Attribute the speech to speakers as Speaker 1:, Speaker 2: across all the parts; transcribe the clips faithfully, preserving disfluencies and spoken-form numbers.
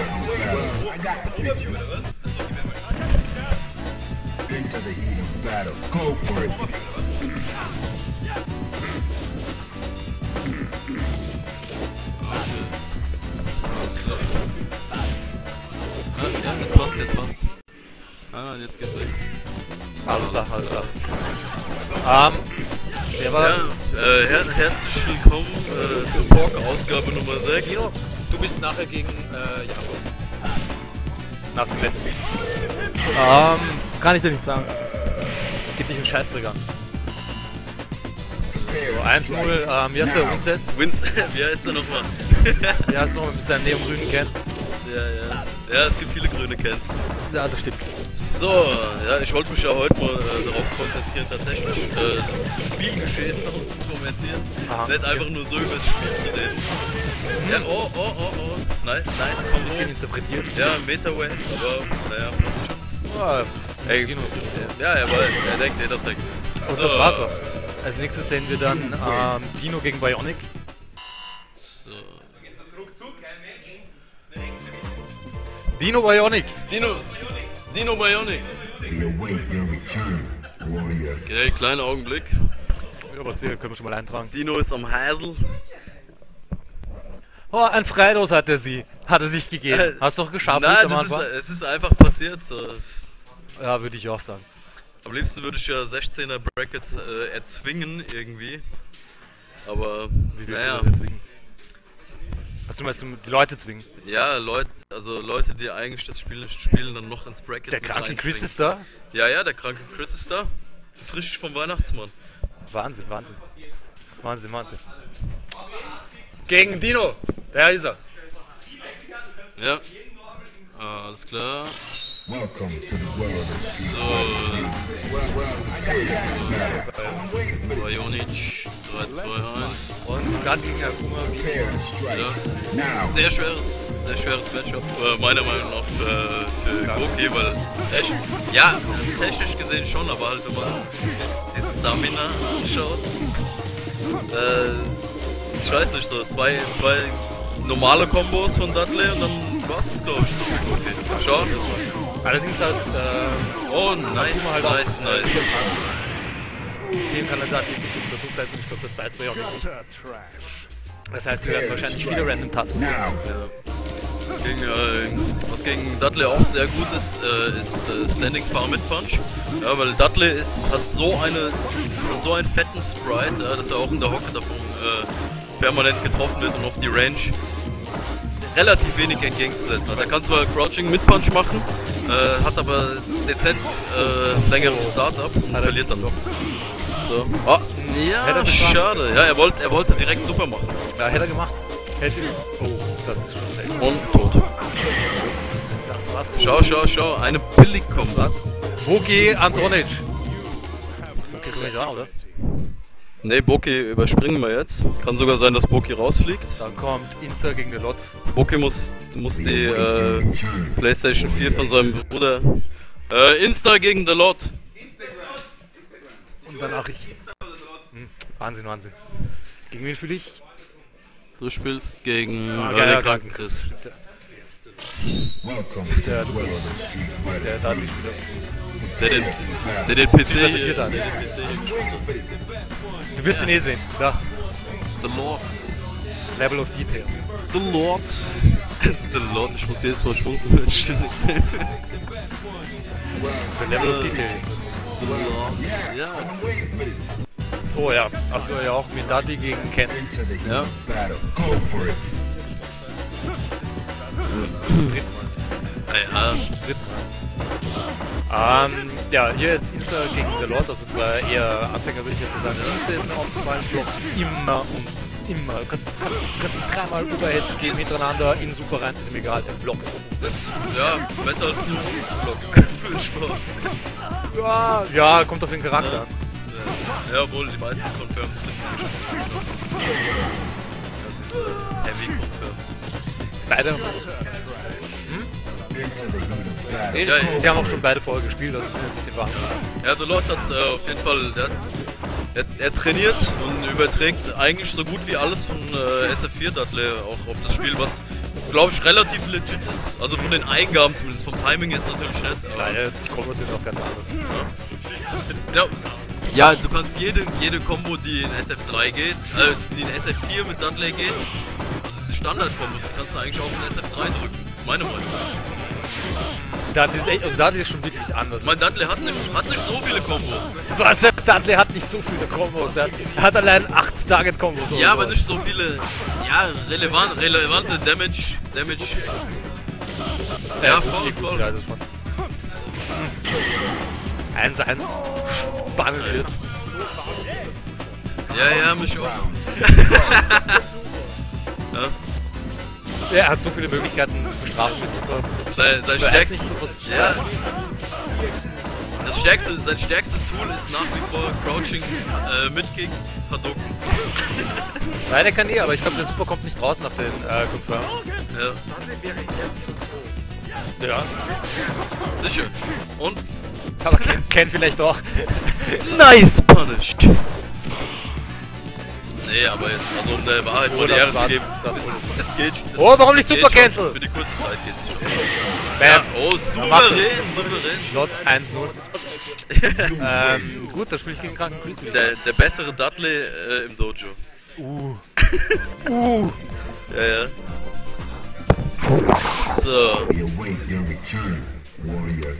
Speaker 1: Into the heat of battle. Go for it.
Speaker 2: Ja, jetzt passt, jetzt passt. Ah, jetzt geht's weg.
Speaker 3: Alles da, alles da. Ähm, wer war?
Speaker 2: Ja, äh, her herzlich willkommen äh, zur Borg-Ausgabe Nummer sechs.
Speaker 3: Dino, du bist nachher gegen äh, Jakob. Nach dem letzten. Ähm, kann ich dir nicht sagen. Gib dich einen Scheißdreck an. So, eins null, ähm, wie heißt der Winzest?
Speaker 2: Winz, wie heißt der nochmal?
Speaker 3: Wie heißt der nochmal mit seinem neongrünen Can?
Speaker 2: Ja, ja. Ja, es gibt viele grüne Cans.
Speaker 3: Ja, das stimmt.
Speaker 2: So, ja, ich wollte mich ja heute mal äh, darauf konzentrieren, tatsächlich äh, das Spielgeschehen noch zu kommentieren.
Speaker 3: Aha,
Speaker 2: Nicht einfach
Speaker 3: okay.
Speaker 2: nur so über das Spiel zu reden. Ja, oh, oh, oh, oh. Nice, nice
Speaker 3: Ein bisschen
Speaker 2: Combo.
Speaker 3: interpretiert.
Speaker 2: Ja, Meta-West, aber naja, passt schon.
Speaker 3: Ja,
Speaker 2: Ey,
Speaker 3: Dino.
Speaker 2: ja, ja, weil er denkt, er das denkt.
Speaker 3: Und das war's auch. Als nächstes sehen wir dann ähm, Dino gegen Bionic.
Speaker 2: So.
Speaker 3: Dino Bionic!
Speaker 2: Dino, Dino Bionic.
Speaker 1: We await your return, warrior.
Speaker 2: Okay, kleiner Augenblick.
Speaker 3: Ja, was hier können wir schon mal eintragen.
Speaker 2: Dino ist am Hasel.
Speaker 3: Oh, ein Freilos hat er sie. Hat er sich gegeben.
Speaker 2: Äh,
Speaker 3: Hast du doch geschafft,
Speaker 2: Nein,
Speaker 3: am
Speaker 2: das ist,
Speaker 3: Anfang?
Speaker 2: es ist einfach passiert. So.
Speaker 3: Ja, würde ich auch sagen.
Speaker 2: Am liebsten würde ich ja sechzehner Brackets äh, erzwingen irgendwie. Aber
Speaker 3: Wie willst
Speaker 2: naja.
Speaker 3: du das erzwingen? Also du meinst, du die Leute zwingen?
Speaker 2: Ja, Leute, also Leute, die eigentlich das Spiel nicht spielen, dann noch ins Bracket
Speaker 3: Der
Speaker 2: mit
Speaker 3: kranke Chris
Speaker 2: reinzwingen.
Speaker 3: ist da?
Speaker 2: Ja, ja, der kranke Chris ist da. Frisch vom Weihnachtsmann.
Speaker 3: Wahnsinn, Wahnsinn. Wahnsinn, Wahnsinn. Gegen Dino! Der ist er.
Speaker 2: Ja. Ah, alles klar.
Speaker 1: Welcome to the world of
Speaker 2: So. Bionic. drei, zwei, eins.
Speaker 3: Und dann gegen Akuma.
Speaker 1: prepare to strike.
Speaker 2: Ja.
Speaker 1: Now.
Speaker 2: Sehr schweres, sehr schweres Matchup, äh, meiner Meinung nach für, für Goki, weil technisch, ja, technisch gesehen schon, aber halt wenn man die, die Stamina anschaut, äh, ich weiß nicht, so zwei, zwei normale Kombos von Dudley und dann war's das, glaube ich, so für Goki. Schau.
Speaker 3: Allerdings halt, äh,
Speaker 2: Oh, nice,
Speaker 3: Akuma halt auch,
Speaker 2: nice,
Speaker 3: äh,
Speaker 2: nice.
Speaker 3: den kann er da ein bisschen unter Druck setzen. Ich glaube, das weiß Bionic nicht. Das heißt, wir werden wahrscheinlich viele Random Touches sehen.
Speaker 1: Now.
Speaker 2: Ja. Gegen, äh, was gegen Dudley auch sehr gut ist, äh, ist äh, Standing Farm Mid Punch. Ja, weil Dudley ist, hat so eine hat so einen fetten Sprite, ja, dass er auch in der Hocke davon äh, permanent getroffen wird und auf die Range relativ wenig entgegenzusetzen hat. Er kann zwar Crouching Mid Punch machen, äh, hat aber dezent äh, längeres Startup und verliert dann doch. So. Oh, ja,
Speaker 3: Hätte er das
Speaker 2: schade. Ja, er wollte er wollte direkt super machen.
Speaker 3: Ja, hätte er gemacht. Hätte Oh, das ist schon schlecht.
Speaker 2: Und tot.
Speaker 3: Das war's.
Speaker 2: Schau, schau, schau, eine Billig-Kombo.
Speaker 3: Boki Antonic. Okay, ist doch nicht da, oder?
Speaker 2: Ne, Boki überspringen wir jetzt. Kann sogar sein, dass Boki rausfliegt.
Speaker 3: Dann kommt Insta gegen den Lot.
Speaker 2: Boki muss, muss die äh, PlayStation vier von seinem Bruder. Äh, Insta gegen The Lot.
Speaker 3: Und danach ich. Hm, Wahnsinn, Wahnsinn. Gegen wen spiele ich?
Speaker 2: Du spielst gegen
Speaker 3: Ah,
Speaker 2: äh,
Speaker 3: geil,
Speaker 2: den
Speaker 3: ja,
Speaker 2: kranken Chris.
Speaker 1: Welcome to
Speaker 3: Der
Speaker 1: the world
Speaker 3: Lukas.
Speaker 1: of Street Fighter.
Speaker 3: Der Dudley-Spieler.
Speaker 2: Der den, der den P C
Speaker 3: Vierter,
Speaker 2: hier.
Speaker 3: Vierter.
Speaker 2: Der den P C hier.
Speaker 3: Du wirst ihn eh sehen. Da.
Speaker 2: The Lord.
Speaker 3: Level of Detail.
Speaker 2: The Lord. The Lord, ich muss jedes Mal schmunzeln, wenn ich den
Speaker 3: Der Level of Detail ist das.
Speaker 2: The Lord. Ja.
Speaker 3: Oh ja, also ja auch mit Dudley gegen Ken.
Speaker 1: Into the heat
Speaker 2: Ja.
Speaker 1: of battle. Go for it.
Speaker 2: Ja.
Speaker 3: Ähm, ja, hier jetzt Insta gegen The Lord, also zwar eher Anfänger würde ich jetzt mal sagen. Insta ist mir aufgefallen, blockt immer und immer. Du kannst, kannst, kannst dreimal Überheads gehen hintereinander in Super rein, ist mir egal, er blockt.
Speaker 2: Das, ja, besser als nur Block.
Speaker 3: Ja, ja, kommt auf den Charakter an.
Speaker 2: Ja, wohl, die meisten Confirms sind das ist äh, Heavy Confirms.
Speaker 3: Beide.
Speaker 1: Into the heat of battle.
Speaker 2: Ja, ja.
Speaker 3: Sie haben auch schon beide vorher gespielt, das ist ein bisschen warm.
Speaker 2: Ja, The Lord hat äh, auf jeden Fall, der, er, er trainiert und überträgt eigentlich so gut wie alles von äh, S F vier Dudley auch auf das Spiel, was glaube ich, relativ legit ist. Also von den Eingaben zumindest, vom Timing jetzt natürlich nicht. Aber
Speaker 3: Nein, die Kombos sind auch ganz anders.
Speaker 2: ja. Ja, du kannst jede, jede Combo, die in S F drei geht, äh, die in S F vier mit Dudley geht, also diese Standard-Kombos, die kannst du eigentlich auch in S F drei drücken. Das ist meine Meinung.
Speaker 3: Dudley ist, echt, und Dudley ist schon wirklich anders.
Speaker 2: Ich meine, Dudley hat nicht, hat nicht so viele Kombos.
Speaker 3: Was, selbst Dudley hat nicht so viele Kombos. Er hat allein acht Target-Kombos.
Speaker 2: Ja, aber nicht so viele, ja, relevant, relevante Damage, Damage. Ja, voll, voll.
Speaker 3: Ja, das ist eins eins. Spannend jetzt.
Speaker 2: Ja, ja, mich auch. ja.
Speaker 3: Er hat so viele Möglichkeiten zu bestrafen. Super.
Speaker 2: Sein, sein
Speaker 3: weiß
Speaker 2: stärkstes,
Speaker 3: nicht, was
Speaker 2: ja. Das stärkste, sein stärkstes Tool ist nach wie vor Crouching, äh, Mid-Kick, Hadouken.
Speaker 3: Nein, der kann eh, aber ich glaube, der Super kommt nicht raus nach den äh, Confirm.
Speaker 2: Ja.
Speaker 3: Ja.
Speaker 2: Sicher. Und?
Speaker 3: Aber Ken, Ken vielleicht auch.
Speaker 2: Nice Punish! Nee, aber jetzt, also um der Wahrheit
Speaker 3: Oh,
Speaker 2: vor die
Speaker 3: das
Speaker 2: Ehre zu
Speaker 3: war's,
Speaker 2: geben,
Speaker 3: das
Speaker 2: es,
Speaker 3: war's.
Speaker 2: es geht. Es,
Speaker 3: Oh, warum nicht
Speaker 2: es geht
Speaker 3: Super
Speaker 2: schon.
Speaker 3: Cancel?
Speaker 2: Für die kurze Zeit geht es schon.
Speaker 3: Bam.
Speaker 2: Ja, oh,
Speaker 3: Er macht
Speaker 2: souverän,
Speaker 3: es.
Speaker 2: souverän.
Speaker 3: Slot eins null. ähm, gut, da spiele ich gegen kranken Chris.
Speaker 2: Der, der bessere Dudley äh, im Dojo.
Speaker 3: Uh. uh.
Speaker 2: Ja, ja. So.
Speaker 1: We await your return, warrior.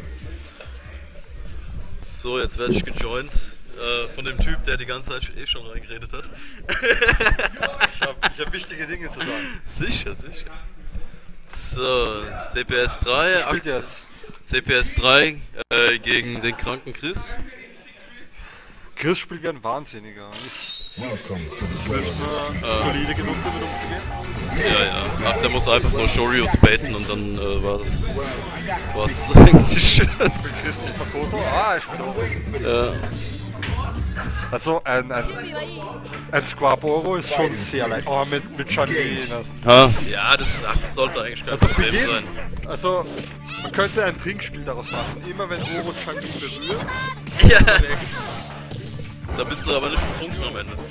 Speaker 2: So, jetzt werde ich gejoint äh, von dem Typ, der die ganze Zeit eh schon reingeredet hat.
Speaker 4: Ich habe ich hab wichtige Dinge zu sagen.
Speaker 2: Sicher, sicher. So, C P S drei,
Speaker 4: Spielt jetzt.
Speaker 2: C P S drei äh, gegen den kranken Chris.
Speaker 4: Chris spielt wie ein Wahnsinniger. Ist
Speaker 1: Welcome to the
Speaker 4: selbst
Speaker 1: world.
Speaker 4: nur solide genug, damit umzugehen.
Speaker 2: Ja, ja. Ach, der muss einfach nur Shoryu baiten und dann äh, war das war das eigentlich schön.
Speaker 4: Spielt Chris nicht Makoto? Ah, ich spiele auch.
Speaker 2: Ja.
Speaker 4: Also ein, ein, ein Squaboro ist schon sehr leicht. Oh, mit, mit Chun-Li. Also,
Speaker 2: Ah. Ja, das, ach, das sollte eigentlich kein
Speaker 4: also für
Speaker 2: Problem sein.
Speaker 4: jeden, also man könnte ein Trinkspiel daraus machen. Immer wenn Oro Chun-Li berührt,
Speaker 2: Ja.
Speaker 4: wächst.
Speaker 2: Da bist du aber nicht betrunken am Ende.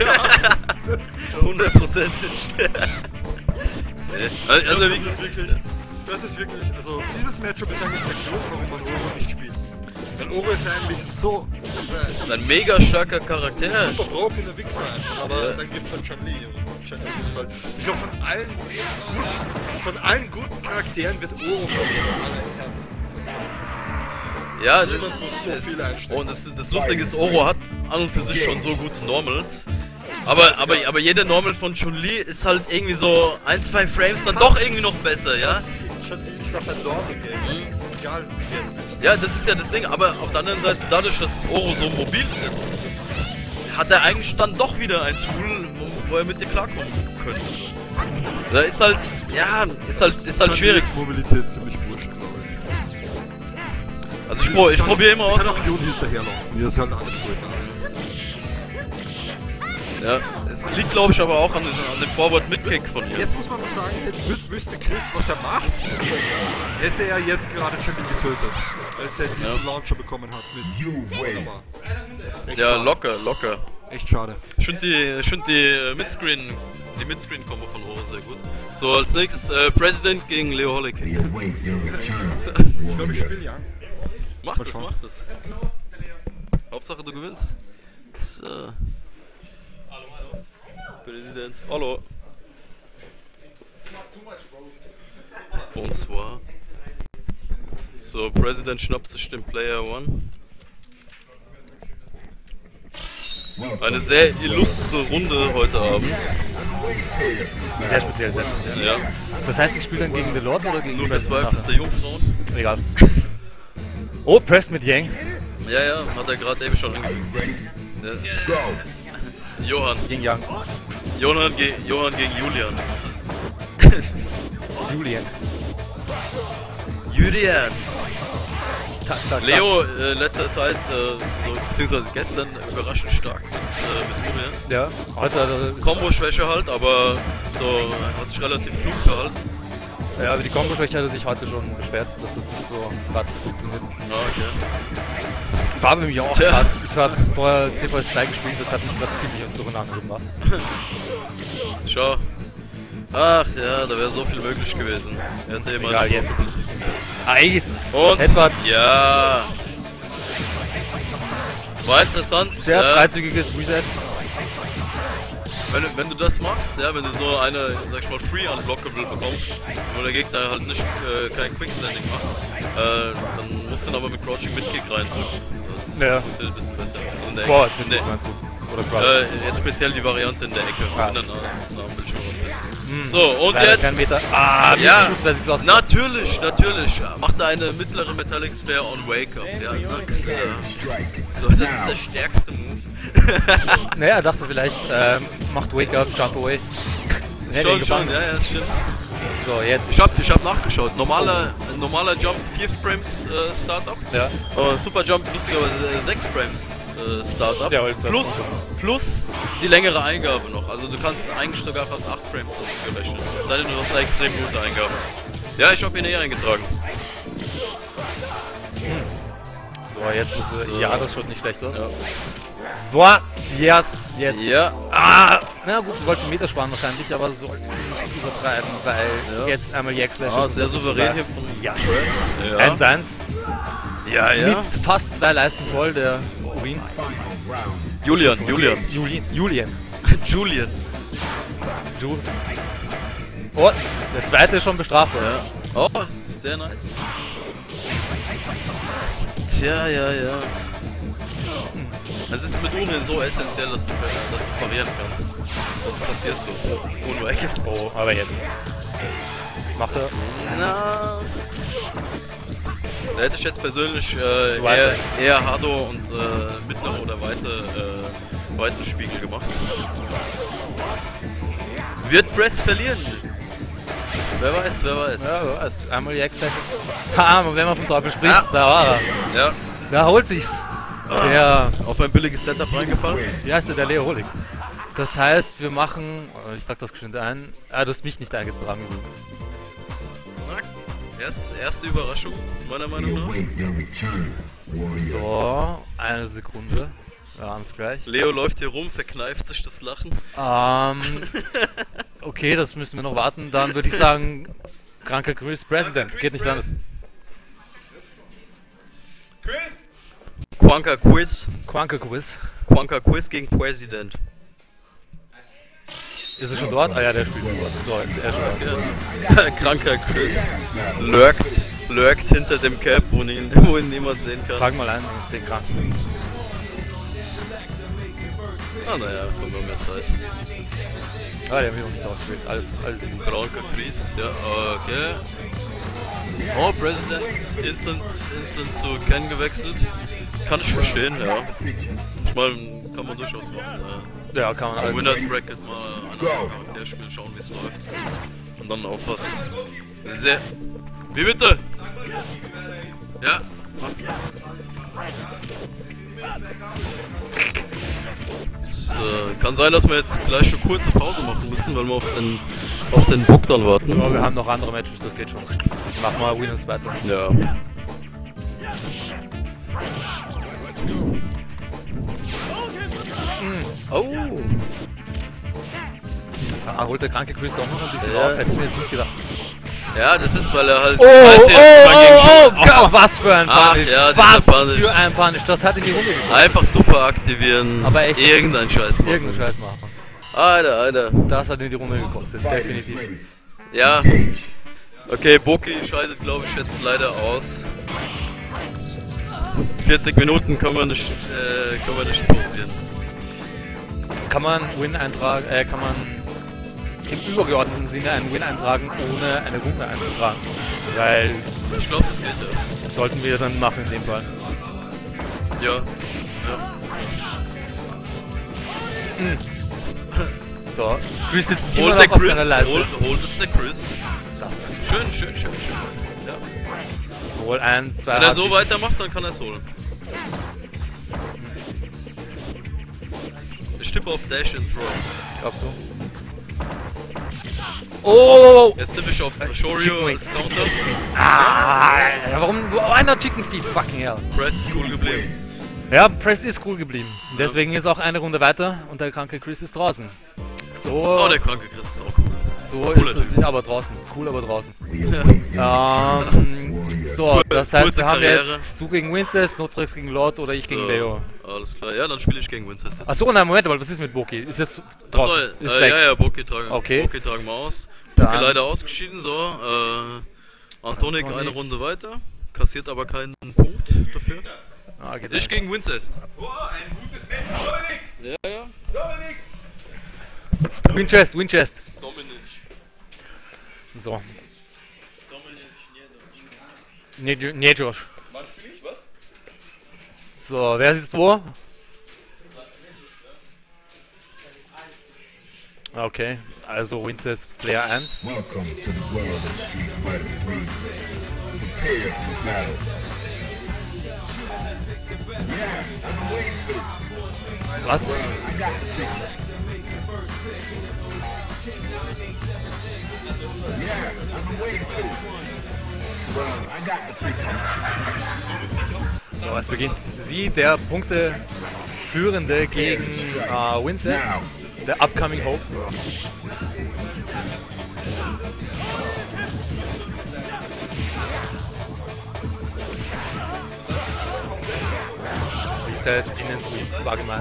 Speaker 2: Hundertprozentig. Nee. Also, also,
Speaker 4: Das
Speaker 2: wie,
Speaker 4: ist wirklich, das ist wirklich, also dieses Matchup ist eigentlich der Grund, warum man Oro nicht spielt. Weil Oro ist ja eigentlich so,
Speaker 2: das ist ein mega starker Charakter.
Speaker 4: super broken in der Wichser einfach, aber
Speaker 2: Ja.
Speaker 4: dann gibt's halt Chun-Li und Chun-Li ist halt, ich glaube von allen, von allen guten Charakteren wird Oro von den allerhärtesten.
Speaker 2: Ja,
Speaker 4: Niemand muss so
Speaker 2: es,
Speaker 4: viel einstecken.
Speaker 2: und das, das Lustige ist, Oro hat an und für sich schon so gute Normals. Aber, aber, aber jede Normal von Chun-Li ist halt irgendwie so ein, zwei Frames dann doch irgendwie noch besser, ja?
Speaker 4: Chun-Li ist doch ein Normal-Game, ist egal wie der du bist.
Speaker 2: Ja, das ist ja das Ding, aber auf der anderen Seite, dadurch, dass Oro so mobil ist, hat er eigentlich dann doch wieder ein Tool, wo, wo er mit dir klarkommen könnte. Da ist halt, ja, ist halt, ist halt schwierig.
Speaker 4: Mobilität ziemlich wurscht, glaube ich.
Speaker 2: Also ich, pro, ich probiere immer aus.
Speaker 4: Ich kann auch Jun hinterherlaufen, die ist halt alles gut.
Speaker 2: Ja, es liegt glaube ich aber auch an, diesem, an dem Forward-Mid-Kick von ihr.
Speaker 4: Jetzt muss man noch sagen, jetzt wüs- wüsste Chris, was er macht, hätte er jetzt gerade Chun-Li getötet, als er diesen
Speaker 2: Ja.
Speaker 4: Launcher bekommen hat mit
Speaker 1: You wait.
Speaker 4: Wunderbar. Echt
Speaker 2: Ja,
Speaker 4: schade.
Speaker 2: locker, locker.
Speaker 4: Echt schade.
Speaker 2: Ich finde die, ich find die äh, Midscreen, die Midscreen-Kombo von Oro sehr gut. So, als nächstes äh, President gegen Leo Holic.
Speaker 1: We await your return,
Speaker 4: Ich glaube, ich
Speaker 1: warrior.
Speaker 4: spiele Young.
Speaker 2: Mach
Speaker 4: Mal
Speaker 2: das,
Speaker 4: schauen.
Speaker 2: mach das. Hauptsache du gewinnst. So. Präsident. Hallo. Bonsoir. So, President schnappt sich den Player One. Eine sehr illustre Runde heute Abend.
Speaker 3: Sehr speziell, sehr speziell.
Speaker 2: Ja,
Speaker 3: Das heißt, ich spiele dann gegen The Lord oder gegen
Speaker 2: nur
Speaker 3: President
Speaker 2: verzweifelte Jungfrauen.
Speaker 3: nachher? Egal. Oh, Press mit Yang.
Speaker 2: Ja, ja, hat er gerade eben schon angekündigt. Ja.
Speaker 1: Go.
Speaker 2: Johann.
Speaker 3: Gegen Yang.
Speaker 2: Johann, ge Johann gegen Julian.
Speaker 3: Julian.
Speaker 2: Julian.
Speaker 3: Ta ta ta.
Speaker 2: Leo, äh, letzter Zeit, äh, so, beziehungsweise gestern, überraschend stark mit, äh, mit Julian.
Speaker 3: Ja, heute hat er.
Speaker 2: Kombo-Schwäche halt, aber so, er hat sich relativ klug verhalten.
Speaker 3: Ja, also die Kombo-Schwäche hat er sich heute schon beschwert, dass das nicht so gerade funktioniert.
Speaker 2: Ja, okay.
Speaker 3: War bei mir auch
Speaker 2: Tja.
Speaker 3: gerade. Ich habe vorher C V S zwei gespielt, das hat mich gerade ziemlich durcheinander gemacht.
Speaker 2: Schau. Ach ja, da wäre so viel möglich gewesen. Er hätte immer
Speaker 3: Egal, jetzt. Eis!
Speaker 2: Und
Speaker 3: Headbutt.
Speaker 2: ja. War interessant.
Speaker 3: Sehr
Speaker 2: ja.
Speaker 3: freizügiges Reset.
Speaker 2: Wenn, du- wenn du das machst, ja, wenn du so eine, sag ich mal, Free Unblockable bekommst, wo der Gegner halt nicht äh, kein Quickstanding macht, äh, dann musst du ihn aber mit Crouching Mid-Kick reindrücken. Das
Speaker 3: Ja.
Speaker 2: ist ein bisschen besser. In der
Speaker 3: Vorwärts
Speaker 2: in
Speaker 3: mit
Speaker 2: der,
Speaker 3: meinst du? Oder gerade?
Speaker 2: äh, jetzt speziell die Variante in der Ecke,
Speaker 3: Ah.
Speaker 2: wenn du nah, nah am Bildschirm bist.
Speaker 3: Hm.
Speaker 2: So, und
Speaker 3: Leider
Speaker 2: jetzt...
Speaker 3: kein Meter. Ah, mit
Speaker 2: Ja.
Speaker 3: dem Schuss wäre sie klasse.
Speaker 2: Natürlich, natürlich. Macht er eine mittlere Metallic Sphere on Wake Up. Ja, na klar. So, das ist der stärkste Move.
Speaker 3: Naja, er dachte vielleicht, ähm, macht Wake Up, Jump Away. Hätte ihn
Speaker 2: Schon,
Speaker 3: gefangen.
Speaker 2: schon, ja, ja, das stimmt.
Speaker 3: So, jetzt.
Speaker 2: Ich hab, ich hab nachgeschaut. Normaler, normaler Jump vier Frames äh, Startup.
Speaker 3: Ja.
Speaker 2: Uh, Super Jump lustigerweise sechs Frames äh, Startup.
Speaker 3: Ja, heute
Speaker 2: plus, plus die längere Eingabe noch. Also du kannst eigentlich sogar fast acht Frames gerechnet. Sei denn du hast eine extrem gute Eingabe. Ja, ich hab ihn eh eingetragen.
Speaker 3: So, jetzt ist
Speaker 2: So.
Speaker 3: äh, ja, das schaut nicht schlecht aus.
Speaker 2: Ja.
Speaker 3: Boah, yes, jetzt.
Speaker 2: Ja.
Speaker 3: Ah, na gut, wir wollten Meter sparen wahrscheinlich, aber sollten es nicht übertreiben, weil
Speaker 2: Ja.
Speaker 3: jetzt einmal Jack Slash.
Speaker 2: Ah,
Speaker 3: ist
Speaker 2: sehr
Speaker 3: und das ist
Speaker 2: souverän
Speaker 3: vorbei.
Speaker 2: hier von
Speaker 3: Ja.
Speaker 2: Press. Ja.
Speaker 3: eins eins.
Speaker 2: Ja, ja.
Speaker 3: Mit fast zwei Leisten voll, der Urin.
Speaker 2: Julian, Julian.
Speaker 3: Julien. Julien.
Speaker 2: Julian.
Speaker 3: Jules. Oh, der zweite ist schon bestraft worden.
Speaker 2: Ja. Oh, sehr nice. Tja, ja, ja. Es ist mit Unreal so essentiell, dass du, dass du parieren kannst. Sonst passierst du. Unweg.
Speaker 3: Oh, aber jetzt. Macht er.
Speaker 2: Na. Da hätte ich jetzt persönlich äh,
Speaker 3: Zu weit
Speaker 2: eher,
Speaker 3: weg.
Speaker 2: eher Hardo und äh, mittlere oder weite, äh, weiten Spiegel gemacht. Wird Press verlieren? Wer weiß, wer weiß.
Speaker 3: Ja, wer weiß. Einmal Jack Slash. Ha, aber wenn man vom Teufel spricht,
Speaker 2: Ja.
Speaker 3: da war er.
Speaker 2: Ja.
Speaker 3: Da holt sich's. Der,
Speaker 2: Auf ein billiges Setup reingefallen.
Speaker 3: wie heißt der, der Leo Holig. Das heißt, wir machen, ich trag das geschwind ein. Ah, du hast mich nicht eingetragen übrigens.
Speaker 2: Erst, erste Überraschung, meiner Meinung nach.
Speaker 1: Await your return, warrior.
Speaker 3: So, eine Sekunde. Wir haben's gleich.
Speaker 2: Leo läuft hier rum, verkneift sich das Lachen.
Speaker 3: Ähm, okay, das müssen wir noch warten. Dann würde ich sagen, kranker Chris President. Geht nicht anders.
Speaker 2: Quanka Quiz.
Speaker 3: Quanker Quiz.
Speaker 2: Quanka Quiz gegen President.
Speaker 3: Ist er schon dort? Ah ja, der spielt dort. So, jetzt ist er schon dort.
Speaker 2: Ja. Kranker Chris. Lurkt, lurkt hinter dem Cap, wo ihn, wo ihn niemand sehen kann.
Speaker 3: Frag mal ein, den Kranken.
Speaker 2: Ah, naja, kommt noch mehr Zeit.
Speaker 3: Ah, der hat mich noch nicht ausgewählt. Alles, alles easy.
Speaker 2: Kranker Chris, ja, okay. Oh, President, instant, instant zu Ken gewechselt. Kann ich verstehen, ja. Ich meine, kann man durchaus machen. Ja.
Speaker 3: Ja, kann man alles.
Speaker 2: Winners Bracket mal an einem Charakter spielen, schauen wie es läuft. Und dann auf was sehr... Wie bitte? Ja. So, kann sein, dass wir jetzt gleich eine kurze Pause machen müssen, weil wir auf den, auf den Bock dann warten.
Speaker 3: Ja, wir haben noch andere Matches, das geht schon. Mach mal Winners weiter.
Speaker 2: Ja. Oh.
Speaker 3: Ah, holt der kranke Chris doch noch ein bisschen
Speaker 2: Ja.
Speaker 3: auf, hätte ich mir jetzt nicht gedacht.
Speaker 2: Ja, das ist, weil er halt...
Speaker 3: Oh,
Speaker 2: weiß
Speaker 3: oh,
Speaker 2: jetzt, man
Speaker 3: oh,
Speaker 2: gegen-
Speaker 3: oh, was für ein
Speaker 2: Ach,
Speaker 3: Punish,
Speaker 2: ja, dieser
Speaker 3: was
Speaker 2: Punish.
Speaker 3: für ein Punish, das hat in die Runde gebracht.
Speaker 2: Einfach super aktivieren,
Speaker 3: Aber echt-
Speaker 2: irgendein Scheiß machen.
Speaker 3: Irgendeinen Scheiß machen.
Speaker 2: Alter, Alter.
Speaker 3: Das hat in die Runde gekostet, definitiv.
Speaker 2: Ja. Okay, Boki scheidet, glaube ich, jetzt leider aus. vierzig Minuten können wir nicht, äh, können wir nicht pausieren.
Speaker 3: Kann man Win eintragen, äh, kann man im übergeordneten Sinne einen Win eintragen, ohne eine Runde einzutragen? Weil,
Speaker 2: Ich glaube, das geht ja.
Speaker 3: sollten wir dann machen in dem Fall.
Speaker 2: Ja. Ja.
Speaker 3: So, Chris sitzt immer
Speaker 2: Holt
Speaker 3: noch
Speaker 2: der
Speaker 3: auf
Speaker 2: Chris,
Speaker 3: seiner Leiste.
Speaker 2: holt, holt es der Chris.
Speaker 3: Das.
Speaker 2: Schön, schön, schön, schön. Ja.
Speaker 3: Hol ein, zwei
Speaker 2: Wenn er so
Speaker 3: Hardbeats.
Speaker 2: weitermacht, dann kann er es holen. Ich tippe auf Dash and Throw.
Speaker 3: Glaubst du? Oh!
Speaker 2: Jetzt tippe ich auf Shoryu
Speaker 3: Chicken
Speaker 2: als
Speaker 3: Wings.
Speaker 2: Counter.
Speaker 3: Ah, warum? Why not Chicken Feet? Fucking hell.
Speaker 2: Press ist cool geblieben.
Speaker 3: Ja, Press ist cool geblieben. Deswegen ist auch eine Runde weiter und der kranke Chris ist draußen. So.
Speaker 2: Oh, der kranke Chris ist auch cool.
Speaker 3: So
Speaker 2: Cooler
Speaker 3: ist es,
Speaker 2: Typ.
Speaker 3: aber draußen. Cool, aber draußen.
Speaker 1: We await your
Speaker 3: Ähm, so, das heißt,
Speaker 2: kurze
Speaker 3: wir haben
Speaker 2: Karriere.
Speaker 3: jetzt du gegen Wincest, Notrex gegen Lord oder ich gegen
Speaker 2: So,
Speaker 3: Leo.
Speaker 2: Alles klar, ja, dann spiele ich gegen Wincest. jetzt.
Speaker 3: Achso, nein, Moment, aber was ist mit Boki? Ist jetzt
Speaker 2: Achso,
Speaker 3: draußen? Ist
Speaker 2: äh,
Speaker 3: weg.
Speaker 2: ja, ja, Boki tragen,
Speaker 3: Okay.
Speaker 2: Boki tragen wir aus.
Speaker 3: Dann-
Speaker 2: Boki leider ausgeschieden, so. Äh, Antonik eine
Speaker 3: Antonik.
Speaker 2: Runde weiter, kassiert aber keinen Punkt dafür.
Speaker 3: Ah, geht
Speaker 2: Ich
Speaker 3: nicht.
Speaker 2: gegen Wincest.
Speaker 4: Oh, ein gutes Match, Dominik!
Speaker 2: Ja, ja.
Speaker 4: Dominik!
Speaker 3: Winchest, Winchest.
Speaker 2: Dominic.
Speaker 3: So. Nee, nee, Josh.
Speaker 2: Wann spiele ich, was?
Speaker 3: So, wer sitzt wo? Okay, also Wincest Player eins.
Speaker 1: welcome to the world of Street Fighter three. Prepare for battle.
Speaker 3: Was? So, es beginnt. Sie, der Punkteführende gegen äh, Wincest, der Upcoming Hope. Reset in den Sweep, war gemein.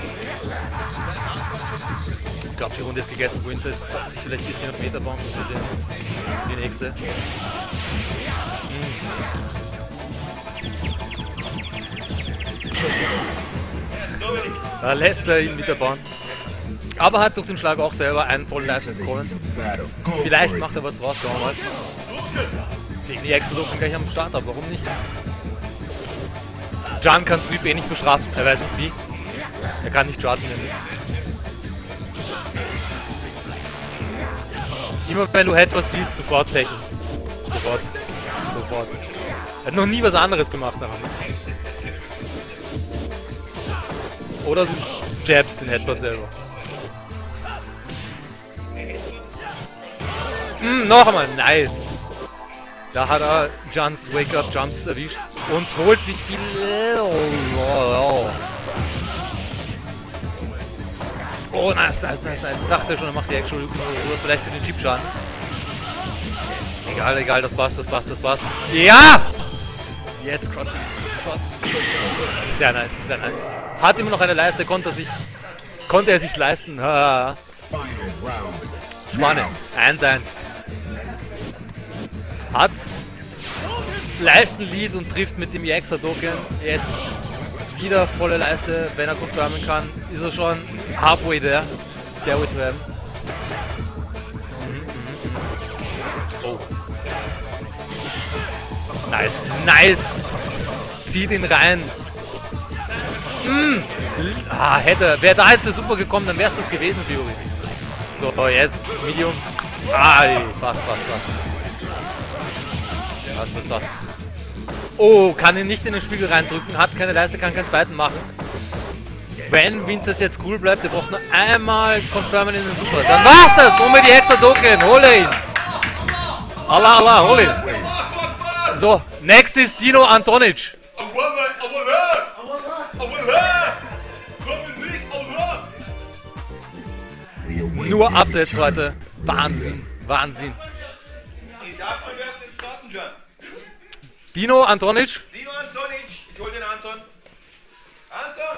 Speaker 3: Ich glaube, die Runde ist gegessen. Wincest hat sich vielleicht ein bisschen auf Meter bauen für den, die nächste. Da lässt er ihn mit der Bahn. Aber hat durch den Schlag auch selber einen vollen Leistung bekommen.
Speaker 1: Battle. Go
Speaker 3: Vielleicht
Speaker 1: for it.
Speaker 3: macht er was draus, schauen wir mal. Gegen die Exodus gleich am Start, aber warum nicht? Jan kann Sweep eh nicht bestrafen, er weiß nicht wie. Er kann nicht chargen nämlich. Immer wenn du etwas siehst, sofort lächeln. Sofort. Sofort. Er hat noch nie was anderes gemacht daran. Oder du jabst den Headbutt selber. Mm, noch einmal, nice. Da hat er Jans Wake-Up-Jumps erwischt und holt sich viel... Oh, oh, oh. Oh, nice, nice, nice, nice. Ich dachte schon, er macht die Action Loop was vielleicht für den Chip-Schaden. Egal, egal, das passt, das passt, das passt. Ja! Jetzt konnte sehr nice, sehr nice. Hat immer noch eine Leiste, konnte er sich, konnte er sich leisten. Ah.
Speaker 1: Final round.
Speaker 3: Spannend. eins eins. Hat Leistenlead und trifft mit dem Jaxa-Token. Jetzt wieder volle Leiste. Wenn er confirmen kann, ist er schon halfway there. Stairway to Heaven. Oh. Nice, nice. Zieht ihn rein. Mm. Ah, hätte, wäre da jetzt der Super gekommen, dann wäre es das gewesen, Theorie. So, jetzt Medium. Ah, fast, fast, fast. Was ist das? Oh, kann ihn nicht in den Spiegel reindrücken, hat keine Leiste, kann keinen zweiten machen. Wenn Vincent jetzt cool bleibt, der braucht nur einmal confirmen in den Super. Dann war's das! Hol mir die extra Token, hole ihn! Allah, Allah, hol ihn! So, next ist Dino Antonic.
Speaker 1: We await
Speaker 3: Nur
Speaker 1: your
Speaker 3: Abseits
Speaker 1: return.
Speaker 3: heute. Wahnsinn, Wahnsinn.
Speaker 4: Ich darf mal wer ist den draußen, John?
Speaker 3: Dino Antonic.
Speaker 4: Dino Antonic, ich hol den Anton. Anton!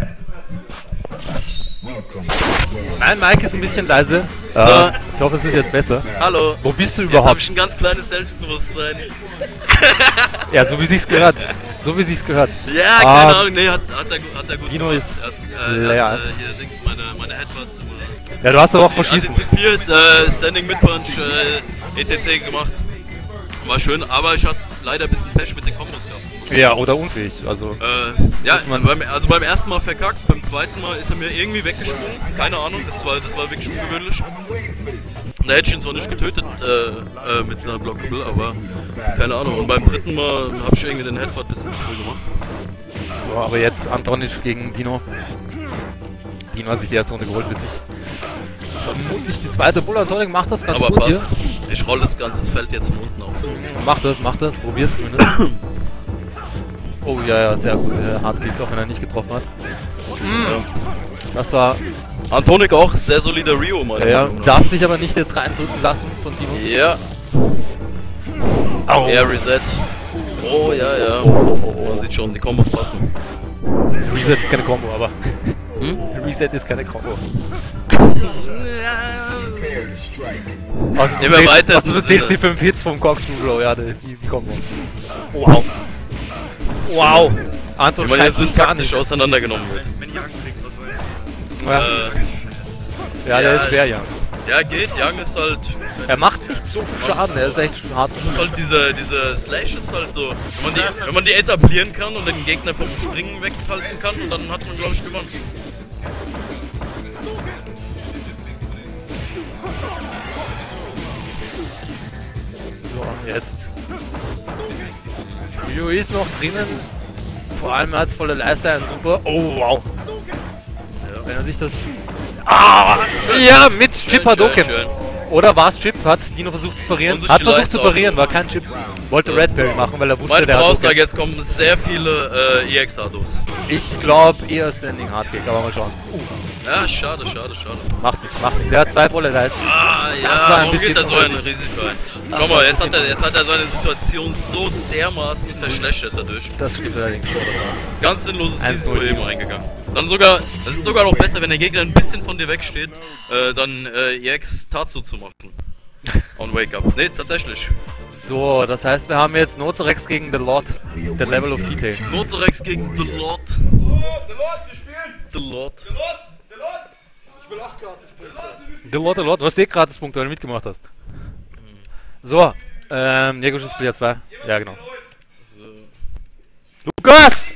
Speaker 1: Welcome to the world.
Speaker 3: Mein Mic ist ein bisschen leise.
Speaker 2: So.
Speaker 3: Äh, ich hoffe, es ist jetzt besser.
Speaker 2: Hallo.
Speaker 3: Wo bist du
Speaker 2: Jetzt habe
Speaker 3: überhaupt?
Speaker 2: ich ein ganz kleines Selbstbewusstsein.
Speaker 3: Ja, so wie sich's gehört. So wie sich's gehört.
Speaker 2: Ja,
Speaker 3: Ah,
Speaker 2: keine Ahnung, nee, hat, hat, er, gu- hat er gut
Speaker 3: Dino
Speaker 2: gemacht.
Speaker 3: ist
Speaker 2: Er hat, äh,
Speaker 3: leer.
Speaker 2: er hat äh, hier links meine, meine Headbutts immer
Speaker 3: Ja, du hast doch auch verschießen.
Speaker 2: antizipiert, äh, Standing Mid Punch, äh, E T C gemacht. War schön, aber ich hatte leider ein bisschen Pech mit den Kombos gehabt.
Speaker 3: Ja, oder unfähig. Also,
Speaker 2: Äh, ja,
Speaker 3: Muss man-
Speaker 2: beim, also beim ersten Mal verkackt, beim zweiten Mal ist er mir irgendwie weggesprungen. Keine Ahnung, das war, das war wirklich ungewöhnlich. Da hätte ich ihn zwar nicht getötet äh, äh, mit seiner Blockable, aber keine Ahnung. Und beim dritten Mal habe ich irgendwie den Headbutt ein bisschen zu früh gemacht.
Speaker 3: so, aber jetzt Antonic gegen Dino. Dino hat sich die erste Runde geholt, wird sich vermutlich die zweite Bull. Antonic macht das ganz
Speaker 2: Aber
Speaker 3: gut
Speaker 2: passt. Ich roll das ganze Feld jetzt von unten auf.
Speaker 3: hier. Mach das, mach das, probier's zumindest. Oh ja, ja, sehr gut. Der Hardkick, auch wenn er nicht getroffen hat. Mm. Das war
Speaker 2: Antonik auch sehr solider Rio, meiner
Speaker 3: Ja,
Speaker 2: Meinung nach.
Speaker 3: darf sich aber nicht jetzt reindrücken lassen von Timo.
Speaker 2: Ja.
Speaker 3: Au.
Speaker 2: Ja, Reset. Oh, ja, ja.
Speaker 3: Oh, oh, oh.
Speaker 2: Man sieht schon, die Kombos passen.
Speaker 3: Reset ist keine Combo, aber.
Speaker 2: Hm?
Speaker 3: Reset ist keine Combo.
Speaker 1: Prepare to strike.
Speaker 3: Also,
Speaker 2: Nehmen
Speaker 3: du
Speaker 2: wir
Speaker 3: zählst,
Speaker 2: weiter
Speaker 3: also, du
Speaker 2: zum
Speaker 3: zählst
Speaker 2: Sinne.
Speaker 3: die fünf Hits vom Corkscrew Blow, ja, die, die, die Combo. Wow. Wow. Anton
Speaker 2: Wie man jetzt
Speaker 3: scheißt gar
Speaker 2: taktisch
Speaker 3: nicht.
Speaker 2: auseinandergenommen wird.
Speaker 4: Wenn Young kriegt, was soll ich?
Speaker 3: Ja,
Speaker 2: Äh,
Speaker 3: ja, der
Speaker 2: ja.
Speaker 3: ist schwer, ja.
Speaker 2: ja, geht. Young ist halt.
Speaker 3: Er macht nicht so viel Schaden, er ist echt hart zu
Speaker 2: Ist halt diese, diese Slash ist halt so. Wenn man, die, wenn man die etablieren kann und den Gegner vom Springen weghalten kann, und dann hat man, glaube ich, gewonnen.
Speaker 3: So, jetzt. Ryu ist noch drinnen. Vor allem hat volle Leiste ein super. Oh, wow. Wenn er sich das. Ah! Ja, mit Chip Hadoken.
Speaker 2: Schön, schön.
Speaker 3: Oder war es Chip? Hat Dino versucht zu parieren?
Speaker 2: Und sich
Speaker 3: Hat
Speaker 2: die
Speaker 3: versucht
Speaker 2: Leiste
Speaker 3: zu parieren, war
Speaker 2: aufgehoben.
Speaker 3: kein Chip. Wollte Red Parry machen, weil er wusste,
Speaker 2: Meine
Speaker 3: der hat
Speaker 2: Voraussage,
Speaker 3: Hadoken.
Speaker 2: jetzt kommen sehr viele äh, E X Hados.
Speaker 3: Ich glaube eher Standing Hard Kick, aber mal schauen. Uh,
Speaker 2: Ja, schade, schade, schade.
Speaker 3: macht nichts, macht nichts. Der hat zwei volle Leisten.
Speaker 2: Ah, ja,
Speaker 3: Das war ein
Speaker 2: warum
Speaker 3: bisschen
Speaker 2: geht er so ein
Speaker 3: unnötig.
Speaker 2: Risiko ein?
Speaker 3: Das
Speaker 2: Schau
Speaker 3: war
Speaker 2: mal,
Speaker 3: ein
Speaker 2: jetzt hat,
Speaker 3: bisschen
Speaker 2: er, jetzt hat er seine Situation so dermaßen verschlechtert dadurch.
Speaker 3: Das stimmt allerdings, oder was?
Speaker 2: Ganz sinnloses
Speaker 3: eins null
Speaker 2: Risiko eben eingegangen. Dann sogar, das ist sogar noch besser, wenn der Gegner ein bisschen von dir wegsteht, äh, dann äh, E X Tatsu zu machen. On Wake Up. Ne, tatsächlich.
Speaker 3: So, das heißt, wir haben jetzt Nozorex gegen The Lord. The Level of Detail.
Speaker 2: Nozorex gegen The Lord.
Speaker 4: Oh, der Lord, wir spielen!
Speaker 2: The Lord.
Speaker 4: Der Lord! Der Lord! Ich will auch gratis Punkte.
Speaker 3: The Lord, The Lord. Du hast eh Gratispunkte, weil du mitgemacht hast. So, ähm, Negosch ist Player zwei. Ja, genau.
Speaker 2: So.
Speaker 3: Lukas!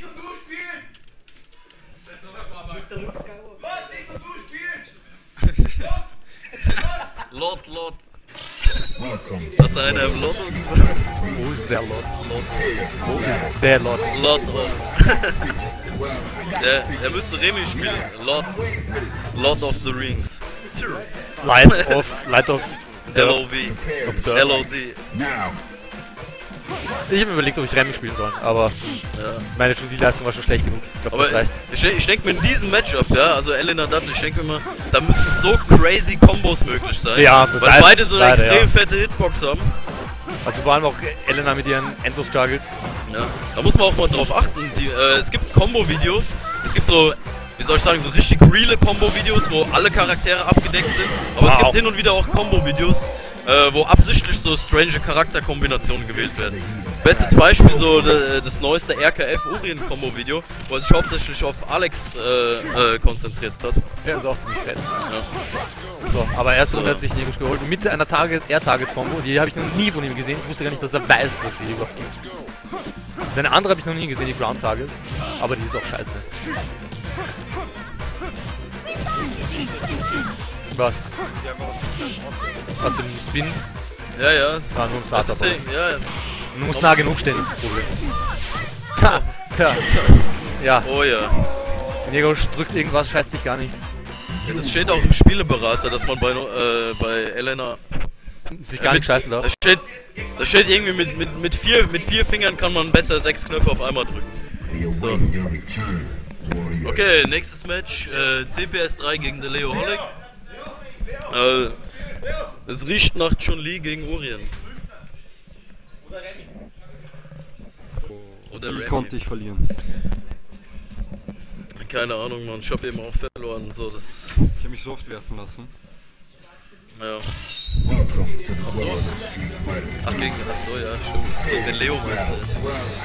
Speaker 2: Lord, Lord.
Speaker 1: Welcome.
Speaker 2: Hat er einen Lord?
Speaker 3: Wo ist der Lord? Wo ist der Lord?
Speaker 2: Lord of. der, der müsste Remy spielen. Lord. Lord of the Rings.
Speaker 3: Light of, Light of,
Speaker 2: L O V.
Speaker 3: the-
Speaker 2: L O D.
Speaker 1: Now.
Speaker 3: Ich habe mir überlegt, ob ich Remy spielen soll, aber
Speaker 2: Ja.
Speaker 3: meine Leistung war schon schlecht genug. Ich glaube, das
Speaker 2: Aber
Speaker 3: reicht.
Speaker 2: ich, ich denke mir in diesem Matchup, ja, also Elena Dudley, ich denke mir immer, da müssten so crazy Combos möglich sein.
Speaker 3: Ja,
Speaker 2: weil
Speaker 3: leider-
Speaker 2: beide so eine
Speaker 3: leider,
Speaker 2: extrem
Speaker 3: ja.
Speaker 2: fette Hitbox haben.
Speaker 3: Also vor allem auch Elena mit ihren Endlos-Struggles.
Speaker 2: Ja, da muss man auch mal drauf achten. Die, äh, es gibt Combo-Videos, es gibt so, wie soll ich sagen, so richtig reale Combo-Videos, wo alle Charaktere abgedeckt sind. Aber es
Speaker 3: Wow.
Speaker 2: gibt hin und wieder auch Combo-Videos, äh, wo absichtlich so strange Charakterkombinationen gewählt werden. Bestes Beispiel so de, das neueste R K F Urien Combo-Video, wo er sich hauptsächlich auf Alex äh, äh, konzentriert hat.
Speaker 3: Der ist auch ziemlich fett.
Speaker 2: Ja.
Speaker 3: So, aber erst
Speaker 2: So.
Speaker 3: so. hat sich Negosch geholt mit einer Target, Air-Target-Combo. Die habe ich noch nie von ihm gesehen. Ich wusste gar nicht, dass er weiß, dass sie überhaupt gibt. Seine andere habe ich noch nie gesehen, die Ground Target. Aber die ist auch scheiße. Was? Was, den Spin?
Speaker 2: Ja, ja.
Speaker 3: Ah, nur im
Speaker 2: Das
Speaker 3: Startup.
Speaker 2: ist ja, ja.
Speaker 3: Du musst nah genug stehen, ist das Problem. Ha, ja. Ja,
Speaker 2: Oh ja.
Speaker 3: Negosch drückt irgendwas, scheißt dich gar nichts.
Speaker 2: Ja, das steht auch im Spieleberater, dass man bei, äh, bei Elena.
Speaker 3: Sich gar nicht scheißen
Speaker 2: Da
Speaker 3: darf.
Speaker 2: steht, da steht irgendwie mit, mit, mit, vier, mit vier Fingern kann man besser sechs Knöpfe auf einmal drücken.
Speaker 1: We await
Speaker 2: So.
Speaker 1: your return, warrior.
Speaker 2: Okay, nächstes Match. Äh, C P S drei gegen Leo Holic. Äh, es riecht nach Chun-Li gegen Urien. Oder
Speaker 5: Wie
Speaker 2: Remy.
Speaker 5: konnte ich verlieren?
Speaker 2: Keine Ahnung, man. Ich hab eben auch verloren. So, das.
Speaker 5: Ich habe mich so oft werfen lassen.
Speaker 2: Ja.
Speaker 1: Welcome to the world of Street Fighter.
Speaker 2: Ach, gegen. Achso, ja, stimmt. Gegen den Leo meinst du jetzt.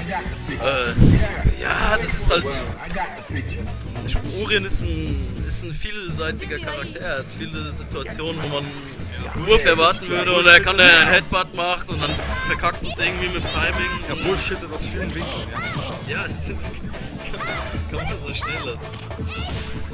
Speaker 2: Äh, ja, das ist halt.
Speaker 1: I got the picture.
Speaker 2: Ich- Urien ist ein, ist ein vielseitiger Charakter. Er hat viele Situationen, wo man einen Wurf erwarten würde und er kann dann einen Headbutt machen und dann verkackst du es irgendwie mit Timing.
Speaker 5: Ja, Bullshit aus vielen Winkeln. Ja.
Speaker 2: Ja, das kann man so schnell lassen. So.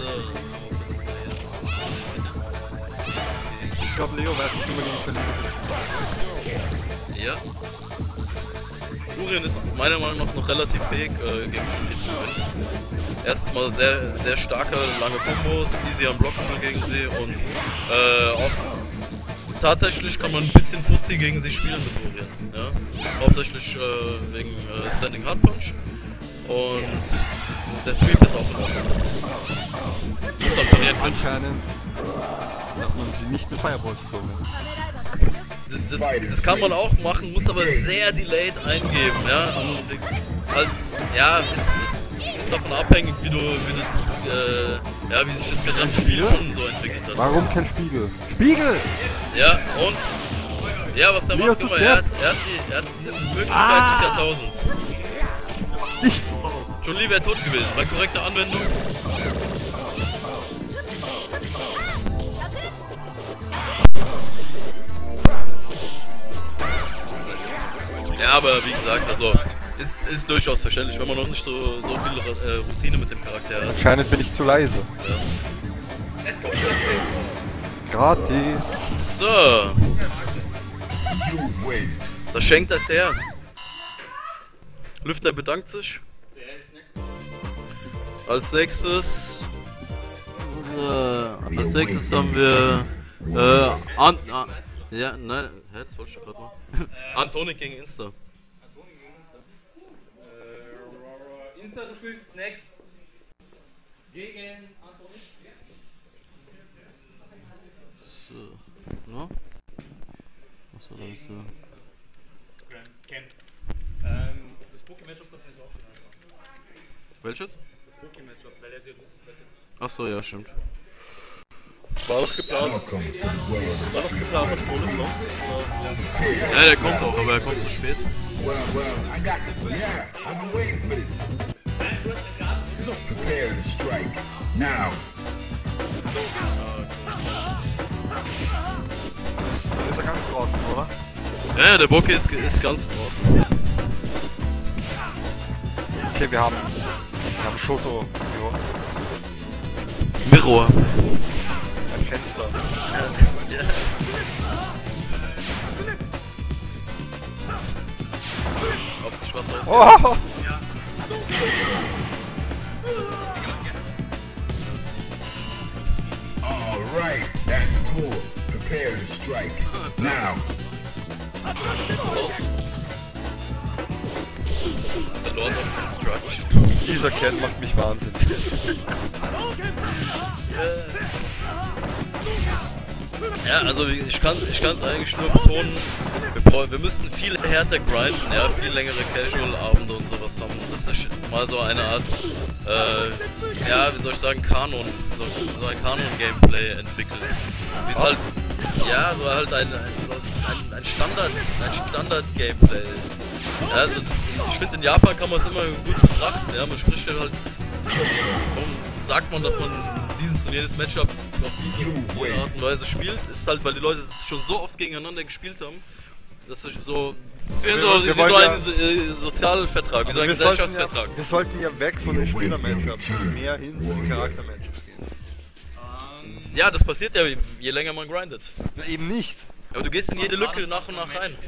Speaker 5: Ich glaube, Leo weiß nicht, wie man gegen verliert.
Speaker 2: Ja. Urien ist meiner Meinung nach noch relativ fähig, äh, gegen Chun-Li zu gewinnen. Erstens mal sehr, sehr starke, lange Kombos, easy am Blocken gegen sie und äh, auch tatsächlich kann man ein bisschen Fuzzi gegen sie spielen mit Urien. Ja? Hauptsächlich äh, wegen äh, Standing Hard Punch. Und der Sweep ist auch in Ordnung. Muss halt parieren können.
Speaker 5: Anscheinend darf man sie nicht mit Fireballs so.
Speaker 2: Das, das, das kann man auch machen, muss aber sehr delayed eingeben, ja. Und halt, ja, ist, ist, ist davon abhängig, wie du, wie das, äh, ja, wie sich das gesamte Spiel schon so entwickelt hat.
Speaker 5: Warum kein Spiegel? Spiegel!
Speaker 2: Ja, und? Ja, was der
Speaker 5: Leo
Speaker 2: macht, guck mal,
Speaker 5: tut
Speaker 2: er hat, er hat die, er hat die Möglichkeit
Speaker 5: Ah.
Speaker 2: des Jahrtausends.
Speaker 5: Nicht!
Speaker 2: Schon lieber tot gewesen, bei korrekter Anwendung. Ja, aber wie gesagt, also ist, ist durchaus verständlich, wenn man noch nicht so, so viel äh, Routine mit dem Charakter hat.
Speaker 5: Anscheinend bin ich zu leise.
Speaker 2: Ja.
Speaker 5: Gratis.
Speaker 2: So,
Speaker 1: You win.
Speaker 2: das schenkt das her. Lüftner bedankt sich. Als nächstes, äh, als nächstes haben wir äh, An, An ja, nein, hä, das wollte ich gerade mal. Antonik gegen Insta.
Speaker 3: Insta, du spielst next gegen Antonik.
Speaker 2: So, no? Was war das so?
Speaker 3: Ken. Ähm, das Poké-Matchup, das ist auch schon einfach.
Speaker 2: Welches?
Speaker 3: Das Poké-Matchup, weil er sehr russisch ist.
Speaker 2: Achso, ja, stimmt.
Speaker 4: War doch geplant,
Speaker 1: Welcome to the world.
Speaker 4: war doch geplant, dass Polen kommt.
Speaker 2: Ja, der kommt auch, aber er kommt zu spät.
Speaker 1: Well, well, I got this. Yeah, I've been waiting for this. Prepare to strike. Now.
Speaker 5: Dann ist er ganz draußen, oder?
Speaker 2: Ja, der Bock ist, ist ganz draußen.
Speaker 5: Okay, wir haben. Wir haben Shoto.
Speaker 2: Mirror.
Speaker 5: Ein Fenster.
Speaker 2: Ob sich was rausgeht.
Speaker 5: Oh!
Speaker 1: All right, that's cool. Prepare to strike. Now.
Speaker 2: The Lord of Destruction.
Speaker 5: Dieser Ken macht mich wahnsinnig.
Speaker 2: Ja, also ich kann ich kann es eigentlich nur betonen, wir, brauchen, wir müssten viel härter grinden, ja, viel längere Casual-Abende und sowas haben. Das ist mal so eine Art, äh, ja, wie soll ich sagen, Kanon, so, so ein Kanon-Gameplay entwickeln. Wie es halt, ja, so halt ein, ein, ein Standard, ein Standard-Gameplay. Ja, also das, ich finde, in Japan kann man es immer gut betrachten, ja, man spricht ja halt, warum sagt man, dass man dieses und jedes Matchup auf die Art und Weise spielt, ist halt, weil die Leute es schon so oft gegeneinander gespielt haben, dass es so, es wäre so,
Speaker 5: wir
Speaker 2: wie
Speaker 5: wollen
Speaker 2: so
Speaker 5: ja-
Speaker 2: ein so, äh, Sozialvertrag, wie so ein
Speaker 5: wir, sollten
Speaker 2: Gesellschaftsvertrag.
Speaker 5: ja, wir sollten ja weg von den Spieler-Matchups und mehr hin zu den Charakter-Matchups gehen.
Speaker 2: Ja, das passiert ja, je länger man grindet.
Speaker 5: Na, eben nicht.
Speaker 2: Aber du gehst in jede Lücke nach und nach rein.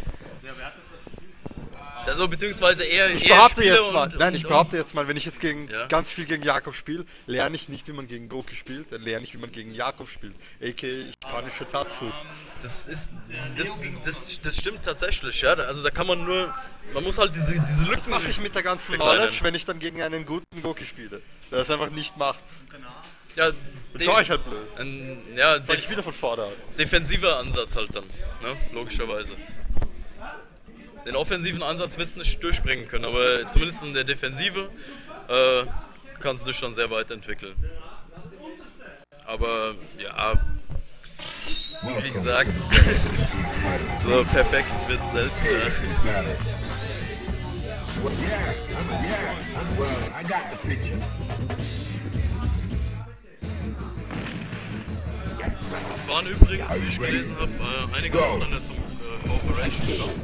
Speaker 2: Also beziehungsweise eher,
Speaker 5: Ich
Speaker 2: eher
Speaker 5: behaupte
Speaker 2: Spiele
Speaker 5: jetzt mal,
Speaker 2: und,
Speaker 5: nein,
Speaker 2: und,
Speaker 5: ich behaupte jetzt mal, wenn ich jetzt gegen
Speaker 2: Ja.
Speaker 5: ganz viel gegen Jakob spiele, lerne ich nicht, wie man gegen Goki spielt, dann lerne ich, wie man gegen Jakob spielt. A K A japanische Tatsus.
Speaker 2: Das ist, das, das, das stimmt tatsächlich, ja. Also da kann man nur, man muss halt diese, diese Lücken.
Speaker 5: Was mache ich mit der ganzen
Speaker 2: Verkleinern.
Speaker 5: Knowledge, wenn ich dann gegen einen guten Goki spiele, der das einfach nicht macht?
Speaker 2: Ja,
Speaker 5: Dann schau ich halt blöd.
Speaker 2: ein, ja,
Speaker 5: Fang
Speaker 2: de
Speaker 5: ich wieder von vorne an.
Speaker 2: defensiver Ansatz halt dann, ne? Logischerweise. Den offensiven Ansatz wirst du nicht durchbringen können, aber zumindest in der Defensive äh, kannst du dich schon sehr weiterentwickeln. Aber ja, wie gesagt, so perfekt wird selten. Ja.
Speaker 1: Battle. Well, yeah, yeah. Well, I got the picture.
Speaker 2: Es waren übrigens, wie ich gelesen habe, äh, einige Ausländer zum äh, Operation gekommen.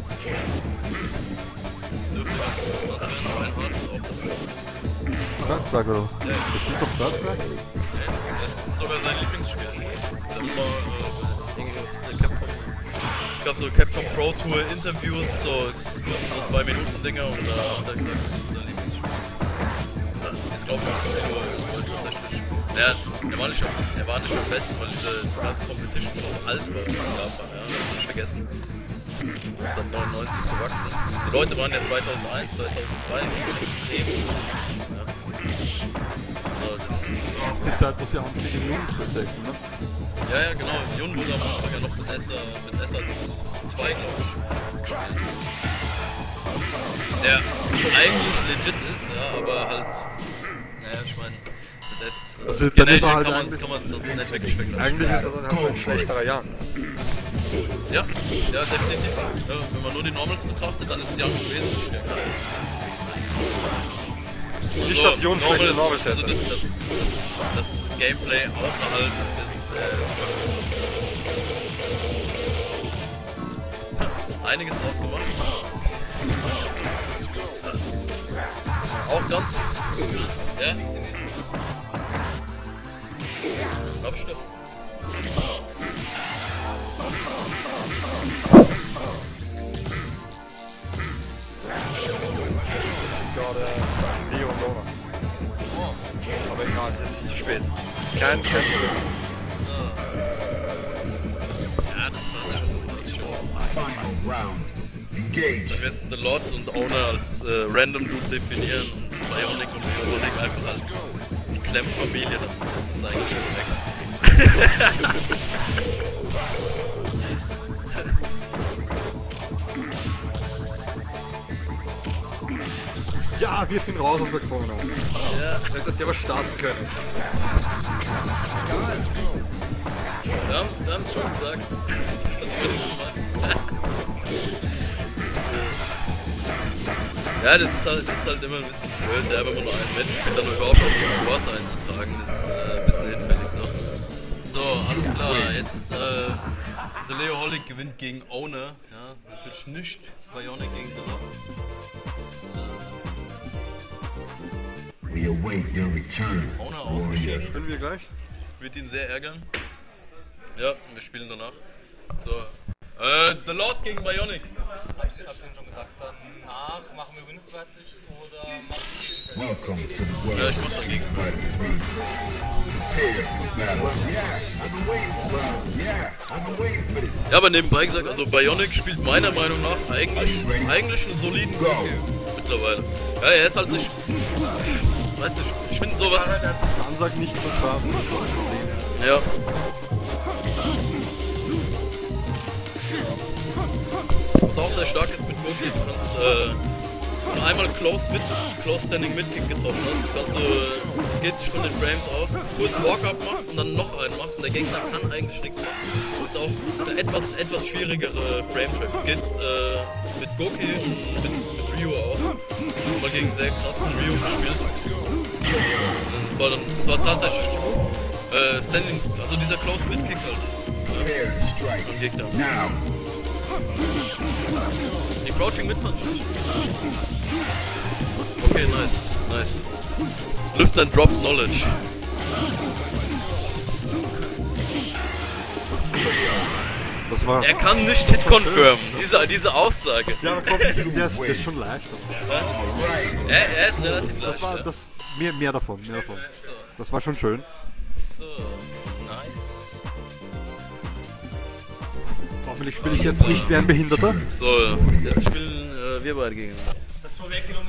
Speaker 2: Das dürfte ganz interessant werden, aber ein Hart ist auch dabei.
Speaker 5: Kraftwerk oder?
Speaker 2: Ja,
Speaker 5: Das spielt doch Kraftwerk?
Speaker 2: das ist sogar sein Lieblingsspiel. Da immer, äh, irgendwie auf der Capcom. Es gab so Capcom Pro Tour Interviews, so, so zwei Minuten Dinger und da hat er gesagt, das ist sein Lieblingsspiel. Ja, das glaube ich auch tatsächlich. Ja, er war nicht am, er war nicht am besten, weil diese, das ganze Competition schon so alt war, das gab, ja, das hab ich vergessen. Dann neunundneunzig gewachsen. Die Leute waren ja zweitausendeins, zweitausendzwei extrem. Ja.
Speaker 5: die Zeit, wo sie anfingen, Jungen zu attacken, ne?
Speaker 2: Ja, ja, genau. Jun wurde am Anfang ja noch mit S R, mit S R zwei, glaube ich. Der eigentlich legit ist, ja, aber halt. Naja, ich meine, das.
Speaker 5: Also,
Speaker 2: Gen
Speaker 5: dann ist
Speaker 2: Agent
Speaker 5: er halt
Speaker 2: kann man
Speaker 5: eigentlich-
Speaker 2: kann man's das nicht wirklich vergleichen.
Speaker 5: Eigentlich ist er dann halt ein schlechterer Jan.
Speaker 2: Ja, ja, definitiv. Ja, wenn man nur die Normals betrachtet, dann ist Jan wesentlich stärker.
Speaker 5: Nicht,
Speaker 2: Also,
Speaker 5: dass Jon schlechte Normals
Speaker 2: also
Speaker 5: hätte.
Speaker 2: das, das, das, das Gameplay außerhalb des äh, einiges ausgemacht. Auch ganz. Ja? Glaub ich stimmt.
Speaker 5: Gerade Leo und Lona. Aber egal, es ist zu spät. Kein Cancel.
Speaker 2: Ja, das passt schon, das passt schon.
Speaker 1: Final round. Engage.
Speaker 2: Wenn wir jetzt The Lord und Owner als äh, Random Dude definieren und Bionic und Bionic einfach als die Clem-Familie, dann ist es eigentlich schon weg.
Speaker 5: Ja, wirf ihn raus aus der Krone.
Speaker 2: Ja,
Speaker 5: Hättest du aber starten können.
Speaker 2: wir haben wir haben es schon gesagt. Das wird nicht so weit. Ja, das ist, halt, das ist halt immer ein bisschen blöd, ja, wenn man nur ein Match spielt, dann überhaupt noch die Scores einzutragen, das ist äh, ein bisschen hinfällig so. So, alles klar, jetzt äh, der Leo Holic gewinnt gegen Owner, ja, natürlich nicht Bionic gegen The Lord.
Speaker 1: We await your return.
Speaker 2: Owner
Speaker 1: warrior.
Speaker 2: ausgeschieden,
Speaker 5: Können wir gleich?
Speaker 2: wird ihn sehr ärgern. Ja, wir spielen danach. So, äh, The Lord gegen Bionic.
Speaker 3: Hab's Ihnen schon gesagt, danach machen wir Wins fertig oder machen
Speaker 1: Welcome to the world
Speaker 2: Ja, ich mach dagegen.
Speaker 1: of fighting freedom. Prepare for battle. Yeah, I've been waiting for battle. Yeah, I've been waiting for this.
Speaker 2: Ja, aber nebenbei gesagt, also Bionic spielt meiner Meinung nach eigentlich, eigentlich einen soliden Goku mittlerweile. Ja, er ist halt nicht. Weißt du, ich finde sowas.
Speaker 5: Ansag nicht mehr fahren.
Speaker 2: Ja. Was auch sehr stark ist mit Goku, du kannst, äh, wenn du einmal Close mit, Close Standing Mid-Kick getroffen hast, kannst du, es geht sich von den Frames aus, kurz Walk-Up machst und dann noch einen machst und der Gegner kann eigentlich nichts machen. Das ist auch eine etwas, etwas schwierigere Frame-Trap. Es geht äh, mit Goku und mit, mit Ryu auch. Ich hab mal gegen einen sehr krassen Ryu gespielt. Und es war dann, es war tatsächlich äh, Standing, also dieser Close Mid-Kick halt
Speaker 1: Prepare to strike.
Speaker 2: am Gegner.
Speaker 1: Now.
Speaker 2: Die Crouching Mid-Punch. Okay, nice, nice. Lift and Drop Knowledge.
Speaker 5: Das war.
Speaker 2: Er kann nicht Hit confirmen, diese, diese Aussage.
Speaker 5: Ja, komm, der ist, der ist schon leicht.
Speaker 2: Er, er ist relativ
Speaker 5: Das war
Speaker 2: leicht,
Speaker 5: das. Mehr, mehr davon, mehr davon. Das war schon schön.
Speaker 2: ja. So, nice.
Speaker 5: Hoffentlich spiele ich jetzt nicht wie ein Behinderter.
Speaker 2: So, jetzt spielen äh, wir beide gegeneinander.
Speaker 3: das vorweggenommen.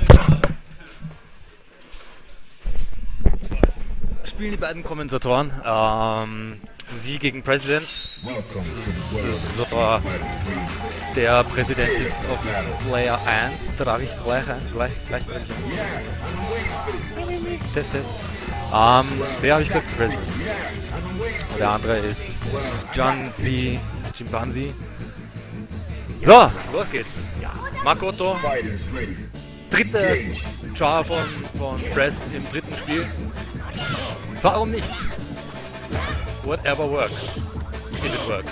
Speaker 3: Spielen die beiden Kommentatoren. Ähm, sie gegen President.
Speaker 1: Welcome to the world
Speaker 3: So,
Speaker 1: of fighting freedom.
Speaker 3: der Präsident sitzt auf Layer eins. Trage ich gleich ein. Gleich, gleich trage ich ein. Test, Test. Ähm, wer habe ich gesagt? President. Der andere ist Janzi Chimpanzee. So, los geht's. Makoto,
Speaker 1: Fighters ready.
Speaker 3: dritte Char von, von Press im dritten Spiel. Warum nicht? Whatever works. If it works.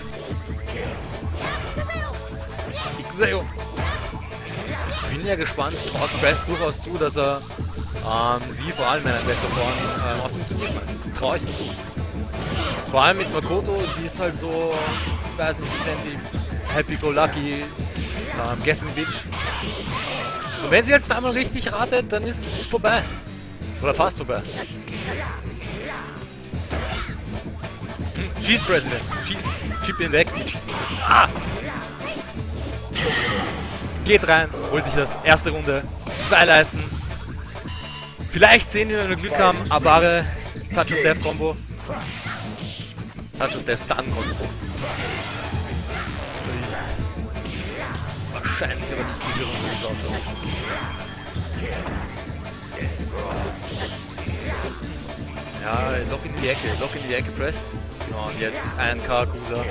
Speaker 3: Ixeo. Bin ja gespannt, traut Press durchaus zu, dass er ähm, sie vor allem in einer besseren Form ähm, aus dem Turnier schmeißt. Trau ich mir zu. Vor allem mit Makoto, die ist halt so, ich weiß nicht, wie nennen sie, happy-go-lucky, ähm, guessing bitch. Und wenn sie jetzt einmal richtig ratet, dann ist es vorbei. Oder fast vorbei. Hm, schieß, President. Schieß. Schieb ihn weg. Schieß. Ah! Geht rein, holt sich das erste Runde. Zwei Leisten. Vielleicht sehen wir, wenn wir Glück haben, Abare Touch of Death Combo. Touch of Death Stun Combo. Wahrscheinlich aber nicht die Führung geschaut. Ja, Lock in die Ecke, Lock in die Ecke Press. Ja, und jetzt ein Karakusa.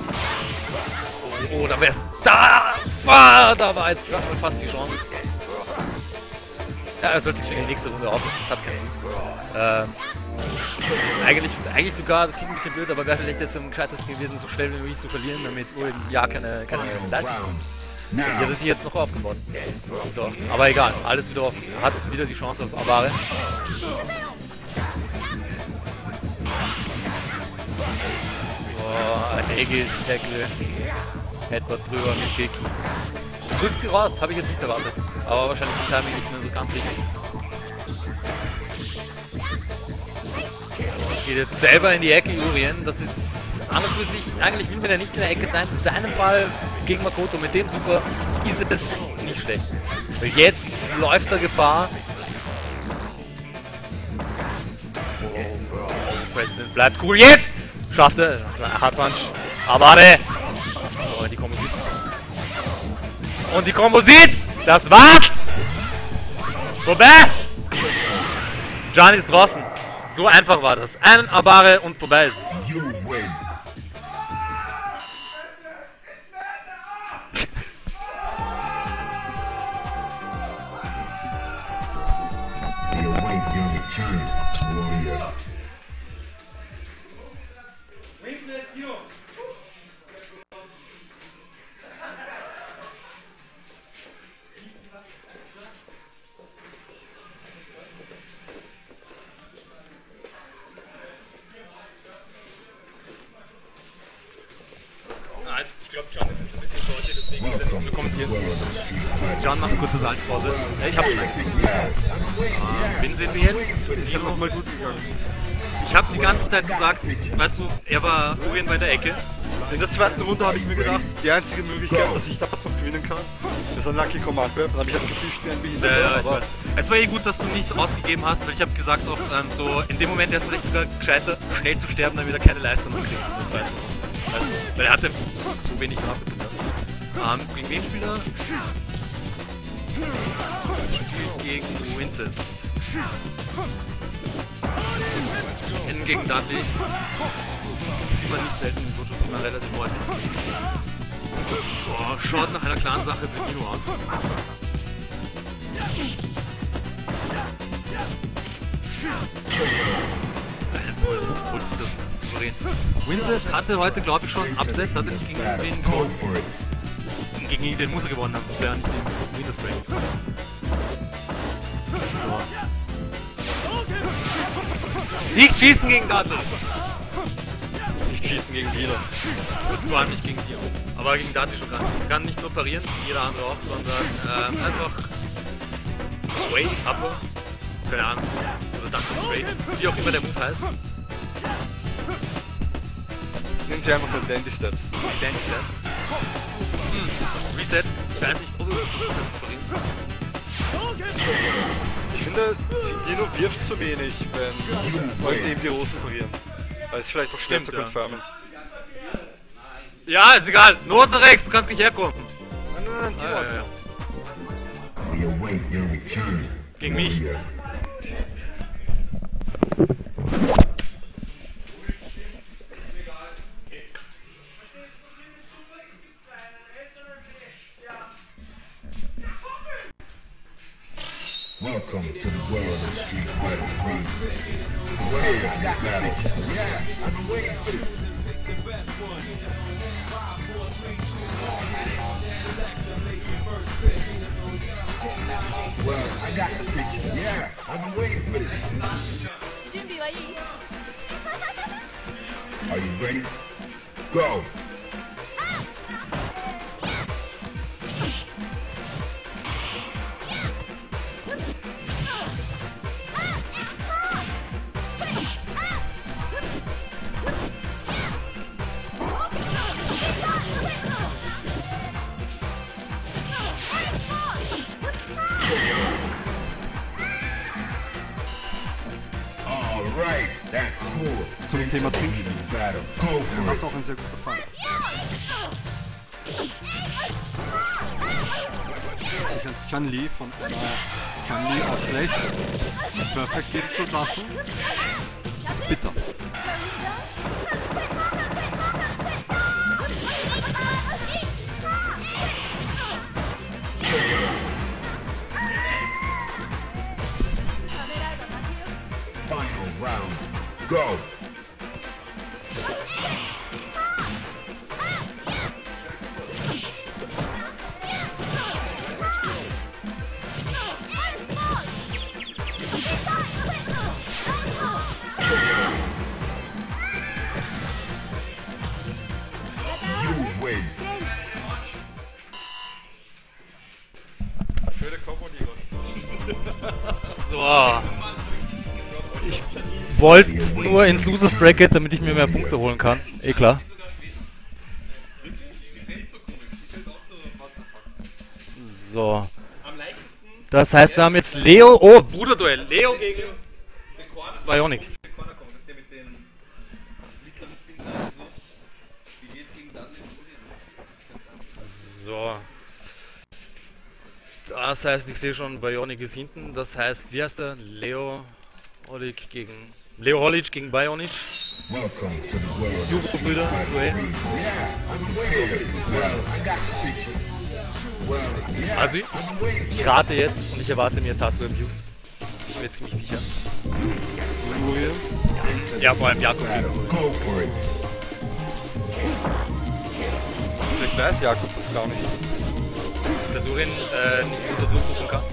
Speaker 3: Oh, da wär's. Da! Da war jetzt fast die Chance. Ja, er sollte sich für die nächste Runde aufnehmen. Das hat keinen Sinn. Ähm, eigentlich, eigentlich sogar, das klingt ein bisschen blöd, aber wäre vielleicht jetzt am gescheitesten gewesen, so schnell wie möglich zu verlieren, damit Urin ja keine, keine Leistung kommt. Die hat er sich jetzt noch aufgebaut. So, aber egal, alles wieder offen. Er hat wieder die Chance auf Avare. So, ein Aegis Tackle. Etwas drüber mit Kick. Drückt sie raus, habe ich jetzt nicht erwartet. Aber wahrscheinlich die Timing nicht mehr so ganz richtig. So, geht jetzt selber in die Ecke, Urien. Das ist an und für sich, eigentlich will er nicht in der Ecke sein. In seinem Fall gegen Makoto mit dem Super ist es nicht schlecht. Weil jetzt läuft er Gefahr. President bleibt cool. Jetzt! Schafft er. Hardpunch. Avare. So, die Kombo sitzt. Und die Kombo sitzt! Das war's! Vorbei! Jan ist draußen. So einfach war das. Ein Avare und vorbei ist es.
Speaker 1: You win. You await your return, warrior.
Speaker 3: Ich glaube, John ist jetzt ein bisschen solche, deswegen will er nicht kommentieren. John macht eine kurze Salzpause. Ich hab's schon. Ah, wen sehen wir jetzt?
Speaker 5: Ich hab nochmal gut gegangen.
Speaker 3: Ich hab's die ganze Zeit gesagt, weißt du, er war Urien bei der Ecke.
Speaker 5: In der zweiten Runde habe ich mir gedacht, die einzige Möglichkeit, dass ich das noch gewinnen kann, ist ein Lucky Command Web. Dann habe ich halt gefischt wie ein Behinderter.
Speaker 3: Ja, ja, ich
Speaker 5: aber
Speaker 3: weiß. Es war eh gut, dass du nicht ausgegeben hast, weil ich habe gesagt auch ähm, so, in dem Moment wäre es vielleicht sogar gescheiter, schnell zu sterben, damit er keine Leistung mehr kriegt. In der zweiten Runde. Weißt du? Weil er hatte so wenig nachgezogen. Ähm, gegen wen spielt er? Spielt gegen Wincest. Innen gegen Dudley. Sieht man nicht selten in Jojo, sieht man relativ häufig. So, schaut nach einer klaren Sache für Nino aus. Jetzt holt sich das souverän. Wincest hatte heute, glaube ich, schon Upset, hatte nicht gegen wen gewonnen. Gegen den muss er gewonnen haben, sonst wäre er nicht den Wincest Break. So. Nicht schießen gegen Dudley! Nicht schießen gegen Wiener. Und vor allem nicht gegen Dio. Aber gegen Dudley schon gar nicht. Kann nicht nur parieren, wie jeder andere auch, sondern ähm, einfach Sway, Upper, keine Ahnung, oder Duck Sway, wie auch immer der Move heißt.
Speaker 5: nennen sie einfach nur Dandy Steps.
Speaker 3: Dandy Steps. Hm. Reset. Ich weiß nicht, ob du das parieren.
Speaker 5: Ich finde, Dino wirft zu wenig, wenn Leute ihm die Rosen parieren. Weil es vielleicht auch schwer zu
Speaker 3: ja.
Speaker 5: confirmen.
Speaker 3: Ja, ist egal. Not Rex, du kannst nicht herkommen.
Speaker 5: Nein, nein, nein,
Speaker 3: Ah, ja, ja.
Speaker 1: We await your return.
Speaker 3: Gegen mich.
Speaker 1: warrior. Welcome to the world of Street Fighter three. Warriors of battle. Yeah, I've been waiting for this. Well, I got the picture. Yeah, I've been waiting for this.
Speaker 6: 準備はいい
Speaker 1: Are you ready? Go! All right,
Speaker 5: zum Thema Trinken.
Speaker 1: Battle. Go for
Speaker 5: Das
Speaker 1: it.
Speaker 5: ist auch ein sehr guter Fall. Sich ein Chun-Li von einer Chun-Li aus rechts perfekt geben zu lassen, ist bitter.
Speaker 1: Final round. Go. You win.
Speaker 4: Schöne Kombo,
Speaker 3: So. Ich wollte nur ins Losers Bracket, damit ich mir mehr Punkte holen kann. Eh klar. So. Das heißt, wir haben jetzt Leo. Oh, Bruderduell. Leo gegen Bionic. So. Das heißt, ich sehe schon, Bionic ist hinten. Das heißt, wie heißt der? Leo Holic gegen. Leo Holic gegen Bionic.
Speaker 1: Welcome to the world of
Speaker 3: Jugo-Brüder. Duell. Also, ich rate jetzt und ich erwarte mir Tatsu Abuse. Ich bin mir ziemlich sicher. Ja, vor allem Jakob.
Speaker 1: Go for it.
Speaker 5: Ich weiß Jakob das gar nicht.
Speaker 3: Der Surin äh, nicht unter durchrufen kann.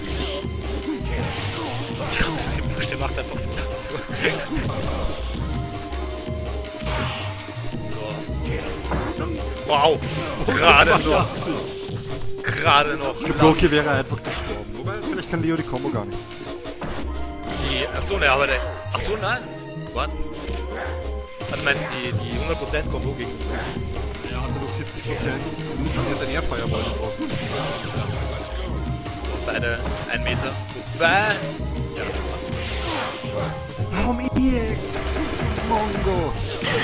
Speaker 3: Ich glaube, das ist ihm wurscht, der macht einfach so dazu. So. Wow! Gerade noch! Gerade noch!
Speaker 5: Loki wäre einfach gestorben. Wobei, vielleicht kann Leo die Combo gar nicht.
Speaker 3: Die, achso, ne, aber der. Achso, nein! Was? Ah, du meinst die, die hundert Prozent Combo gegen.
Speaker 5: Er hatte noch siebzig Prozent und dann hat er Air Fireball getroffen.
Speaker 3: So, beide ein Meter. Wobei. Ja, das war's.
Speaker 5: Warum E X? Mongo!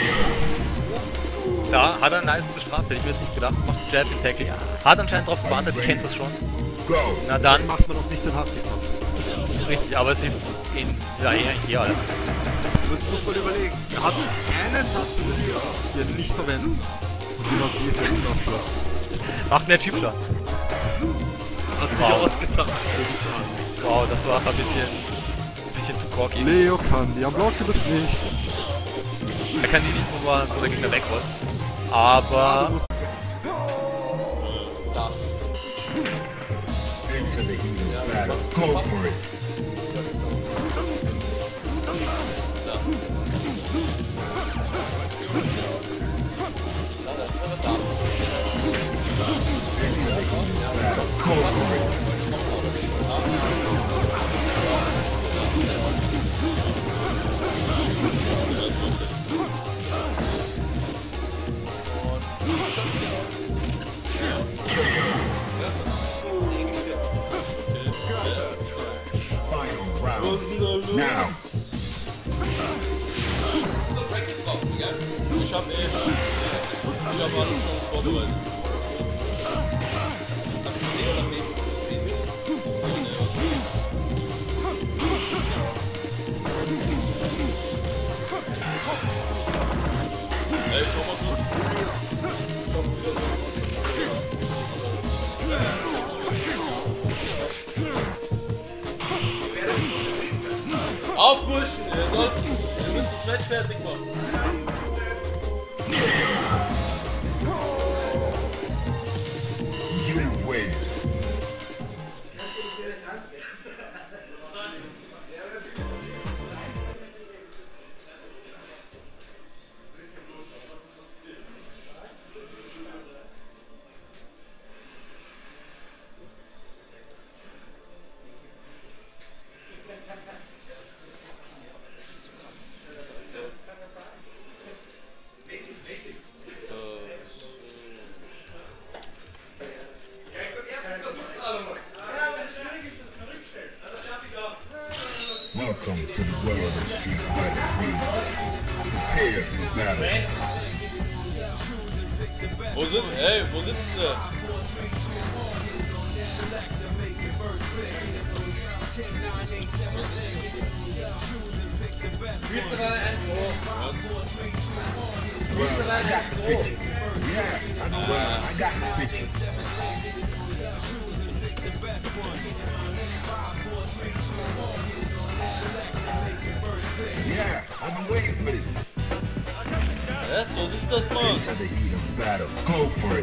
Speaker 3: Da hat er nice bestraft, hätte ich mir jetzt nicht gedacht. Macht Jab im Tackle. Hat anscheinend drauf gewartet, die kennt das schon.
Speaker 1: Go.
Speaker 3: Na dann,
Speaker 5: Macht man auch nicht den Hardkick.
Speaker 3: richtig, aber es hilft in ja, hier, Alter.
Speaker 5: Jetzt muss man überlegen. Er hat einen Tatsu dafür, den er nicht verwendet. Und genau die ist jetzt auf.
Speaker 3: Macht mehr Chipshot.
Speaker 5: Hat sich
Speaker 3: Wow.
Speaker 5: ausgezahlt.
Speaker 3: Wow, das war ein bisschen, ein bisschen too cocky.
Speaker 5: Leo kann die am Block das nicht.
Speaker 3: Er kann die nicht, wo, man, wo der Gegner wegrollt.
Speaker 5: Ah, du
Speaker 3: Aber
Speaker 5: musst
Speaker 1: Into the heat of battle. Go for it. Go for it. Final round. Now.
Speaker 2: Ich hab eh. Ich hab alles schon vorbereitet. Hast du gesehen oder nicht? Ey, schau mal gut. Aufpushen, ihr sollt, ihr müsst das Match fertig machen.
Speaker 1: You win. Welcome to the world of Street Fighter three. Prepare for battle.
Speaker 2: Wo sitzt, ey, wo sitzt der?
Speaker 1: Yeah, I know well, I got the picture. Yeah, I've been waiting for this.
Speaker 2: Ja, so ist das, Mann.
Speaker 1: Into the heat of battle. Go for it.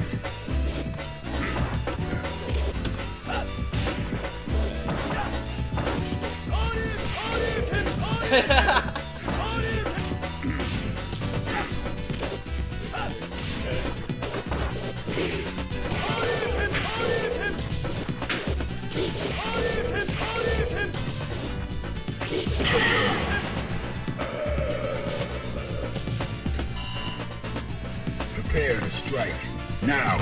Speaker 1: Prepare to strike. Now.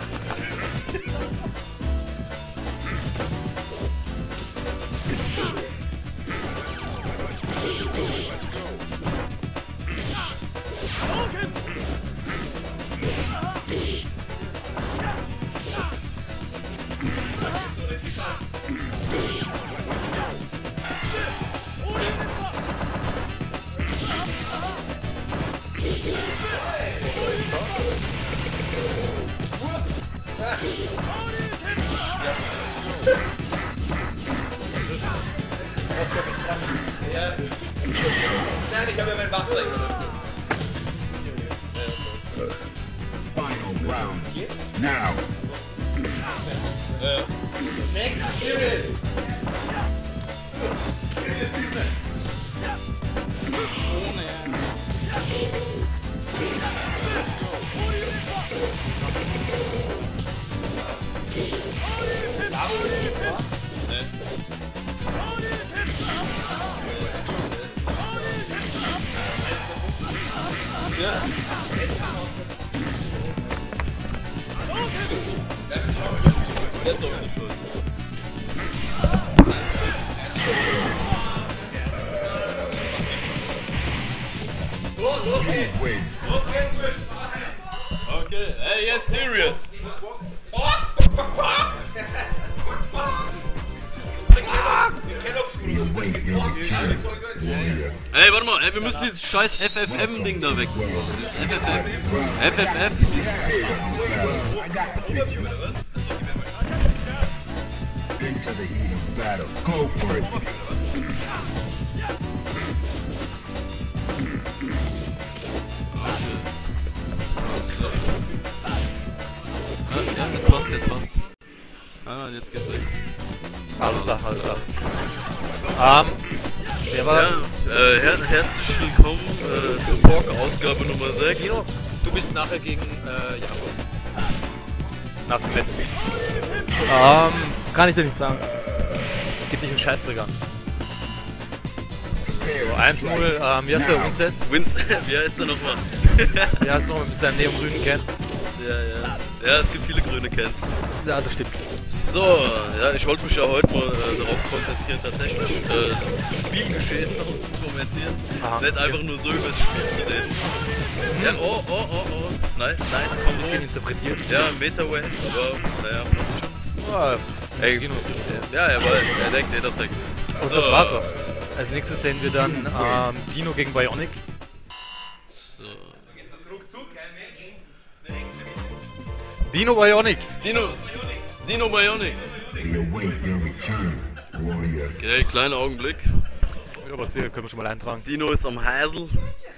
Speaker 2: Nein, ich habe ja mein Wasser.
Speaker 1: Final round. Now.
Speaker 2: Äh. Next series. Ja. Jetzt auf die Schuld. Los, los geht's! Los geht's! Okay, hey, jetzt serious! Ey, warte mal, ey, wir müssen dieses scheiß F F M-Ding da weg. Dieses F F F. F F F, dieses...
Speaker 1: Into the heat of battle. Go for it.
Speaker 2: Ah, ja, jetzt passt, jetzt passt. Ah, jetzt geht's weg.
Speaker 3: Alles da, alles da. Ähm, wer war...
Speaker 2: Ja, äh, her herzlich willkommen äh, zur Pork-Ausgabe Nummer sechs.
Speaker 3: Dino, du bist nachher gegen äh, Jakob. Nach dem Wetten. Ähm, kann ich dir nicht sagen. Geht dich einen Scheißdreck an. So, eins null, ähm, wie heißt der Winzest?
Speaker 2: Vince, wie heißt der nochmal?
Speaker 3: Der heißt noch mit seinem neongrünen Ken.
Speaker 2: Ja, ja. Ja, es gibt viele grüne Cans.
Speaker 3: Ja, das stimmt.
Speaker 2: So, ja, ich wollte mich ja heute mal äh, darauf konzentrieren, tatsächlich äh, das Spielgeschehen noch zu kommentieren.
Speaker 3: Aha,
Speaker 2: Nicht
Speaker 3: okay.
Speaker 2: einfach nur so über das Spiel zu reden. Ja, oh, oh, oh, oh. Nice, nice
Speaker 3: Bisschen
Speaker 2: Combo.
Speaker 3: interpretiert.
Speaker 2: Ja, Meta-West, aber naja, passt schon.
Speaker 3: Ja,
Speaker 2: Ey,
Speaker 3: Dino ist gut.
Speaker 2: ja, ja, weil er denkt, jeder sagt.
Speaker 3: Und das war's auch. Als nächstes sehen wir dann ähm, Dino gegen Bionic.
Speaker 2: So.
Speaker 3: Dino Bionic!
Speaker 2: Dino, Dino Bionic.
Speaker 1: We await your return, warrior.
Speaker 2: Okay, kleiner Augenblick.
Speaker 3: Ja, was hier können wir schon mal eintragen.
Speaker 2: Dino ist am Hasel.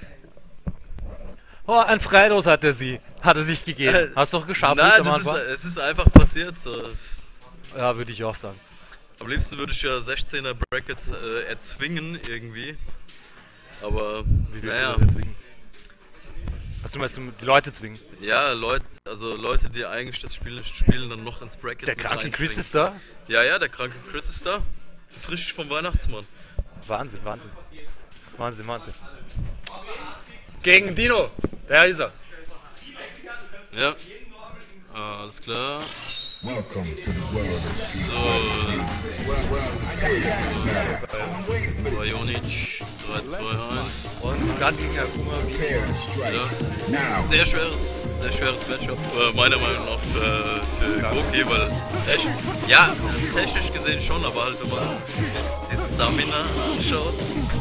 Speaker 3: Oh, ein Freilos hat er sie. Hat er sich gegeben.
Speaker 2: Äh,
Speaker 3: Hast du doch geschafft,
Speaker 2: Nein,
Speaker 3: am
Speaker 2: das ist,
Speaker 3: Anfang?
Speaker 2: es ist einfach passiert. So.
Speaker 3: Ja, würde ich auch sagen.
Speaker 2: Am liebsten würde ich ja sechzehner Brackets äh, erzwingen irgendwie. Aber,
Speaker 3: Wie will
Speaker 2: naja.
Speaker 3: du das zwingen? Also du meinst, du die Leute zwingen?
Speaker 2: Ja, Leute, also Leute, die eigentlich das Spiel nicht spielen, dann noch ins Bracket
Speaker 3: Der
Speaker 2: mit
Speaker 3: kranke Chris
Speaker 2: reinzwingen.
Speaker 3: ist da?
Speaker 2: Ja, ja, der kranke Chris ist da. Frisch vom Weihnachtsmann.
Speaker 3: Wahnsinn, Wahnsinn. Wahnsinn, Wahnsinn. Gegen Dino! Der ist er.
Speaker 2: Ja. Ah, alles klar.
Speaker 1: Welcome to the world of Street
Speaker 2: So.
Speaker 1: Fighter three.
Speaker 2: Bajonic, drei zwei eins.
Speaker 3: Und dann ging Akuma wie
Speaker 2: Ja. Sehr schweres, sehr schweres Matchup, äh, meiner Meinung nach für, für Goki, weil echt, ja, technisch gesehen schon, aber halt wenn man die, die Stamina anschaut,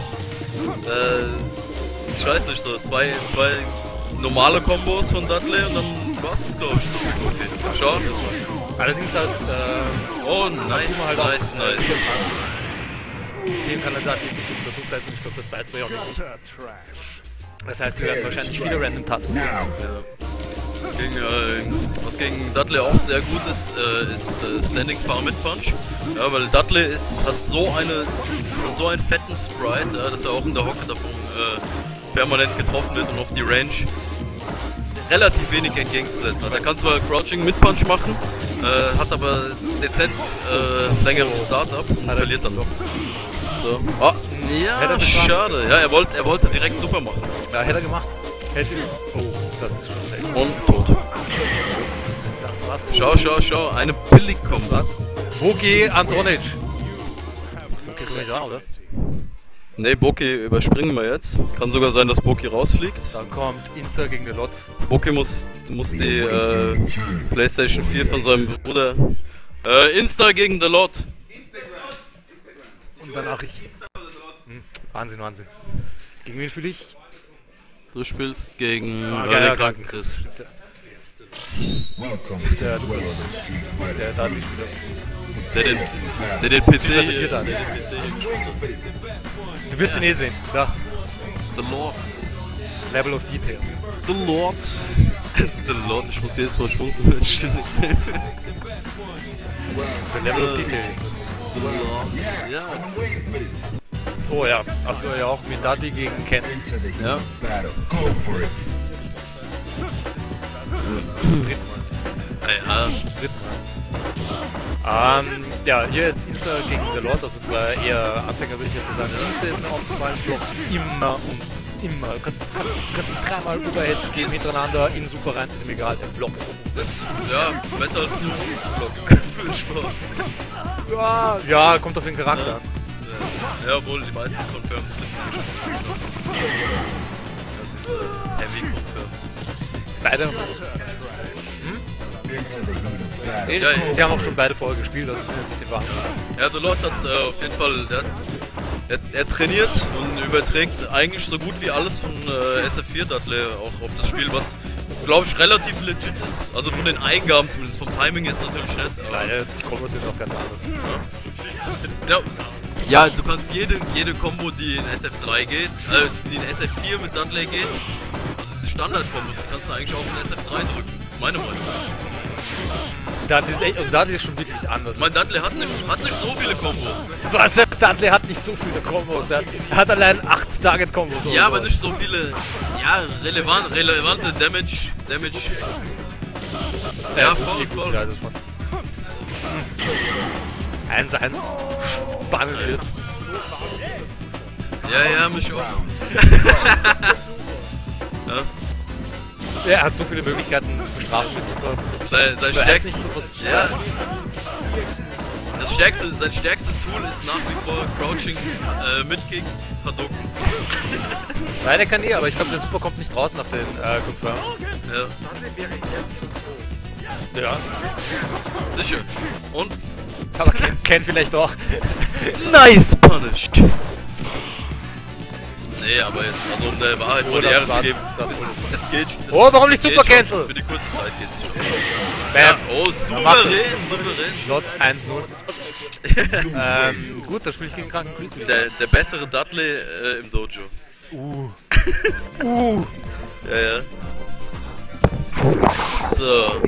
Speaker 2: äh, ich weiß nicht, so zwei, zwei normale Kombos von Dudley und dann war's das, glaube ich, so mit Goki. Schau.
Speaker 3: allerdings halt, äh,
Speaker 2: Oh, nice,
Speaker 3: halt auch,
Speaker 2: nice,
Speaker 3: äh,
Speaker 2: nice.
Speaker 3: den kann er da ein bisschen unter Druck setzen. Ich glaube, das weiß man ja auch nicht. Das heißt, wir werden wahrscheinlich viele Random Touches sehen.
Speaker 2: Ja. Gegen, äh, was gegen Dudley auch sehr gut ist, äh, ist äh, Standing Farm Mid Punch. Ja, weil Dudley ist, hat so eine hat so einen fetten Sprite, ja, dass er auch in der Hocke davon äh, permanent getroffen wird und auf die Range relativ wenig entgegenzusetzen hat. Er kann zwar Crouching Mid Punch machen, äh, hat aber dezent äh, längeres Startup und verliert dann doch. So. Oh, ja, schade. Ja, er wollte er wollte direkt super machen.
Speaker 3: Ja, hätte er gemacht. Hätte Oh, das ist schon schlecht.
Speaker 2: Und tot.
Speaker 3: Das war's.
Speaker 2: Schau, schau, schau, eine Billig-Kombo.
Speaker 3: Boki Andronic. Boki ist doch nicht da, oder?
Speaker 2: Ne, Boki überspringen wir jetzt. Kann sogar sein, dass Boki rausfliegt.
Speaker 3: Dann kommt Insta gegen den Lot.
Speaker 2: Boki muss, muss die äh, PlayStation vier von seinem Bruder. Äh, Insta gegen The Lot.
Speaker 3: Und danach ich. Hm, Wahnsinn, Wahnsinn. Gegen wen spiele ich?
Speaker 2: Du spielst gegen
Speaker 3: Ah,
Speaker 2: äh,
Speaker 3: geil,
Speaker 2: den
Speaker 3: ja,
Speaker 2: kranken Chris.
Speaker 3: Der Lukas. Der Dudley-Spieler.
Speaker 2: Der den, der den P C
Speaker 3: Der
Speaker 2: hier.
Speaker 3: da, der den P C. Du wirst ihn eh sehen. Da.
Speaker 2: The Lord.
Speaker 3: Level of Detail.
Speaker 2: The Lord. The Lord, ich muss jedes Mal schmunzeln, wenn ich still nicht.
Speaker 3: Der Level of Detail ist das.
Speaker 2: The Lord. Ja.
Speaker 3: Oh ja, also ja auch mit Dudley gegen Ken.
Speaker 2: Ja. Ja.
Speaker 3: Ähm, ja, hier jetzt Insta gegen The Lord, also zwar eher Anfänger würde ich jetzt mal sagen. Insta ist mir aufgefallen, blockt immer und immer. Du kannst, kannst, kannst dreimal Überheads gehen hintereinander in super rein, ist mir egal, er blockt.
Speaker 2: Das, ja, besser als nur zu blocken.
Speaker 3: Ja, ja, kommt auf den Charakter an.
Speaker 2: Ja, ja, wohl die meisten Confirms sind das ist äh, Heavy Confirms.
Speaker 3: Beide. Hm?
Speaker 2: Ja, ja.
Speaker 3: Sie haben auch schon beide vorher gespielt, das ist ein bisschen warm.
Speaker 2: Ja, The Lord hat äh, auf jeden Fall, der, er, er trainiert und überträgt eigentlich so gut wie alles von äh, S F vier Dudley auch auf das Spiel, was glaube ich relativ legit ist. Also von den Eingaben zumindest, vom Timing jetzt natürlich nicht. Aber
Speaker 3: Nein, die Kombos sind auch ganz anders.
Speaker 2: ja. Ja, du kannst jede, jede Combo, die in S F drei geht, äh, die in S F vier mit Dudley geht, also diese Standard-Kombos, die kannst du eigentlich auch in S F drei drücken. Das ist meine Meinung.
Speaker 3: Dudley ist, echt, und Dudley ist schon wirklich anders.
Speaker 2: Ich meine, Dudley hat nicht, hat nicht so viele Kombos.
Speaker 3: Was selbst Dudley hat nicht so viele Kombos. Er hat allein acht Target-Kombos.
Speaker 2: Ja, aber nicht so viele, ja, relevant, relevante Damage, Damage. Ja, voll, voll.
Speaker 3: Ja, das ist eins eins. Spannend wird's.
Speaker 2: Ja, ja, mich auch. Ja.
Speaker 3: Er hat so viele Möglichkeiten zu bestrafen.
Speaker 2: Sein, sein
Speaker 3: Ich weiß
Speaker 2: stärkstes,
Speaker 3: nicht, was
Speaker 2: ja, das stärkste, sein stärkstes Tool ist nach wie vor Crouching, äh, Mid-Kick, Hadouken.
Speaker 3: Nein, der kann eh, aber ich glaube, der Super kommt nicht raus nach den äh, Confirm.
Speaker 2: Ja.
Speaker 3: Ja.
Speaker 2: Sicher. Und?
Speaker 3: Aber Ken, Ken vielleicht auch.
Speaker 2: Nice Punish! Nee, aber jetzt, also um der Wahrheit
Speaker 3: Oh,
Speaker 2: vor die
Speaker 3: das
Speaker 2: Ehre zu
Speaker 3: war's.
Speaker 2: geben,
Speaker 3: Das
Speaker 2: es,
Speaker 3: war's.
Speaker 2: es geht. Es,
Speaker 3: Oh, warum nicht
Speaker 2: es geht
Speaker 3: Super
Speaker 2: schon.
Speaker 3: Cancel?
Speaker 2: Für die kurze Zeit geht es schon.
Speaker 3: Bam.
Speaker 2: Ja, oh,
Speaker 3: macht
Speaker 2: souverän, souverän.
Speaker 3: Slot eins null. ähm, gut, da spiele ich gegen kranken Chris.
Speaker 2: Der, der bessere Dudley äh, im Dojo.
Speaker 3: Uh. uh.
Speaker 2: Ja, ja. So.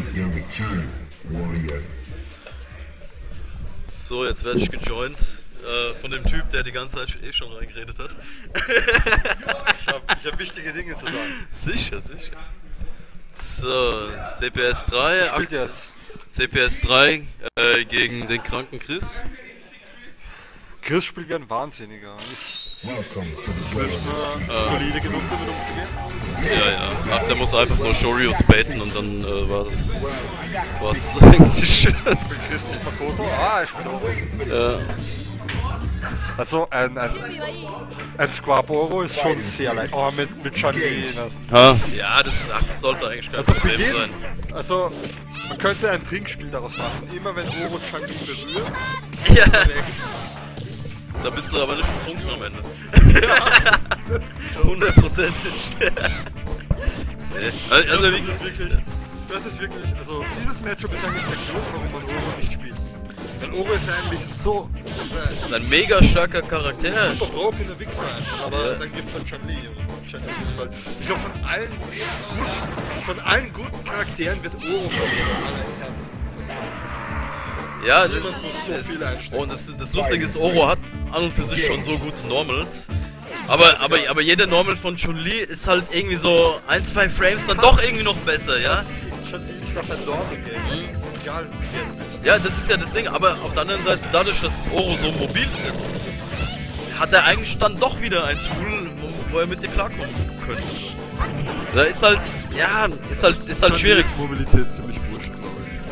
Speaker 2: So, jetzt werde ich gejoint äh, von dem Typ, der die ganze Zeit eh schon reingeredet hat.
Speaker 4: Ich habe ich hab wichtige Dinge zu sagen.
Speaker 2: Sicher, sicher. So, C P S drei.
Speaker 4: Spielt jetzt.
Speaker 2: C P S drei äh, gegen den kranken Chris.
Speaker 4: Chris spielt wie ein Wahnsinniger. Ist
Speaker 1: Welcome to the
Speaker 4: Das
Speaker 1: world.
Speaker 4: ist nur
Speaker 2: Äh.
Speaker 4: solide genug, damit umzugehen.
Speaker 2: Ja, ja. Ach, der muss einfach nur Shoryu baiten und dann äh, war das. War das eigentlich schön.
Speaker 4: Ich bin Christoph Makoto. Ah, ich bin auch.
Speaker 2: Ja.
Speaker 4: Also ein, ein, ein Squaboro ist schon sehr leicht. Oh, mit, mit Chun-Li. Also,
Speaker 2: Ah. Ja, das, ach, das sollte eigentlich kein
Speaker 4: also für
Speaker 2: Problem sein.
Speaker 4: jeden, also man könnte ein Trinkspiel daraus machen. Immer wenn Oro Chun-Li berührt,
Speaker 2: Ja.
Speaker 4: weg.
Speaker 2: Da bist du aber nicht betrunken am Ende. Hundertprozentig. Nee. Also, also
Speaker 4: Das
Speaker 2: wie,
Speaker 4: ist wirklich, das ist wirklich, also dieses Matchup ist eigentlich der Grund, warum man Oro nicht spielt. Weil Oro ist ja eigentlich so äh,
Speaker 2: das ist ein mega starker Charakter.
Speaker 4: super broken in der Wichser einfach, aber
Speaker 2: Ja.
Speaker 4: dann gibt's halt Chun-Li und Chun-Li ist halt, ich glaube von allen guten, von allen guten Charakteren wird Oro von mir am allerhärtesten.
Speaker 2: Ja,
Speaker 4: Niemand muss so
Speaker 2: das,
Speaker 4: viel einstecken.
Speaker 2: und das, das Lustige ist, Oro hat an und für sich schon so gute Normals. Aber, aber, aber jede Normal von Chun-Li ist halt irgendwie so ein, zwei Frames dann doch irgendwie noch besser, ja?
Speaker 4: Chun-Li ist doch ein Normal-Game, ist egal wie der du bist.
Speaker 2: Ja, das ist ja das Ding, aber auf der anderen Seite, dadurch, dass Oro so mobil ist, hat er eigentlich dann doch wieder ein Tool, wo, wo er mit dir klarkommen könnte. Da ist halt, ja, ist halt, ist halt schwierig.
Speaker 5: Mobilität ziemlich wurscht, glaube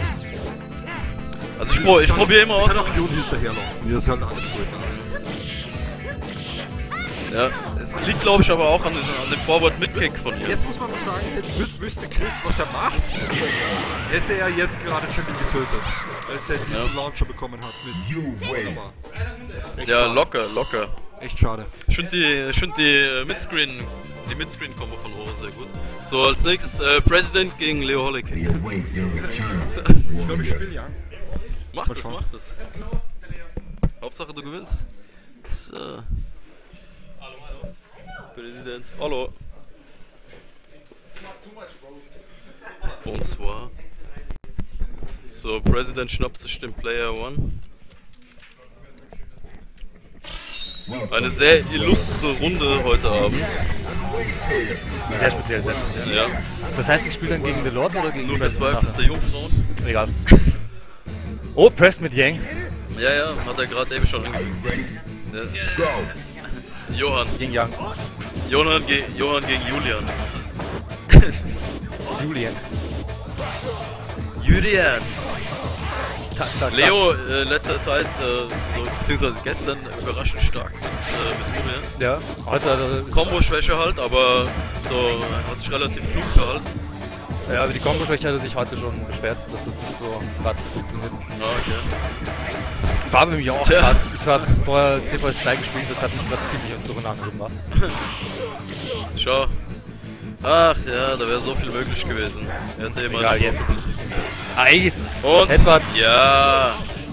Speaker 2: Also ich, pro, ich probiere immer
Speaker 5: ich.
Speaker 2: aus.
Speaker 5: Ich kann auch Juni hinterherlaufen, mir ist halt alles so egal.
Speaker 2: Ja, es liegt glaube ich aber auch an, diesem, an dem Forward-Mid-Kick von ihr.
Speaker 5: Jetzt muss man sagen, jetzt wüs- wüsste Chris, was er macht, hätte er jetzt gerade Chun-Li getötet, als er diesen
Speaker 2: Ja.
Speaker 5: Launcher bekommen hat mit
Speaker 1: You wait.
Speaker 5: Wunderbar. Echt
Speaker 2: Ja,
Speaker 5: schade.
Speaker 2: locker, locker.
Speaker 5: Echt schade.
Speaker 2: Ich finde die, ich find die äh, Midscreen, die Midscreen-Kombo von Oro sehr gut. So, als nächstes äh, President gegen Leo Holic.
Speaker 1: We await your return,
Speaker 5: Ich glaube, ich
Speaker 1: warrior.
Speaker 5: spiele Young.
Speaker 2: Mach das,
Speaker 5: schauen.
Speaker 2: mach das. Hauptsache du gewinnst. So. Präsident. Hallo. Bonsoir. So, President schnappt sich den Player One. Eine sehr illustre Runde heute Abend.
Speaker 3: Sehr speziell, sehr speziell.
Speaker 2: Ja,
Speaker 3: Das heißt, ich spiele dann gegen The Lord oder gegen
Speaker 2: nur
Speaker 3: die
Speaker 2: verzweifelte Jungfrauen.
Speaker 3: Egal. Oh, Press mit Yang.
Speaker 2: Ja, ja, hat er gerade eben schon angekündigt. Ja.
Speaker 1: Go.
Speaker 2: Johann.
Speaker 3: Gegen Yang.
Speaker 2: Johann, ge Johann gegen Julian.
Speaker 3: Julian.
Speaker 2: Julian.
Speaker 3: Ta ta ta.
Speaker 2: Leo, äh, letzter Zeit, äh, so, beziehungsweise gestern, überraschend stark mit, äh, mit Julian.
Speaker 3: Ja, heute hat er.
Speaker 2: Kombo-Schwäche halt, aber so, er hat sich relativ klug gehalten.
Speaker 3: Ja, also die Kombo-Schwäche hat er sich heute schon beschwert, dass das nicht so gerade funktioniert.
Speaker 2: Ja, okay.
Speaker 3: War bei mir auch
Speaker 2: Tja.
Speaker 3: gerade. Ich habe vorher C V S zwei gespielt, das hat mich gerade ziemlich durcheinander gemacht.
Speaker 2: Schau. Ach ja, da wäre so viel möglich gewesen. Er hätte immer
Speaker 3: Egal, jetzt. Eis!
Speaker 2: Und
Speaker 3: Headbutt.
Speaker 2: ja.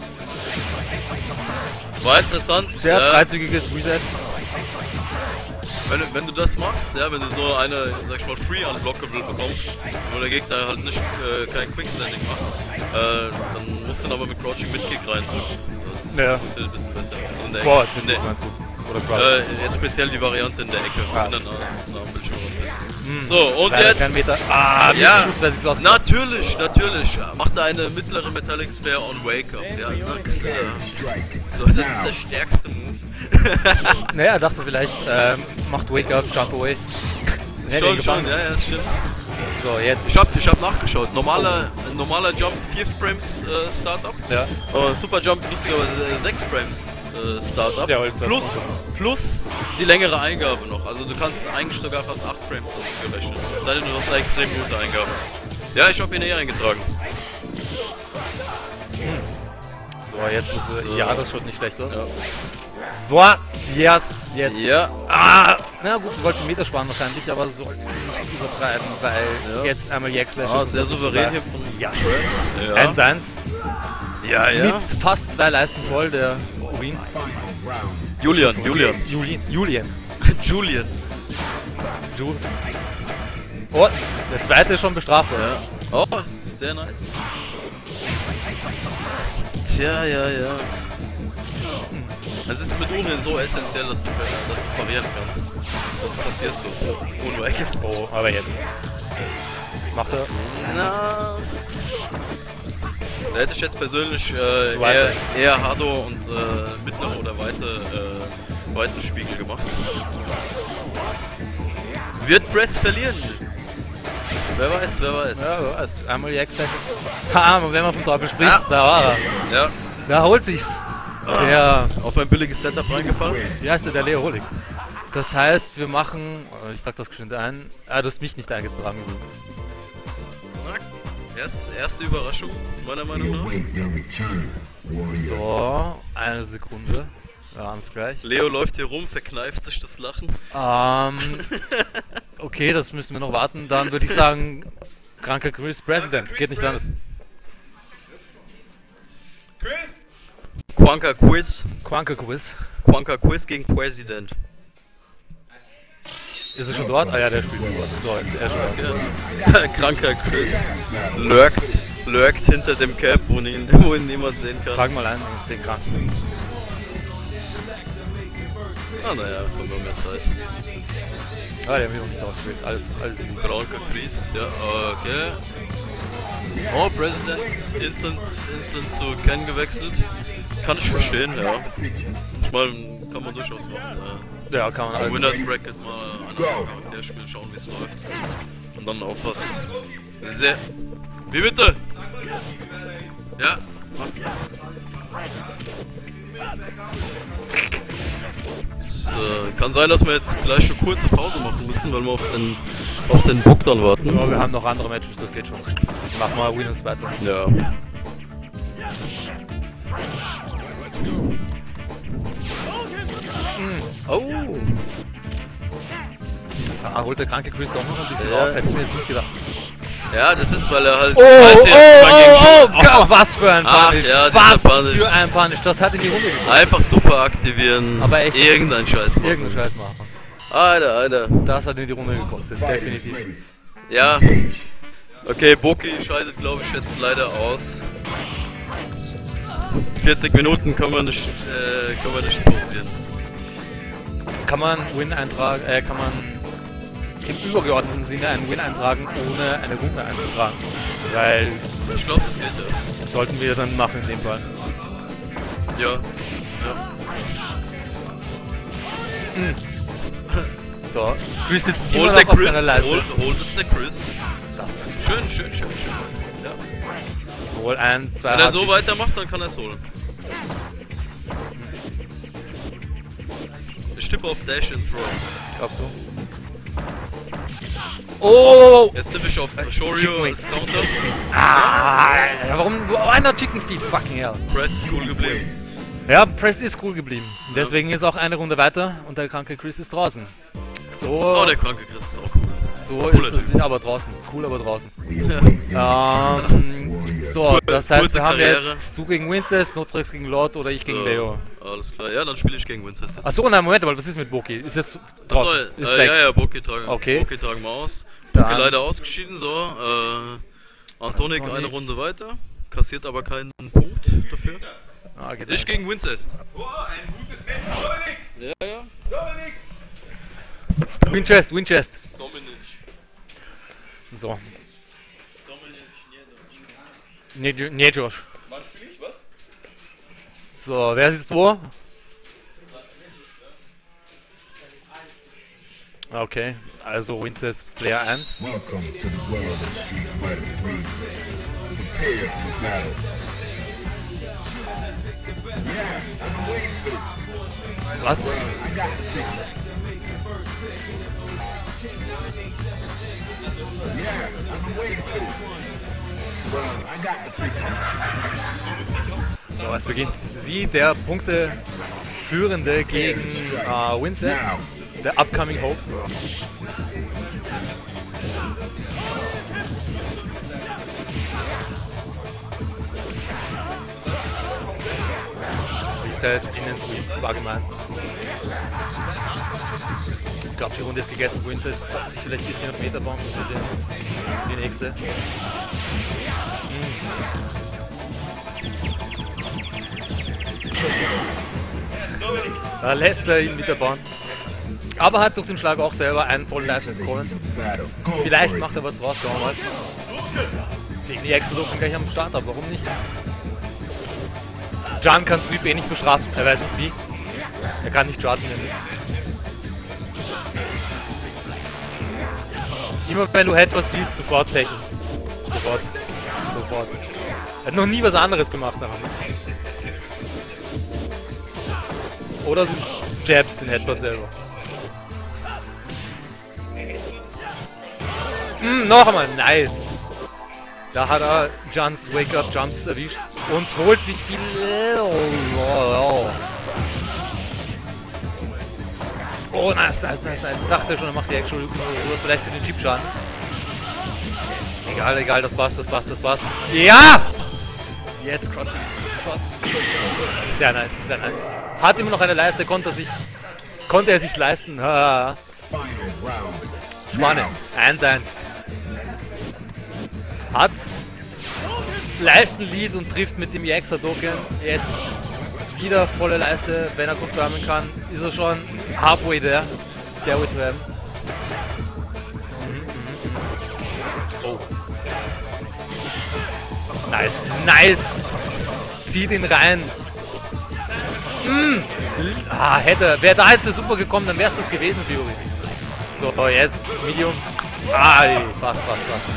Speaker 2: War interessant.
Speaker 3: Sehr
Speaker 2: ja.
Speaker 3: freizügiges Reset.
Speaker 2: Wenn, du- wenn du das machst, ja, wenn du so eine, sag ich mal, Free Unblockable bekommst, wo der Gegner halt nicht äh, kein Quickstanding macht, äh, dann musst du dann aber mit Crouching Mid-Kick reindrücken. Das
Speaker 3: Ja.
Speaker 2: ist ein bisschen besser. In der
Speaker 3: Vorwärts
Speaker 2: in
Speaker 3: mit
Speaker 2: der,
Speaker 3: meinst du? Oder gerade?
Speaker 2: äh, jetzt speziell die Variante in der Ecke,
Speaker 3: Ah.
Speaker 2: wenn du nah, nah am Bildschirm bist. So, und
Speaker 3: Leider
Speaker 2: jetzt...
Speaker 3: kein Meter. Ah,
Speaker 2: Ja,
Speaker 3: Schuss, wer sich klaus.
Speaker 2: natürlich, natürlich. Macht er eine mittlere Metallic Sphere on Wake Up. Ja, na klar. So, das ist der stärkste Move.
Speaker 3: Naja, er dachte vielleicht, ähm, macht Wake Up, Jump Away. Hätte ihn
Speaker 2: Schon, schon,
Speaker 3: gefangen.
Speaker 2: ja, ja, das stimmt.
Speaker 3: So, jetzt.
Speaker 2: Ich hab, ich hab nachgeschaut. Normaler, ein normaler Jump vier Frames äh, Startup.
Speaker 3: Ja.
Speaker 2: Äh, Super Jump lustigerweise sechs Frames äh, Startup.
Speaker 3: Ja, das
Speaker 2: plus,
Speaker 3: ist
Speaker 2: plus die längere Eingabe noch. Also du kannst eigentlich sogar fast acht Frames gerechnet. Sei denn du hast eine extrem gute Eingabe. Ja, ich hab ihn näher eingetragen.
Speaker 3: So, jetzt ist
Speaker 2: So.
Speaker 3: äh, ja, das schaut nicht schlecht aus.
Speaker 2: Ja.
Speaker 3: Boah, yes, jetzt.
Speaker 2: Ja.
Speaker 3: Ah! Na gut, wir wollten Meter sparen wahrscheinlich, aber sollten es nicht übertreiben, weil
Speaker 2: Ja.
Speaker 3: jetzt einmal Jack Slash
Speaker 2: Ah,
Speaker 3: ist
Speaker 2: sehr
Speaker 3: und das ist
Speaker 2: souverän
Speaker 3: vorbei.
Speaker 2: hier von
Speaker 3: Ja.
Speaker 2: Press. Ja.
Speaker 3: eins eins.
Speaker 2: Ja, ja.
Speaker 3: Mit fast zwei Leisten voll, der Urin.
Speaker 2: Julian, Julian.
Speaker 3: Julien. Julien.
Speaker 2: Julian.
Speaker 3: Jules. Oh, der zweite ist schon bestraft, oder?
Speaker 2: Ja. Oh, sehr nice. Tja, ja, ja. Es ist mit Urin so essentiell, dass du, dass du parieren kannst. Sonst passierst du. Ohne Ecke.
Speaker 3: Oh, aber jetzt. Macht er.
Speaker 2: Na. Da hätte ich jetzt persönlich äh,
Speaker 3: Zweite.
Speaker 2: eher, eher Hado und äh, mittlere oder weite äh, Seitenspiegel gemacht. Wird Press verlieren? Wer weiß, wer weiß.
Speaker 3: Ja, wer weiß. Einmal die X-Factor. Ha, wenn man vom Teufel spricht,
Speaker 2: Ja.
Speaker 3: da war er.
Speaker 2: Ja,
Speaker 3: Da holt sich's. Der,
Speaker 2: auf ein billiges Setup reingefallen.
Speaker 3: wie heißt der, der Leo Holig. Das heißt, wir machen, oh, ich trag das geschwind ein. Ah, du hast mich nicht eingetragen übrigens.
Speaker 2: Erst, erste Überraschung, meiner Meinung nach.
Speaker 1: Await your return, warrior.
Speaker 3: So, eine Sekunde. Wir haben's gleich.
Speaker 2: Leo läuft hier rum, verkneift sich das Lachen.
Speaker 3: Ähm, okay, das müssen wir noch warten. Dann würde ich sagen, kranker Chris President. Geht nicht anders.
Speaker 2: Quanka Quiz.
Speaker 3: Quanker Quiz.
Speaker 2: Quanka Quiz gegen President.
Speaker 3: Ist er schon dort? Ah ja, der spielt dort. So, jetzt ist er schon dort.
Speaker 2: Ja. Kranker Chris. Lurkt, lurkt hinter dem Cap, wo ihn, wo ihn niemand sehen kann.
Speaker 3: Frag mal ein, den Kranken.
Speaker 2: Ah naja, kommt noch mehr Zeit.
Speaker 3: Ah, der hat mich noch nicht ausgewählt. Alles, alles easy.
Speaker 2: Kranker Chris, ja, okay. Oh, President, instant, instant zu Ken gewechselt. Kann ich verstehen, ja. Ich meine, kann man durchaus machen. Ja.
Speaker 3: Ja, kann man
Speaker 2: Im
Speaker 3: alles.
Speaker 2: Winners Bracket mal an einem Charakter spielen, schauen wie es läuft. Und dann auf was sehr... Wie bitte? Ja. So, kann sein, dass wir jetzt gleich eine kurze Pause machen müssen, weil wir auf den, auf den Bock dann warten.
Speaker 3: Ja, wir haben noch andere Matches, das geht schon. Machen wir Winners weiter.
Speaker 2: Ja. Oh.
Speaker 3: Ah, holt der kranke Chris doch noch ein bisschen
Speaker 2: Ja.
Speaker 3: auf, hätte ich mir jetzt nicht gedacht.
Speaker 2: Ja, das ist, weil er halt...
Speaker 3: Oh,
Speaker 2: weiß
Speaker 3: oh,
Speaker 2: ja, man
Speaker 3: oh,
Speaker 2: gegen-
Speaker 3: oh, was für ein
Speaker 2: Ach,
Speaker 3: Punish,
Speaker 2: ja, dieser
Speaker 3: was
Speaker 2: Punish.
Speaker 3: für ein Punish, das hat in die Runde gebracht.
Speaker 2: Einfach super aktivieren,
Speaker 3: Aber echt-
Speaker 2: irgendein Scheiß machen.
Speaker 3: Irgendeinen Scheiß machen.
Speaker 2: Alter, Alter.
Speaker 3: Das hat in die Runde gekostet, definitiv.
Speaker 2: Ja. Okay, Boki scheidet, glaube ich, jetzt leider aus. vierzig Minuten können wir nicht, äh, können wir nicht pausieren.
Speaker 3: Kann man Win eintragen, äh, kann man im übergeordneten Sinne einen Win eintragen, ohne eine Runde einzutragen? Weil,
Speaker 2: Ich glaube, das geht ja.
Speaker 3: sollten wir dann machen in dem Fall.
Speaker 2: Ja. Ja.
Speaker 3: So, Chris sitzt immer
Speaker 2: Holt
Speaker 3: noch
Speaker 2: der
Speaker 3: auf
Speaker 2: Chris,
Speaker 3: seiner Leiste.
Speaker 2: holt, holt es der Chris.
Speaker 3: Das.
Speaker 2: Schön, schön, schön, schön. Ja.
Speaker 3: Hol ein, zwei
Speaker 2: Wenn er so
Speaker 3: Hardbeats.
Speaker 2: weitermacht, dann kann er es holen. Ich tippe auf Dash and Throw.
Speaker 3: Glaubst du? Oh!
Speaker 2: Jetzt tippe ich auf Shorio
Speaker 3: Chicken
Speaker 2: als
Speaker 3: Wings.
Speaker 2: Counter.
Speaker 3: Ah, warum? Why not Chicken Feet? Fucking hell.
Speaker 2: Press ist cool geblieben.
Speaker 3: Ja, Press ist cool geblieben. Deswegen ist auch eine Runde weiter und der kranke Chris ist draußen. So,
Speaker 2: Oh, der kranke Chris ist auch cool.
Speaker 3: so
Speaker 2: cooler
Speaker 3: ist das.
Speaker 2: Typ.
Speaker 3: Aber draußen. Cool, aber draußen.
Speaker 1: We await your
Speaker 3: Ähm, so, das heißt,
Speaker 2: kurze
Speaker 3: wir haben
Speaker 2: Karriere.
Speaker 3: jetzt du gegen Wincest, Notrex gegen Lord oder ich gegen
Speaker 2: So,
Speaker 3: Leo.
Speaker 2: Alles klar, ja, dann spiele ich gegen Winchester.
Speaker 3: Achso, nein, Moment, aber was ist mit Boki? Ist jetzt draußen?
Speaker 2: Achso,
Speaker 3: ist
Speaker 2: äh,
Speaker 3: weg.
Speaker 2: ja, ja, Boki tragen,
Speaker 3: Okay.
Speaker 2: Boki tragen wir aus.
Speaker 3: Dann-
Speaker 2: Boki leider ausgeschieden, so. Äh, Antonik eine
Speaker 3: Antonik.
Speaker 2: Runde weiter, kassiert aber keinen Punkt dafür.
Speaker 3: Ah, geht
Speaker 2: Ich
Speaker 3: nicht.
Speaker 2: gegen Wincest.
Speaker 5: Oh, ein gutes Match, Dominik!
Speaker 2: Ja, ja.
Speaker 5: Dominik!
Speaker 3: Winchest, Winchest.
Speaker 2: Dominic.
Speaker 3: So. Nee, Jo- nee, Josh.
Speaker 2: Wann spiele ich, was?
Speaker 3: So, wer sitzt wo? Okay, also Wincest Player eins.
Speaker 1: welcome to the world of Street Fighter three. Prepare for battle. Yeah, I'm waiting for it.
Speaker 3: Was?
Speaker 1: I got the ticket. Yeah, I'm waiting for it. Well, I got the ticket.
Speaker 3: So, es beginnt. Sie, der Punkteführende gegen äh, Wincest, der Upcoming Hope. Reset, Innen Sweep, war gemeint. Ich glaube, die Runde ist gegessen. Wincest hat sich vielleicht ein bisschen auf Meterbomb für die, die nächste. Da lässt er ihn mit der Bahn. Aber hat durch den Schlag auch selber einen vollen Leistung bekommen.
Speaker 1: Battle. Go
Speaker 3: Vielleicht
Speaker 1: for it.
Speaker 3: macht er was draus, schauen wir mal. Gegen die Exodus gleich am Start, aber warum nicht? Jan kann Sweep eh nicht bestrafen, er weiß nicht wie. Er kann nicht chargen. Nämlich. Immer wenn du etwas siehst, sofort lächeln. Sofort. Sofort. Er hat noch nie was anderes gemacht daran. Oder du jabst den Headbutt selber. Mm, noch einmal, nice. Da hat er Jumps, Wake-Up Jumps erwischt und holt sich viel... Oh, oh, oh. Oh, nice, nice, nice, nice. Ich dachte schon, er macht die Action Loop oder vielleicht für den Chip-Schaden. Egal, egal, das passt, das passt, das passt. Ja! Jetzt kommt sehr nice, sehr nice. Hat immer noch eine Leiste, konnte er sich, konnte er sich leisten. Ah. Spannend. eins eins. Hat Leistenlead und trifft mit dem E X A-Token. Jetzt wieder volle Leiste, wenn er confirmen kann, ist er schon halfway there. Stairway to Heaven. Oh. Nice, nice! Zieht ihn rein. Mm. Ah, hätte, wäre da jetzt der Super gekommen, dann wäre es das gewesen, Fury. So, jetzt Medium. Ah, fast, fast, fast.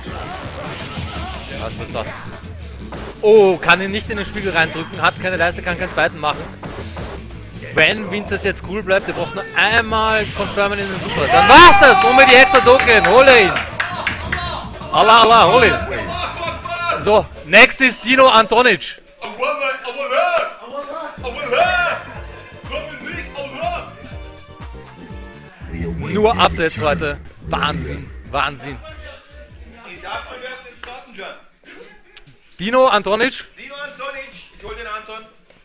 Speaker 3: Was ist das? Oh, kann ihn nicht in den Spiegel reindrücken, hat keine Leiste, kann keinen zweiten machen. Wenn Vinces jetzt cool bleibt, der braucht nur einmal confirmen in den Super. Dann war's das! Hol mir die extra Token, hole ihn! Allah, Allah, hol ihn! So, next ist Dino Antonic. Nur Absatz heute. Wahnsinn, Wahnsinn. Dino Antonic.
Speaker 4: Dino Antonic. Ich hol den Anton.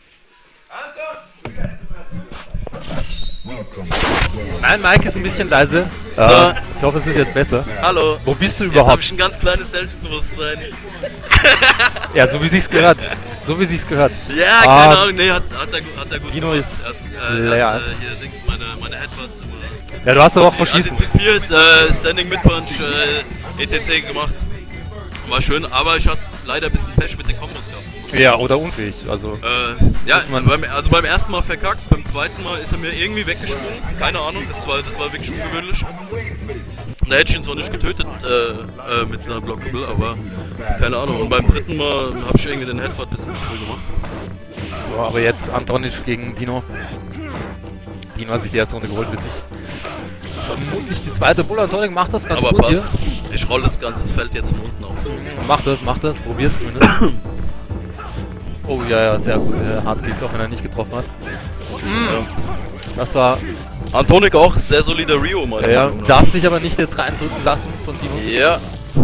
Speaker 4: Anton!
Speaker 3: Mein Mic ist ein bisschen leise.
Speaker 2: So.
Speaker 3: Äh, ich hoffe, es ist jetzt besser.
Speaker 2: Hallo.
Speaker 3: Wo bist du
Speaker 2: Jetzt habe
Speaker 3: überhaupt?
Speaker 2: ich ein ganz kleines Selbstbewusstsein.
Speaker 3: Ja, so wie sich's gehört. So wie sich's gehört.
Speaker 2: Ja,
Speaker 3: Ah,
Speaker 2: keine Ahnung, nee, hat, hat, er, gut- hat er gut
Speaker 3: Dino
Speaker 2: gemacht.
Speaker 3: ist
Speaker 2: Er hat, äh,
Speaker 3: leer.
Speaker 2: er hat, äh, hier links meine, meine Headbutts immer
Speaker 3: Ja, du hast doch auch verschießen.
Speaker 2: antizipiert, äh, Standing Mid-Punch, äh, et cetera gemacht. War schön, aber ich hatte leider ein bisschen Pech mit den Kombos gehabt.
Speaker 3: Ja, oder unfähig. Also,
Speaker 2: Äh, ja,
Speaker 3: Muss man-
Speaker 2: beim, also beim ersten Mal verkackt, beim zweiten Mal ist er mir irgendwie weggesprungen. Keine Ahnung, das war, das war wirklich ungewöhnlich. Da hätte ich ihn zwar nicht getötet äh, äh, mit seiner Blockable, aber keine Ahnung. Und beim dritten Mal habe ich irgendwie den Headbutt ein bisschen zu früh gemacht.
Speaker 3: so, aber jetzt Antonic gegen Dino. Dino hat sich die erste Runde geholt, wird sich vermutlich die zweite Bull. Antonic macht das ganz
Speaker 2: Aber
Speaker 3: gut
Speaker 2: passt. Ich rolle das ganze Feld jetzt von unten auf.
Speaker 3: hier. Mach das, mach das, probier's zumindest. Oh ja, ja, sehr gut. Der Hardkick, auch wenn er nicht getroffen hat. Das war...
Speaker 2: Antonic auch, sehr solider Rio, meine
Speaker 3: Ja, ja,
Speaker 2: Meinung nach.
Speaker 3: darf sich aber nicht jetzt reindrücken lassen von Dino.
Speaker 2: Ja.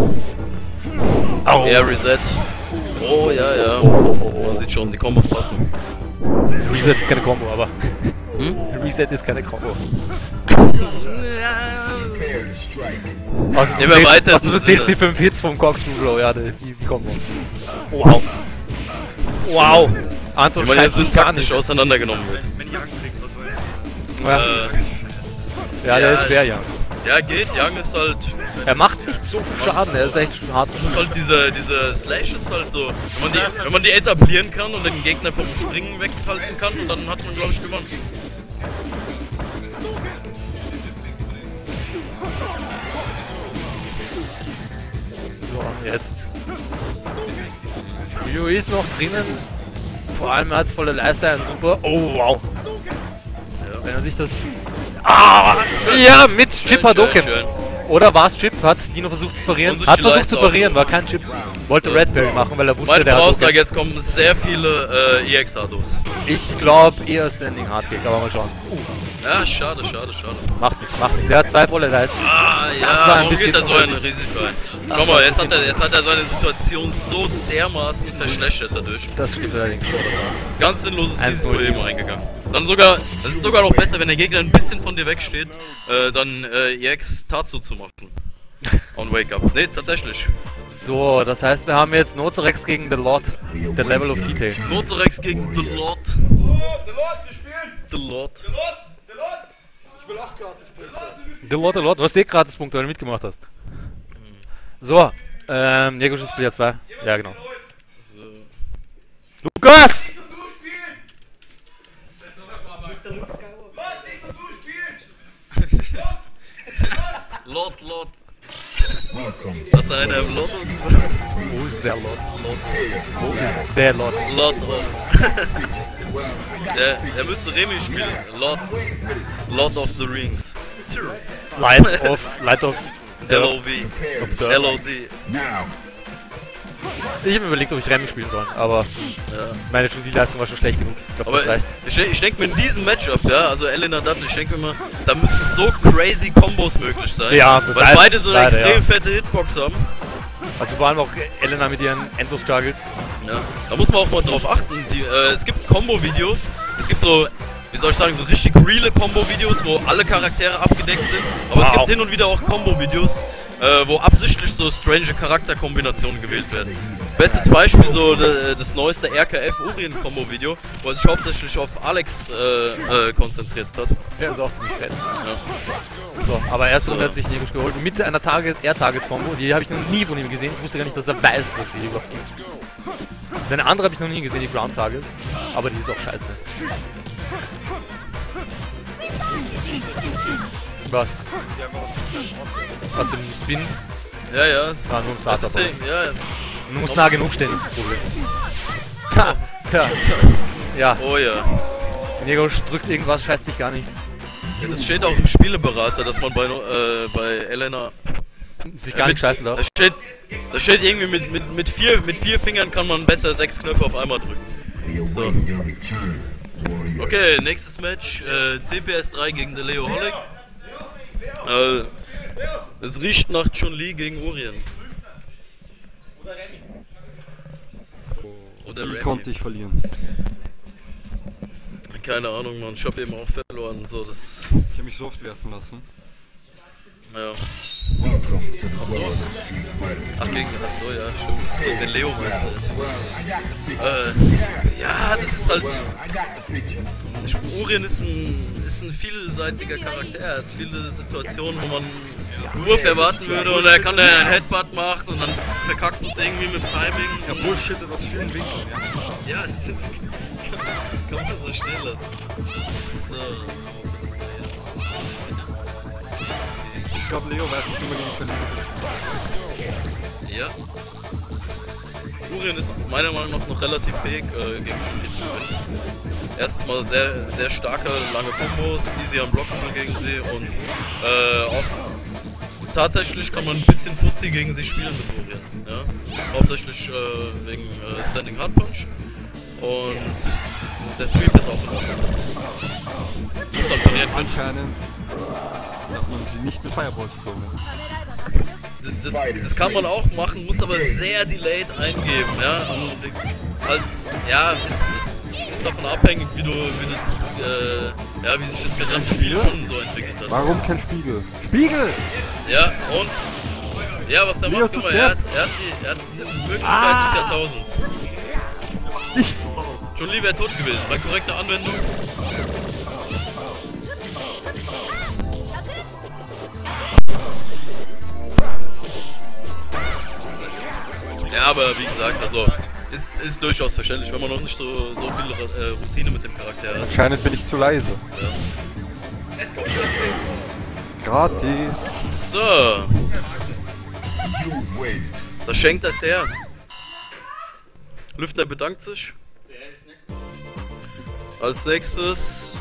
Speaker 3: Au.
Speaker 2: Air Reset. Oh, ja, ja.
Speaker 3: oh, oh.
Speaker 2: Man sieht schon, die Kombos passen.
Speaker 3: Reset ist keine Combo, aber...
Speaker 2: Hm?
Speaker 3: Reset ist keine Combo.
Speaker 1: Prepare to strike.
Speaker 3: Also, du
Speaker 2: Immer
Speaker 3: zählst,
Speaker 2: weiter
Speaker 3: also, du
Speaker 2: zum
Speaker 3: zählst
Speaker 2: Sinne.
Speaker 3: die fünf Hits vom Corkscrew Bro, ja, die, die, die Combo. Wow. Wow. Anton
Speaker 2: Wie man jetzt
Speaker 3: schreibt gar
Speaker 2: taktisch
Speaker 3: nicht.
Speaker 2: auseinandergenommen wird.
Speaker 4: Wenn ich ankriege, was soll
Speaker 3: Ja,
Speaker 2: Äh,
Speaker 3: ja, der
Speaker 2: ja,
Speaker 3: ist schwer, ja.
Speaker 2: ja, geht. Young ist halt.
Speaker 3: Er macht nicht so viel Schaden, er ist echt hart zu
Speaker 2: Ist halt diese, diese Slash ist halt so. Wenn man, die, wenn man die etablieren kann und den Gegner vom Springen weghalten kann, und dann hat man, glaube ich, gewonnen.
Speaker 3: So, jetzt. Ryu ist noch drinnen. Vor allem er hat volle Leiste einen super. Oh, wow. Wenn er sich das. Ah! Ja, mit Chip Hadoken.
Speaker 2: Schön, schön.
Speaker 3: Oder war es Chip? Hat Dino versucht zu parieren?
Speaker 2: Und sich
Speaker 3: Hat
Speaker 2: die
Speaker 3: versucht
Speaker 2: Leiste
Speaker 3: zu parieren,
Speaker 2: auch-
Speaker 3: war kein Chip. Wollte Red Berry machen, weil er wusste,
Speaker 2: Meine
Speaker 3: der hat
Speaker 2: Voraussage,
Speaker 3: Hadoken.
Speaker 2: jetzt kommen sehr viele äh, E X A-Dos.
Speaker 3: Ich glaube eher Standing Hardkick, aber mal schauen. Uh,
Speaker 2: Ja, schade, schade, schade.
Speaker 3: macht nichts, macht nichts. Der hat zwei volle Leisten.
Speaker 2: Ah,
Speaker 3: Das
Speaker 2: ja,
Speaker 3: war ein
Speaker 2: warum
Speaker 3: bisschen
Speaker 2: geht er so ein
Speaker 3: unnötig.
Speaker 2: Risiko ein?
Speaker 3: Das
Speaker 2: Schau
Speaker 3: war
Speaker 2: mal,
Speaker 3: ein
Speaker 2: jetzt hat, er,
Speaker 3: bisschen
Speaker 2: jetzt hat er seine Situation so dermaßen verschlechtert dadurch.
Speaker 3: Das stimmt allerdings. Ja, das war's.
Speaker 2: Ganz sinnloses
Speaker 3: eins null
Speaker 2: Risiko eben eingegangen. Dann sogar, das ist sogar noch besser, wenn der Gegner ein bisschen von dir wegsteht, äh, dann äh, E X Tatsu zu machen. On Wake Up. Ne, tatsächlich.
Speaker 3: So, das heißt, wir haben jetzt Nozorex gegen The Lord. The Level of Detail.
Speaker 2: Nozorex gegen The Lord.
Speaker 4: Oh, der Lord, wir spielen!
Speaker 2: The Lord.
Speaker 4: Der Lord! Der Lord! Ich will auch gratis Punkte.
Speaker 3: The Lord, The Lord. Du hast eh Gratispunkte, weil du mitgemacht hast. So, ähm, Negosch ist Player zwei. Ja, genau. Lukas!
Speaker 2: Lot, Lot.
Speaker 1: Welcome.
Speaker 2: Hat da einer im Lot?
Speaker 3: Wo ist der Lot? Wo ist der Lot?
Speaker 2: Lot of. der, der müsste Remy spielen. Lot. Lot of the Rings.
Speaker 3: Light of, Light of,
Speaker 2: L O V.
Speaker 3: the-
Speaker 2: L O D.
Speaker 1: Now.
Speaker 3: Ich habe mir überlegt, ob ich Remy spielen soll, aber
Speaker 2: Ja.
Speaker 3: meine Leistung war schon schlecht genug. Ich glaube, das
Speaker 2: Aber
Speaker 3: reicht.
Speaker 2: ich, ich denke mir in diesem Matchup, ja, also Elena Dudley, ich denke mir mal, da müssten so crazy Combos möglich sein.
Speaker 3: Ja,
Speaker 2: weil
Speaker 3: leider-
Speaker 2: beide so eine
Speaker 3: leider,
Speaker 2: extrem
Speaker 3: ja.
Speaker 2: fette Hitbox haben.
Speaker 3: Also vor allem auch Elena mit ihren Endlos-Struggles.
Speaker 2: Ja. Da muss man auch mal drauf achten. Die, äh, es gibt Combo-Videos, es gibt so, wie soll ich sagen, so richtig reale Combo-Videos, wo alle Charaktere abgedeckt sind. Aber es
Speaker 3: Wow.
Speaker 2: gibt hin und wieder auch Combo-Videos, äh, wo absichtlich so strange Charakterkombinationen gewählt werden. Bestes Beispiel so de, das neueste R K F Urien Combo Video, wo er sich hauptsächlich auf Alex äh, äh, konzentriert hat.
Speaker 3: Der ist auch ziemlich fett.
Speaker 2: Ja.
Speaker 3: So, aber erst
Speaker 2: So.
Speaker 3: so. hat sich Negusch geholt mit einer Target, Air-Target-Combo. Die habe ich noch nie von ihm gesehen. Ich wusste gar nicht, dass er weiß, dass sie die überhaupt gibt. Seine andere habe ich noch nie gesehen, die Ground Target. Aber die ist auch scheiße. Was? Was, den Spin?
Speaker 2: Ja, ja.
Speaker 3: Ah, nur ein
Speaker 2: Das
Speaker 3: Starter.
Speaker 2: ist ja, ja.
Speaker 3: Du musst nah genug stehen, ist das Problem. Ha! Ja. Ja,
Speaker 2: Oh ja.
Speaker 3: Negusch drückt irgendwas, scheißt dich gar nichts.
Speaker 2: Ja, das steht auch im Spieleberater, dass man bei, äh, bei Elena.
Speaker 3: Sich gar nicht scheißen darf.
Speaker 2: Da steht, da steht irgendwie mit, mit, mit, vier, mit vier Fingern kann man besser sechs Knöpfe auf einmal drücken.
Speaker 1: We await
Speaker 2: So.
Speaker 1: your return, warrior.
Speaker 2: Okay, nächstes Match, äh, C P S drei gegen Leo Holic. Äh, es riecht nach Chun-Li gegen Urien. Oder
Speaker 5: Wie
Speaker 2: Remy.
Speaker 5: konnte ich verlieren?
Speaker 2: Keine Ahnung, man. Ich hab eben auch verloren. So, das.
Speaker 5: Ich habe mich so oft werfen lassen.
Speaker 2: Ja.
Speaker 1: Welcome to the world of Street Fighter.
Speaker 2: Ach, gegen. Achso, ja, stimmt. Gegen den Leo meinst du jetzt. Äh, ja, das ist halt. Ich, Urien ist ein, ist ein vielseitiger Charakter. Er hat viele Situationen, wo man einen Wurf erwarten würde und er kann dann einen Headbutt machen und dann verkackst du es irgendwie mit dem Timing.
Speaker 5: Ja, Bullshit aus vielen Winkeln, ja.
Speaker 2: Ja, das kann man so stehen lassen. So.
Speaker 5: Ich glaube, Leo weiß nicht, wie man gegen verliert.
Speaker 2: Ja. Urien ist meiner Meinung nach noch relativ fähig, äh, gegen Chun-Li zu gewinnen. Erstens mal sehr, sehr starke, lange Kombos, easy am Blocken gegen sie und äh, auch tatsächlich kann man ein bisschen Fuzzi gegen sie spielen mit Urien. Ja? Hauptsächlich äh, wegen äh, Standing Hard Punch und der Sweep ist auch in Ordnung. Muss halt parieren können.
Speaker 5: Anscheinend darf man sie nicht mit Fireballs so.
Speaker 2: Das, das kann man auch machen, muss aber sehr delayed eingeben, ja. Und halt, ja, ist, ist, ist davon abhängig, wie du, wie das, äh, ja, wie sich das gesamte Spiel schon so entwickelt hat.
Speaker 5: Warum kein Spiegel? Spiegel!
Speaker 2: Ja, und? Ja, was der
Speaker 5: Leo
Speaker 2: macht,
Speaker 5: tut
Speaker 2: guck mal, er hat,
Speaker 5: der-
Speaker 2: er hat die, er hat die Möglichkeit des Jahrtausends.
Speaker 5: Nicht!
Speaker 2: Chun-Li wäre tot gewesen, bei korrekter Anwendung. Ja, aber wie gesagt, also ist, ist durchaus verständlich, wenn man noch nicht so, so viel äh, Routine mit dem Charakter hat.
Speaker 5: Anscheinend bin ich zu leise. Gratis!
Speaker 2: So,
Speaker 1: You wait.
Speaker 2: da schenkt das her. Lüftner bedankt sich. Als nächstes,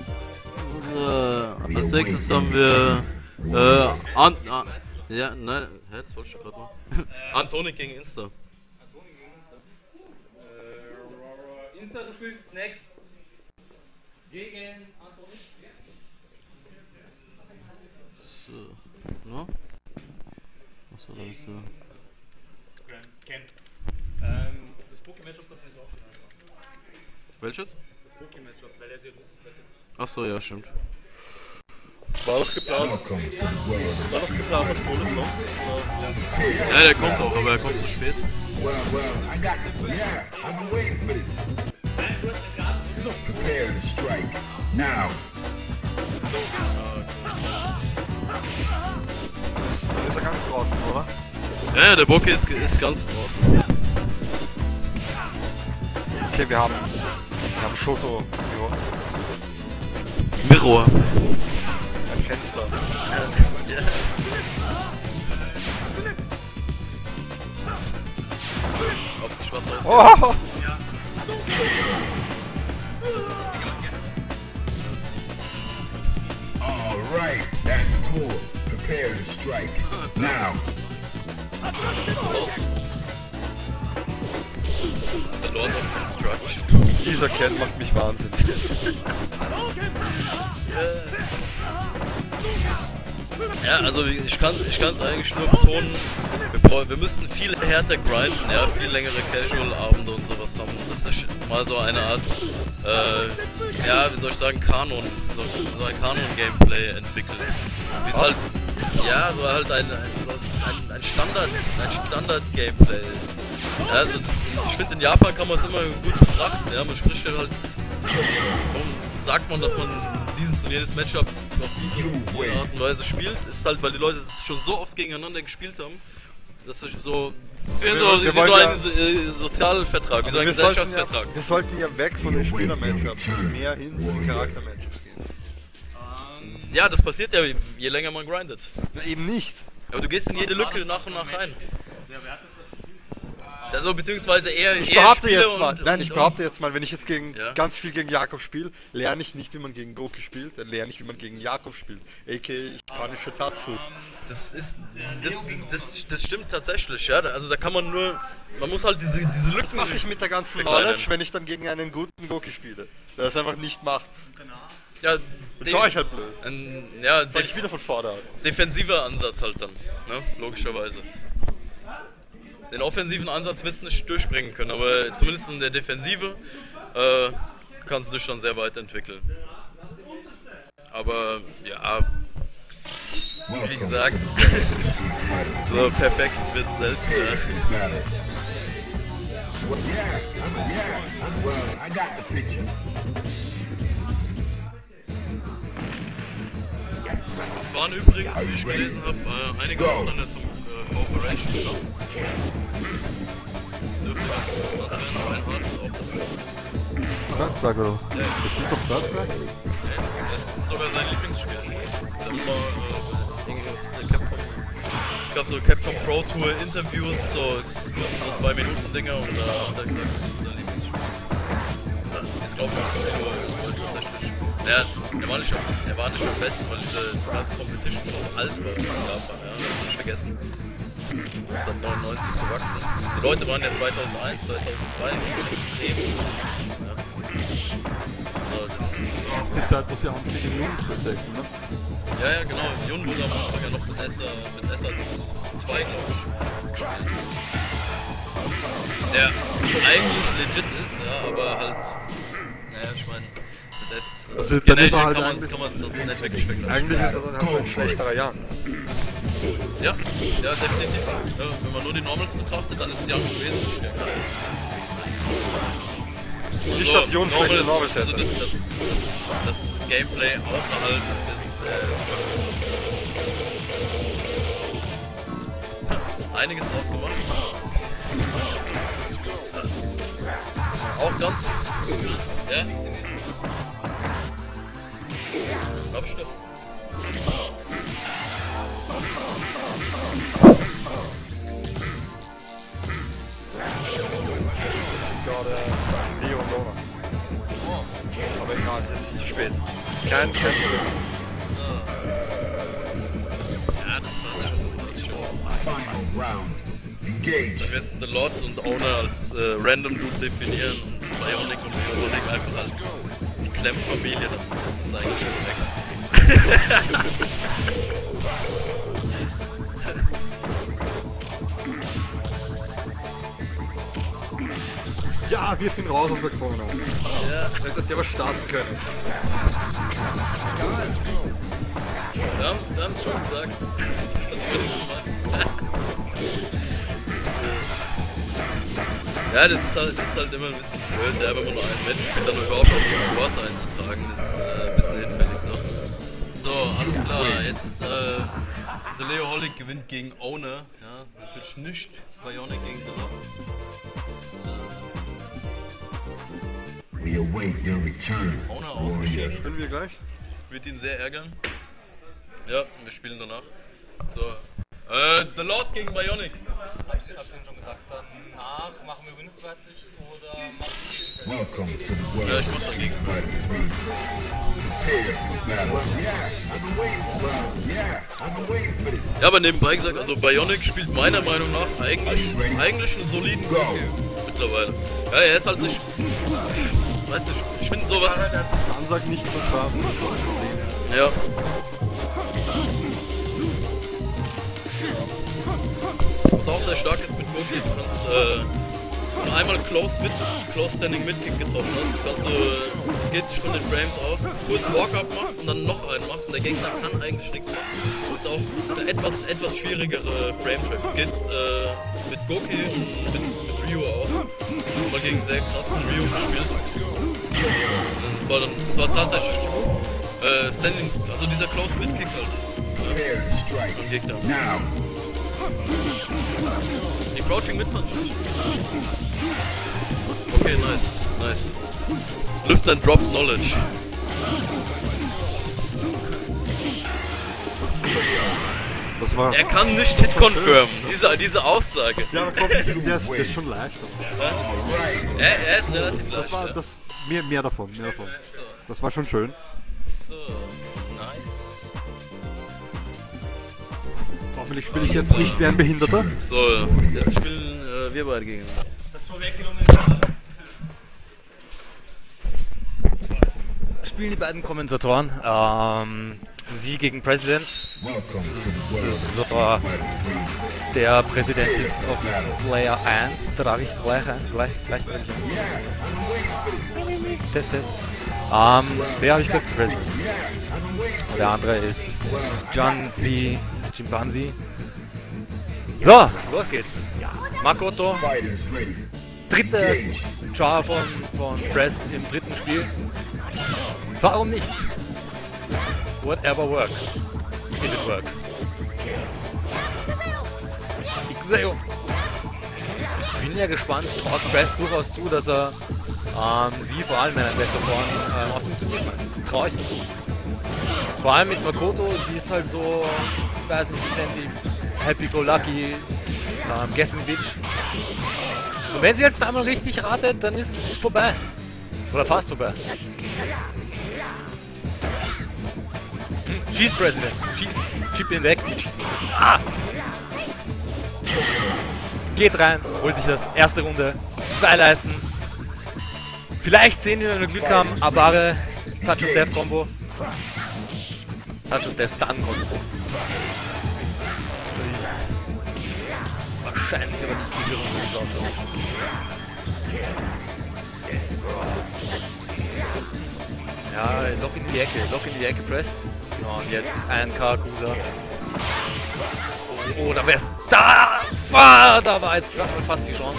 Speaker 2: äh, als nächstes haben wir äh, An, An ja, nein, hä, das wollte ich gerade mal. Antonik gegen Insta.
Speaker 3: Insta, du spielst next gegen Antonik.
Speaker 2: So, no? Was war das so?
Speaker 3: Ken. Ähm, das Poké-Matchup, das ist auch schon einfach.
Speaker 2: Welches?
Speaker 3: Das Poké-Matchup, weil er sehr russisch wird.
Speaker 2: Achso, ja, stimmt.
Speaker 4: War doch geplant,
Speaker 1: Welcome to the world of
Speaker 4: war doch geplant, dass Polen kommt.
Speaker 2: Ja, der kommt auch, aber er kommt zu spät.
Speaker 1: Well, well, I got this. Yeah, I've been waiting for this. Prepare to strike. Now.
Speaker 5: Dann ist er ganz draußen, oder?
Speaker 2: Ja, ja, der Bock ist, ist ganz draußen.
Speaker 5: Okay, wir haben. Wir haben Shoto. Jo.
Speaker 2: Mirror.
Speaker 4: Ein Fenster.
Speaker 2: Ja. Ob sich was rausgeht.
Speaker 4: Oh!
Speaker 1: All right, that's cool. Prepare to strike. Now.
Speaker 2: The Lord of Destruction.
Speaker 4: Dieser Kerl macht mich wahnsinnig.
Speaker 2: Ja, also ich kann ich kann es eigentlich nur betonen, wir, brauch- wir müssten viel härter grinden, ja, viel längere Casual-Abende und sowas haben. Das ist mal so eine Art, äh, ja, wie soll ich sagen, Kanon, so, so ein Kanon-Gameplay entwickelt. Wie es halt, ja, so halt ein, ein, so ein, ein Standard, ein Standard-Gameplay. Ja, also das, ich finde, in Japan kann man es immer gut betrachten, ja, man spricht ja halt, warum sagt man, dass man dieses und jedes Matchup auf die Art und Weise spielt, ist halt, weil die Leute es schon so oft gegeneinander gespielt haben, dass es so, das wäre so,
Speaker 4: Wir
Speaker 2: wie
Speaker 4: wollen
Speaker 2: so
Speaker 4: ja-
Speaker 2: ein so, äh, Sozialvertrag, wie so ein
Speaker 4: wir, sollten
Speaker 2: Gesellschaftsvertrag.
Speaker 4: ja, wir sollten ja weg von den Spieler-Matchups und mehr hin zu den Charakter-Matchups gehen.
Speaker 2: Ja, das passiert ja, je länger man grindet.
Speaker 4: Na, eben nicht.
Speaker 2: Aber du gehst in jede Lücke nach und nach rein. Also beziehungsweise eher,
Speaker 4: Ich
Speaker 2: eher
Speaker 4: behaupte
Speaker 2: Spiele
Speaker 4: jetzt mal,
Speaker 2: und,
Speaker 4: nein,
Speaker 2: und,
Speaker 4: ich behaupte jetzt mal, wenn ich jetzt gegen
Speaker 2: Ja.
Speaker 4: ganz viel gegen Jakob spiele, lerne ich nicht, wie man gegen Goki spielt, dann lerne ich, wie man gegen Jakob spielt. A K A japanische Tatsus.
Speaker 2: Das ist, das, das, das stimmt tatsächlich, ja. Also da kann man nur, man muss halt diese, diese Lücken.
Speaker 4: Das mache ich mit der ganzen
Speaker 2: Verkleinern.
Speaker 4: Knowledge, wenn ich dann gegen einen guten Goki spiele, der das einfach nicht macht.
Speaker 2: Ja,
Speaker 4: Dann schaue ich halt blöd.
Speaker 2: ein, ja,
Speaker 4: Weil
Speaker 2: de
Speaker 4: ich wieder von vorne an.
Speaker 2: defensiver Ansatz halt dann, ne? Logischerweise. Den offensiven Ansatz wirst du nicht durchbringen können, aber zumindest in der Defensive äh, kannst du dich schon sehr weiterentwickeln. Aber ja, wie gesagt, so perfekt wird selten. Ja.
Speaker 1: Battle. Well, yeah, I'm, yeah, I'm, well, I got the picture.
Speaker 2: Es waren übrigens, wie ich gelesen habe, äh, einige Ausländer zum äh, Cooperation gekommen. Das dürfte ganz interessant werden, Reinhardt ist auch dabei.
Speaker 5: Kraftwerk oder?
Speaker 2: Ja,
Speaker 5: Das spielt doch Kraftwerk?
Speaker 2: ja, das ist sogar sein Lieblingsspiel. Da immer äh, irgendwie auf der Capcom. Es gab so Capcom Pro Tour Interviews, so, so zwei Minuten Dinger und da hat er gesagt, das ist sein Lieblingsspiel. Ja, das glaube ich auch nur tatsächlich. Ja, er war nicht am, er war nicht am besten, weil diese das ganze Competition schon so alt war, das gab, ja, das hab ich nicht vergessen. Seit neunundneunzig gewachsen. Die Leute waren ja zweitausendeins, zweitausendzwei extrem. Ja. Also das,
Speaker 5: Die Zeit, wo sie anfingen, Jungen zu entdecken, ne?
Speaker 2: ja, ja, genau. Jun wurde am Anfang ja noch mit S A, mit S A zwei, glaube ich, gespielt. Der eigentlich legit ist, ja, aber halt, naja, ich meine, mit S,
Speaker 5: Also,
Speaker 2: also
Speaker 5: dann
Speaker 2: Gen
Speaker 5: ist er
Speaker 2: Agent
Speaker 5: halt
Speaker 2: kann man
Speaker 5: eigentlich-
Speaker 2: kann man es nicht wirklich vergleichen.
Speaker 4: Eigentlich ist er dann halt ein schlechterer Jan.
Speaker 2: Ja, ja, definitiv. Ja, wenn man nur die Normals betrachtet, dann ist Jan wesentlich stärker.
Speaker 4: Nicht, dass Jon schlechte Normals
Speaker 2: also
Speaker 4: hätte.
Speaker 2: das, das, das, das Gameplay außerhalb ist äh, einiges ausgemacht. Auch ganz. Ja? Glaub ich doch.
Speaker 4: Gerade Leo und Lona. Aber egal, es ist zu spät. Kein Cancel.
Speaker 2: Ja, das passt schon, das passt schon.
Speaker 1: Final round. Engage.
Speaker 2: Du wirst The Lord und Owner als äh, Random Dude definieren und Bionic und Bionic einfach als die Klemmfamilie, dann ist es eigentlich perfekt.
Speaker 5: Ja, wir sind raus aus der Krone.
Speaker 2: Ja,
Speaker 4: Hättest du aber starten können.
Speaker 2: wir haben wir haben es schon gesagt. Das ist das nächste Mal. Ja, das ist, halt, das ist halt immer ein bisschen blöd, ja, wenn man nur ein Match spielt, dann überhaupt noch die Scores einzutragen. Das ist äh, ein bisschen hinfällig so. So, alles klar, jetzt äh, der Leo Holic gewinnt gegen Owner. Ja, natürlich nicht Bionic gegen The Lord.
Speaker 1: We await your return.
Speaker 2: Owner ausgeschieden.
Speaker 4: Können wir gleich?
Speaker 2: wird ihn sehr ärgern. Ja, wir spielen danach. So. Äh, The Lord gegen Bionic.
Speaker 3: Hab's Ihnen schon gesagt, danach machen wir Wins fertig oder machen wir...
Speaker 1: Welcome to the world.
Speaker 2: Ja, ich mach dagegen.
Speaker 1: Prepare for battle. Yeah, I've been waiting for battle. Yeah, I've been waiting for this.
Speaker 2: Ja, aber nebenbei gesagt, also Bionic spielt meiner Meinung nach eigentlich, eigentlich einen soliden Goku mittlerweile. Ja, er ist halt nicht... Weißt du, ich finde sowas...
Speaker 5: Ansag nicht verfahren.
Speaker 2: Ja. Was auch sehr stark ist mit Goki, du kannst, äh, wenn du einmal Close mit, Close Standing Mid-Kick getroffen hast, kannst du, es geht sich von den Frames aus, kurz Walk-Up machst und dann noch einen machst und der Gegner kann eigentlich nichts machen. Das ist auch eine etwas, etwas schwierigere Frame-Trap. Es geht, äh, mit Goki und mit, mit Ryu auch. Ich hab mal gegen sehr krassen Ryu gespielt. Und es war dann, es war tatsächlich, äh, Standing, also dieser Close Mid-Kick halt.
Speaker 1: Prepare to strike.
Speaker 2: Am Gegner.
Speaker 1: Now.
Speaker 2: Die Crouching mit Punch. Okay, nice, nice. Lift and Drop Knowledge.
Speaker 5: Das war.
Speaker 2: Er kann nicht Hit confirm. Diese, diese Aussage.
Speaker 5: Ja, komm, der ist, der ist schon leicht.
Speaker 2: Er, er ist relativ
Speaker 5: Das war
Speaker 2: leicht,
Speaker 5: das. Mehr, mehr davon, mehr davon. Das war schon schön.
Speaker 2: ja. So, nice.
Speaker 5: Hoffentlich spiele ich jetzt nicht wie ein Behinderter.
Speaker 2: So, jetzt spielen äh, wir beide gegeneinander.
Speaker 3: Das vorweggenommene spielen die beiden Kommentatoren. Ähm, sie gegen President.
Speaker 1: Welcome to the world.
Speaker 3: So, der Präsident sitzt auf Layer eins. Da darf ich gleich ein, gleich, gleich drin. Test, Test. Ähm, wer habe ich gesagt? President. Der andere ist Janzi Chimpanzee. So, los geht's. Makoto,
Speaker 1: Fighters ready.
Speaker 3: dritte Char von, von Press im dritten Spiel. Warum nicht? Whatever works. If it works. Ixeo. Bin ja gespannt, traut Press durchaus zu, dass er ähm, sie vor allem einen Investoren ähm, aus dem Turnier schmeißt. Trau ich mir zu. Vor allem mit Makoto, die ist halt so, ich weiß nicht, wie nennen sie, happy-go-lucky, ähm, guessing bitch. Und wenn sie jetzt einmal richtig ratet, dann ist es vorbei. Oder fast vorbei. Hm, schieß, President. Schieß. Schieb ihn weg. Schieß. Ah! Geht rein, holt sich das. Erste Runde. Zwei Leisten. Vielleicht sehen wir, wenn wir Glück haben, Abare Touch of Death Combo. Touch of Death Stun Combo. Wahrscheinlich aber nicht diese Runde geglaubt. Ja, Lock in die Ecke, Lock in die Ecke, Press. Ja, und jetzt ein Karakusa. Oh, da wär's. Da! Da war jetzt fast die Chance.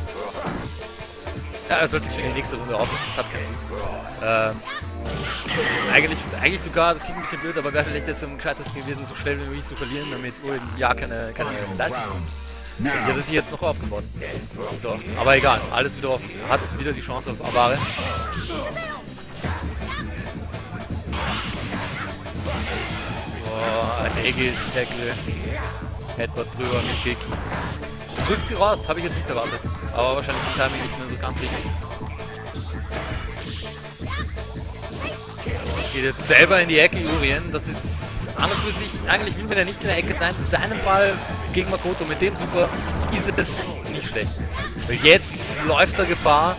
Speaker 3: Ja, er sollte sich für die nächste Runde aufnehmen. Das hat keinen Sinn. Ähm, eigentlich, eigentlich sogar, das klingt ein bisschen blöd, aber wäre vielleicht jetzt am gescheitesten gewesen, so schnell wie möglich zu verlieren, damit Uhr ja keine, keine Leistung kommt. Die hat er sich jetzt noch aufgebaut. So, aber egal, alles wieder offen. Er hat wieder die Chance auf Abare. So, ein Aegis, Tackle. Etwas drüber mit Kick. Drückt sie raus, habe ich jetzt nicht erwartet. Aber wahrscheinlich im Timing nicht mehr so ganz richtig. So, geht jetzt selber in die Ecke, Urien. Das ist an und für sich, eigentlich will er nicht in der Ecke sein. In seinem Fall gegen Makoto mit dem Super ist es nicht schlecht. Weil jetzt läuft er Gefahr.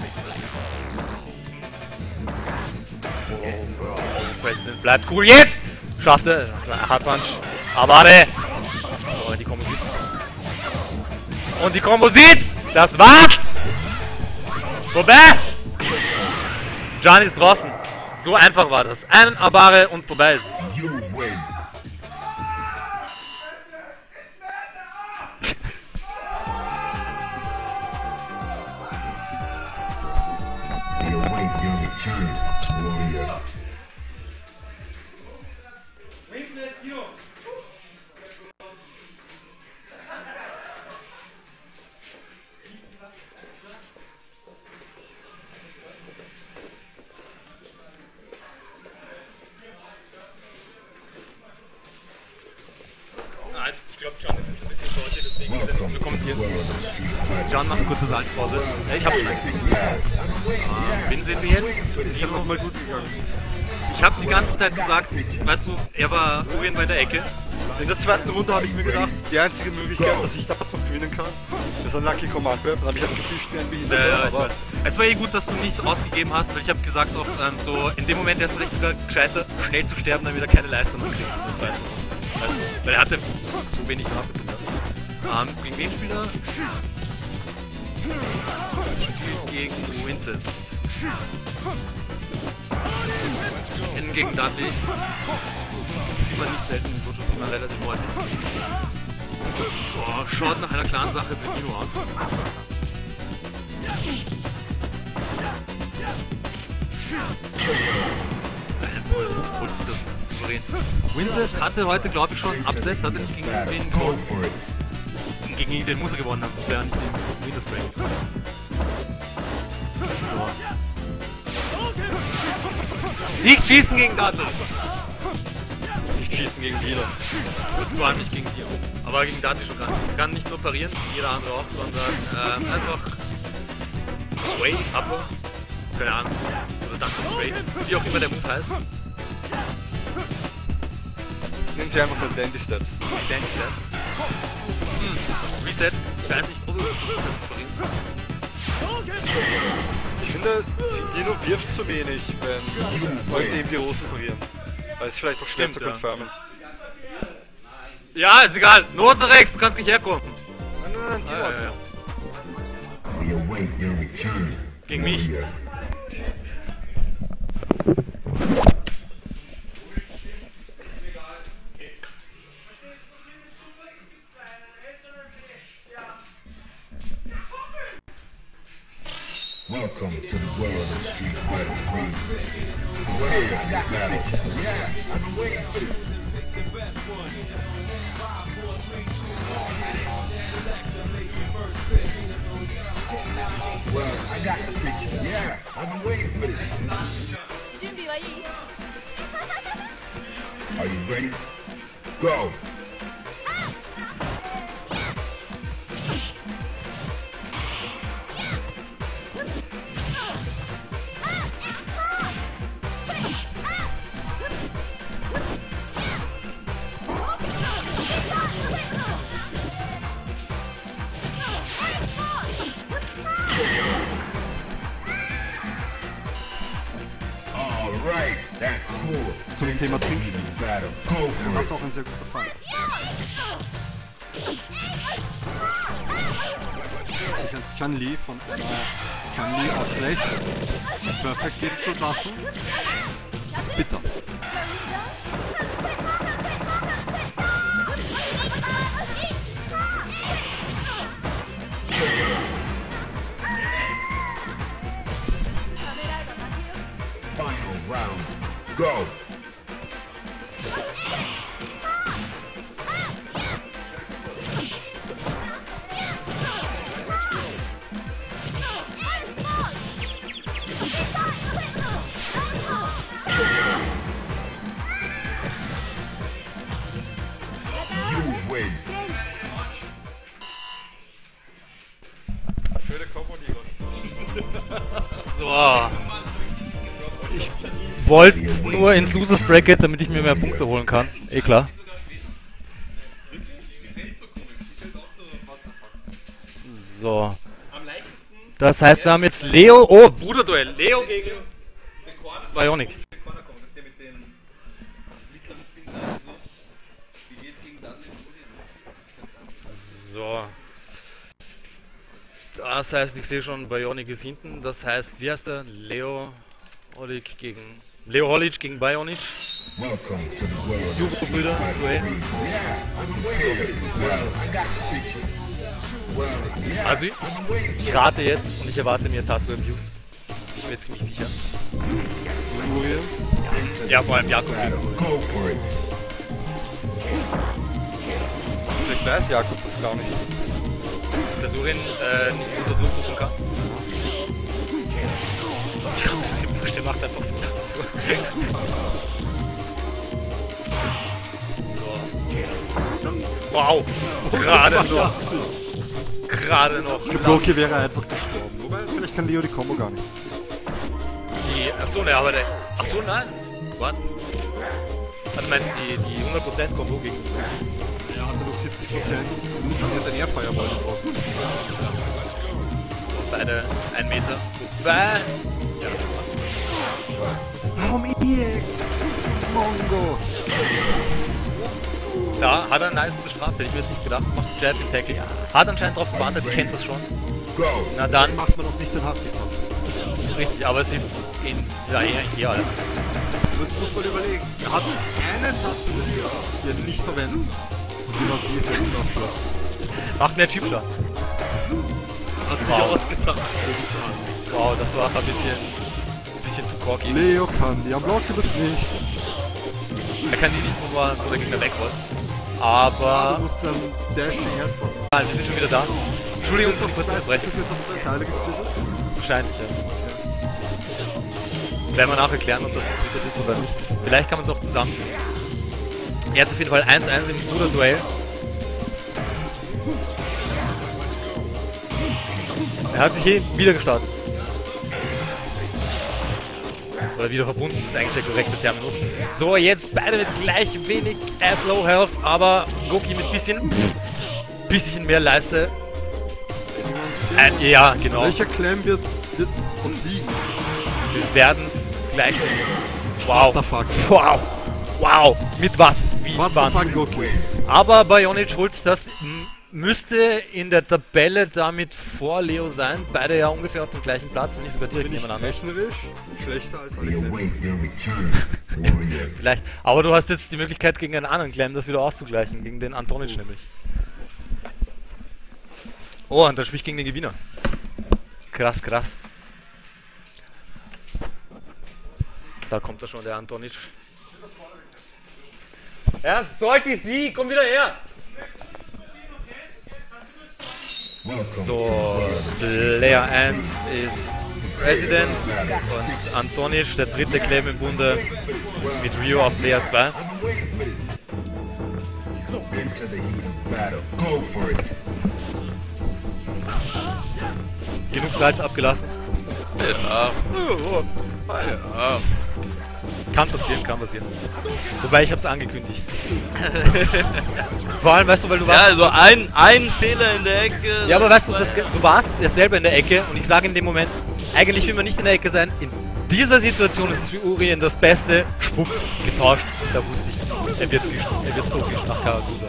Speaker 3: President bleibt cool. Jetzt! Schafft er. Hardpunch. Abare. Oh, die Kombo sitzt. Und die Kombo sitzt! Das war's! Vorbei! Jan ist draußen. So einfach war das. Ein Abare und vorbei ist es.
Speaker 1: You win. You await your return, warrior.
Speaker 3: John macht eine kurze Salzpause. Ja, ich hab's schon. Ähm, wen sehen wir jetzt?
Speaker 4: Ist ja nochmal gut gegangen.
Speaker 3: Ich hab's die ganze Zeit gesagt, weißt du, er war Urien bei der Ecke.
Speaker 4: In der zweiten Runde habe ich mir gedacht, die einzige Möglichkeit, dass ich das noch gewinnen kann, ist ein Lucky Command Web. Dann habe ich halt gefischt wie ein Behinderter.
Speaker 3: Ja, ja, ich
Speaker 4: aber
Speaker 3: weiß. Es war eh gut, dass du nicht ausgegeben hast, weil ich habe gesagt auch ähm, so, in dem Moment wäre es vielleicht sogar gescheiter, schnell zu sterben, damit er keine Leistung mehr kriegt in der zweiten Runde. Weißt du? Weil er hatte so wenig Nachrichten. Ähm, gegen wen spielt er? Spielt gegen Wincest. Innen gegen Dudley. Das sieht man nicht selten in Jojo, sieht man relativ häufig. So, schaut nach einer klaren Sache für Nino aus. Jetzt holt sich das souverän. Wincest hatte heute, glaube ich, schon ein Upset, hatte nicht gegen wen gewonnen. Gegen den muss er gewonnen haben, das wäre nicht den Wintersbreak. So. Nicht schießen gegen Dudley! Nicht schießen gegen Wheeler. Und vor allem nicht gegen Dio. Aber gegen Dudley schon gar nicht. Kann nicht nur parieren, wie jeder andere auch, sondern ähm, einfach Sway, Upper, keine Ahnung, oder Duck Straight, wie auch immer der Move heißt.
Speaker 4: nennen sie einfach nur Dandy Steps.
Speaker 3: Dandy Steps. Hm. Reset. Ich weiß nicht, ob du das parieren.
Speaker 4: Ich finde, Dino wirft zu wenig, wenn Leute eben die Rosen parieren. Weil es vielleicht auch schwer zu confirmen.
Speaker 3: Ja, ist egal. Nur unser Rex, du kannst nicht herkommen.
Speaker 4: Nein, nein, nein, Dino.
Speaker 3: Ah, ja, ja.
Speaker 1: We await your return.
Speaker 3: Gegen mich.
Speaker 1: Welcome to the world of Street Fighter three. Where is the battle? Yeah, I've been waiting for this. Well, I got the picture. Yeah, I've been waiting for this.
Speaker 6: 準備はいい
Speaker 1: Are you ready? Go! Alright, that's cool.
Speaker 5: Zum Thema Trinkspiel.
Speaker 1: Battle. Go for
Speaker 5: Das
Speaker 1: it.
Speaker 5: ist auch ein sehr guter Fall. Sich als Chun-Li von einer Chun-Li aus rechts perfekt geben zu lassen, ist bitter.
Speaker 1: Final round. Go! You win.
Speaker 4: Schöne Kombo, Nico.
Speaker 3: So. Ich wollte nur ins Losers Bracket, damit ich mir mehr Punkte holen kann. Eh klar. So. Das heißt, wir haben jetzt Leo. Oh, Bruderduell. Leo gegen Bionic. So. Das heißt, ich sehe schon, Bionic ist hinten. Das heißt, wie heißt der? Leo Holic gegen. Leo Holic gegen Bionic.
Speaker 1: Welcome to the world of
Speaker 3: Jugo-Brüder. Duell. Also, ich rate jetzt und ich erwarte mir Tatsu Abuse. Ich bin ziemlich sicher.
Speaker 5: Uriel.
Speaker 3: Ja, vor allem Jakob.
Speaker 1: Go for it.
Speaker 4: Vielleicht weiß Jakob das gar nicht.
Speaker 3: Der Surin äh, nicht unter durchrufen kann. Ich glaube, es ist ihm wurscht, der macht einfach so dazu. So. Wow! Gerade noch. gerade noch.
Speaker 5: Ich glaube, Loki wäre einfach gestorben. Wobei, vielleicht kann Leo die Combo gar nicht.
Speaker 3: Die, achso, ne, aber der. Achso, nein. Was? Ah, du meinst die, die hundert Prozent Combo gegen.
Speaker 5: Er hatte noch siebzig Prozent und dann hat er Air Fireball getroffen.
Speaker 3: So, beide ein Meter. Wobei. Ja, das war's.
Speaker 5: Warum E X? Mongo!
Speaker 3: Da hat er nice bestraft, hätte ich mir jetzt nicht gedacht. Macht Jab im Tackle. Hat anscheinend drauf gewartet, kennt das schon.
Speaker 1: Go.
Speaker 3: Na dann,
Speaker 5: Macht man noch nicht den Hardkick.
Speaker 3: richtig, aber es hilft in ja, eher hier, Alter.
Speaker 5: Jetzt muss man überlegen. Er hat einen Tatze dafür, die er nicht verwendet. Und genau die ist jetzt drauf.
Speaker 3: Macht mehr Chipshot.
Speaker 5: Hat sich
Speaker 3: Wow.
Speaker 5: ausgedacht.
Speaker 3: Wow, das war ein bisschen, ein bisschen too cocky.
Speaker 5: Leo kann die, am Block das nicht.
Speaker 3: Er kann die nicht, wo er wo der Gegner wegrollt.
Speaker 5: Ah, du
Speaker 3: Aber,
Speaker 5: musst dann Dashing Headbutt.
Speaker 3: nein, wir sind schon wieder da. Entschuldigung für die kurze
Speaker 5: Ist
Speaker 3: Unterbrechung.
Speaker 5: das jetzt auf zwei Teile gesplittet?
Speaker 3: Wahrscheinlich, ja. Werden wir nachher klären, ob das gesplittet ist oder nicht. Vielleicht kann man es auch zusammenführen. Jetzt auf jeden Fall eins eins im Bruder-Duell. Er hat sich hier wieder gestartet. Oder wieder verbunden, ist eigentlich der korrekte Terminus. So, jetzt beide mit gleich wenig as low health, aber Goki mit bisschen, bisschen mehr Leiste. Äh, ja, genau.
Speaker 5: Welcher Clan wird, wird obsiegen?
Speaker 3: Wir werden es gleich sehen. Wow.
Speaker 5: What the fuck?
Speaker 3: Wow. Wow. Mit was? Wie?
Speaker 5: What the
Speaker 3: Wann?
Speaker 5: fuck, Goki?
Speaker 3: Aber Bionic holt das, m- müsste in der Tabelle damit vor Leo sein. Beide ja ungefähr auf dem gleichen Platz, wenn nicht sogar direkt
Speaker 5: Bin ich
Speaker 3: nebeneinander.
Speaker 5: rechnerisch schlechter als alle
Speaker 1: We
Speaker 5: Clans?
Speaker 1: await your return, warrior.
Speaker 3: Vielleicht. Aber du hast jetzt die Möglichkeit, gegen einen anderen Clan das wieder auszugleichen. Gegen den Antonic nämlich. Oh, und dann spiele ich gegen den Gewinner. Krass, krass. Da kommt er schon, der Antonic. Ja, sollte ich sie, komm wieder her!
Speaker 1: Welcome.
Speaker 3: So, Player eins ist President und Antonic, der dritte Clan im Bunde, mit Rio auf Player zwei.
Speaker 1: Into the heat of battle. Go for it.
Speaker 3: Genug Salz abgelassen.
Speaker 2: Ja. Ja.
Speaker 3: Kann passieren, kann passieren. Wobei, ich hab's angekündigt. Vor allem, weißt du, weil du warst...
Speaker 2: Ja, also ein, ein Fehler in der Ecke.
Speaker 3: Ja, aber weißt du, das, du warst ja selber in der Ecke und ich sage in dem Moment, eigentlich will man nicht in der Ecke sein. In dieser Situation ist es für Urien das Beste. Schwupp, getauscht. Da wusste ich, er wird fischen. Er wird so fischen nach Karagusa.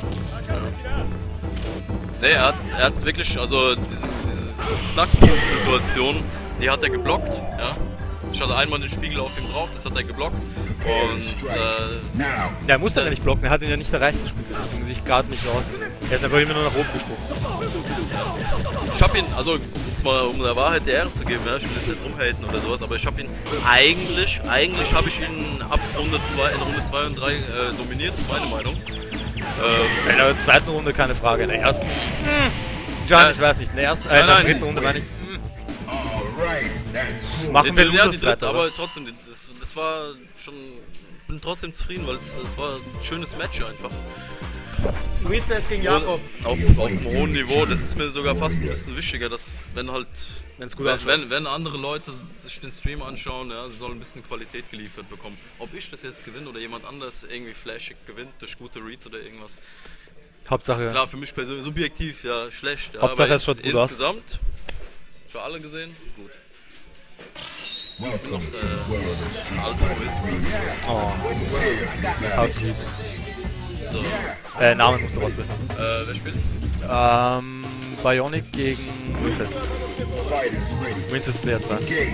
Speaker 2: Nee, er hat, er hat wirklich, also diesen, diese, diese Knackpunkt-Situation, die hat er geblockt, ja. Ich hatte einmal den Spiegel auf ihm drauf, das hat er geblockt. Und äh,
Speaker 1: Now.
Speaker 3: Ja, er musste ja nicht blocken, er hat ihn ja nicht erreicht gespielt. Das ging sich gerade nicht aus. Er ist einfach immer nur nach oben gesprungen.
Speaker 2: ich habe ihn, also jetzt mal um der Wahrheit die Ehre zu geben, ja, ich will jetzt nicht rumhaten oder sowas, aber ich habe ihn eigentlich, eigentlich habe ich ihn ab Runde zwei, in Runde zwei und drei äh, dominiert, ist meine Meinung. Ähm,
Speaker 3: In der zweiten Runde keine Frage, in der ersten... Hm, John,
Speaker 2: Ja.
Speaker 3: ich weiß nicht, in der ersten, äh, in
Speaker 2: Nein,
Speaker 3: der
Speaker 2: nein.
Speaker 3: dritten Runde meine ich... Hm,
Speaker 1: Alright, that's cool.
Speaker 3: machen wir
Speaker 2: ja, die
Speaker 3: Losers
Speaker 2: dritte,
Speaker 3: weiter,
Speaker 2: aber
Speaker 3: oder?
Speaker 2: trotzdem, das, das war schon, ich bin trotzdem zufrieden, weil es, es war ein schönes Match einfach.
Speaker 3: Luiz gegen
Speaker 2: Und auf, auf einem hohen Niveau, das ist mir sogar fast ein bisschen wichtiger, dass wenn halt,
Speaker 3: Wenn's gut
Speaker 2: wenn,
Speaker 3: ausschaut.
Speaker 2: wenn, wenn andere Leute sich den Stream anschauen, ja, sie sollen ein bisschen Qualität geliefert bekommen. Ob ich das jetzt gewinne oder jemand anders irgendwie flashig gewinnt durch gute Reads oder irgendwas.
Speaker 3: Hauptsache...
Speaker 2: Ist klar, für mich persönlich subjektiv ja schlecht. Ja,
Speaker 3: Hauptsache,
Speaker 2: aber
Speaker 3: es schaut
Speaker 2: ins-
Speaker 3: gut aus.
Speaker 2: insgesamt, für alle gesehen, gut.
Speaker 1: Welcome to the
Speaker 2: Äh,
Speaker 1: world of
Speaker 2: Altruist.
Speaker 3: Oh,
Speaker 1: battle.
Speaker 3: hast du lieb.
Speaker 2: So,
Speaker 3: Äh, Namen musst du rausbessern.
Speaker 2: äh, wer spielt?
Speaker 3: Ähm, Bionic gegen Wincest.
Speaker 1: Fighters ready.
Speaker 3: Wincest Player zwei.
Speaker 1: Engage.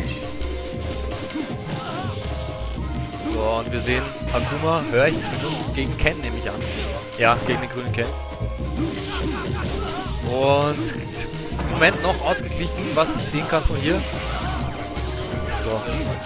Speaker 3: So, und wir sehen Akuma, höre ich zumindest, gegen Ken nehme ich an. Ja, gegen den grünen Ken. Und im Moment noch ausgeglichen, was ich sehen kann von hier. So.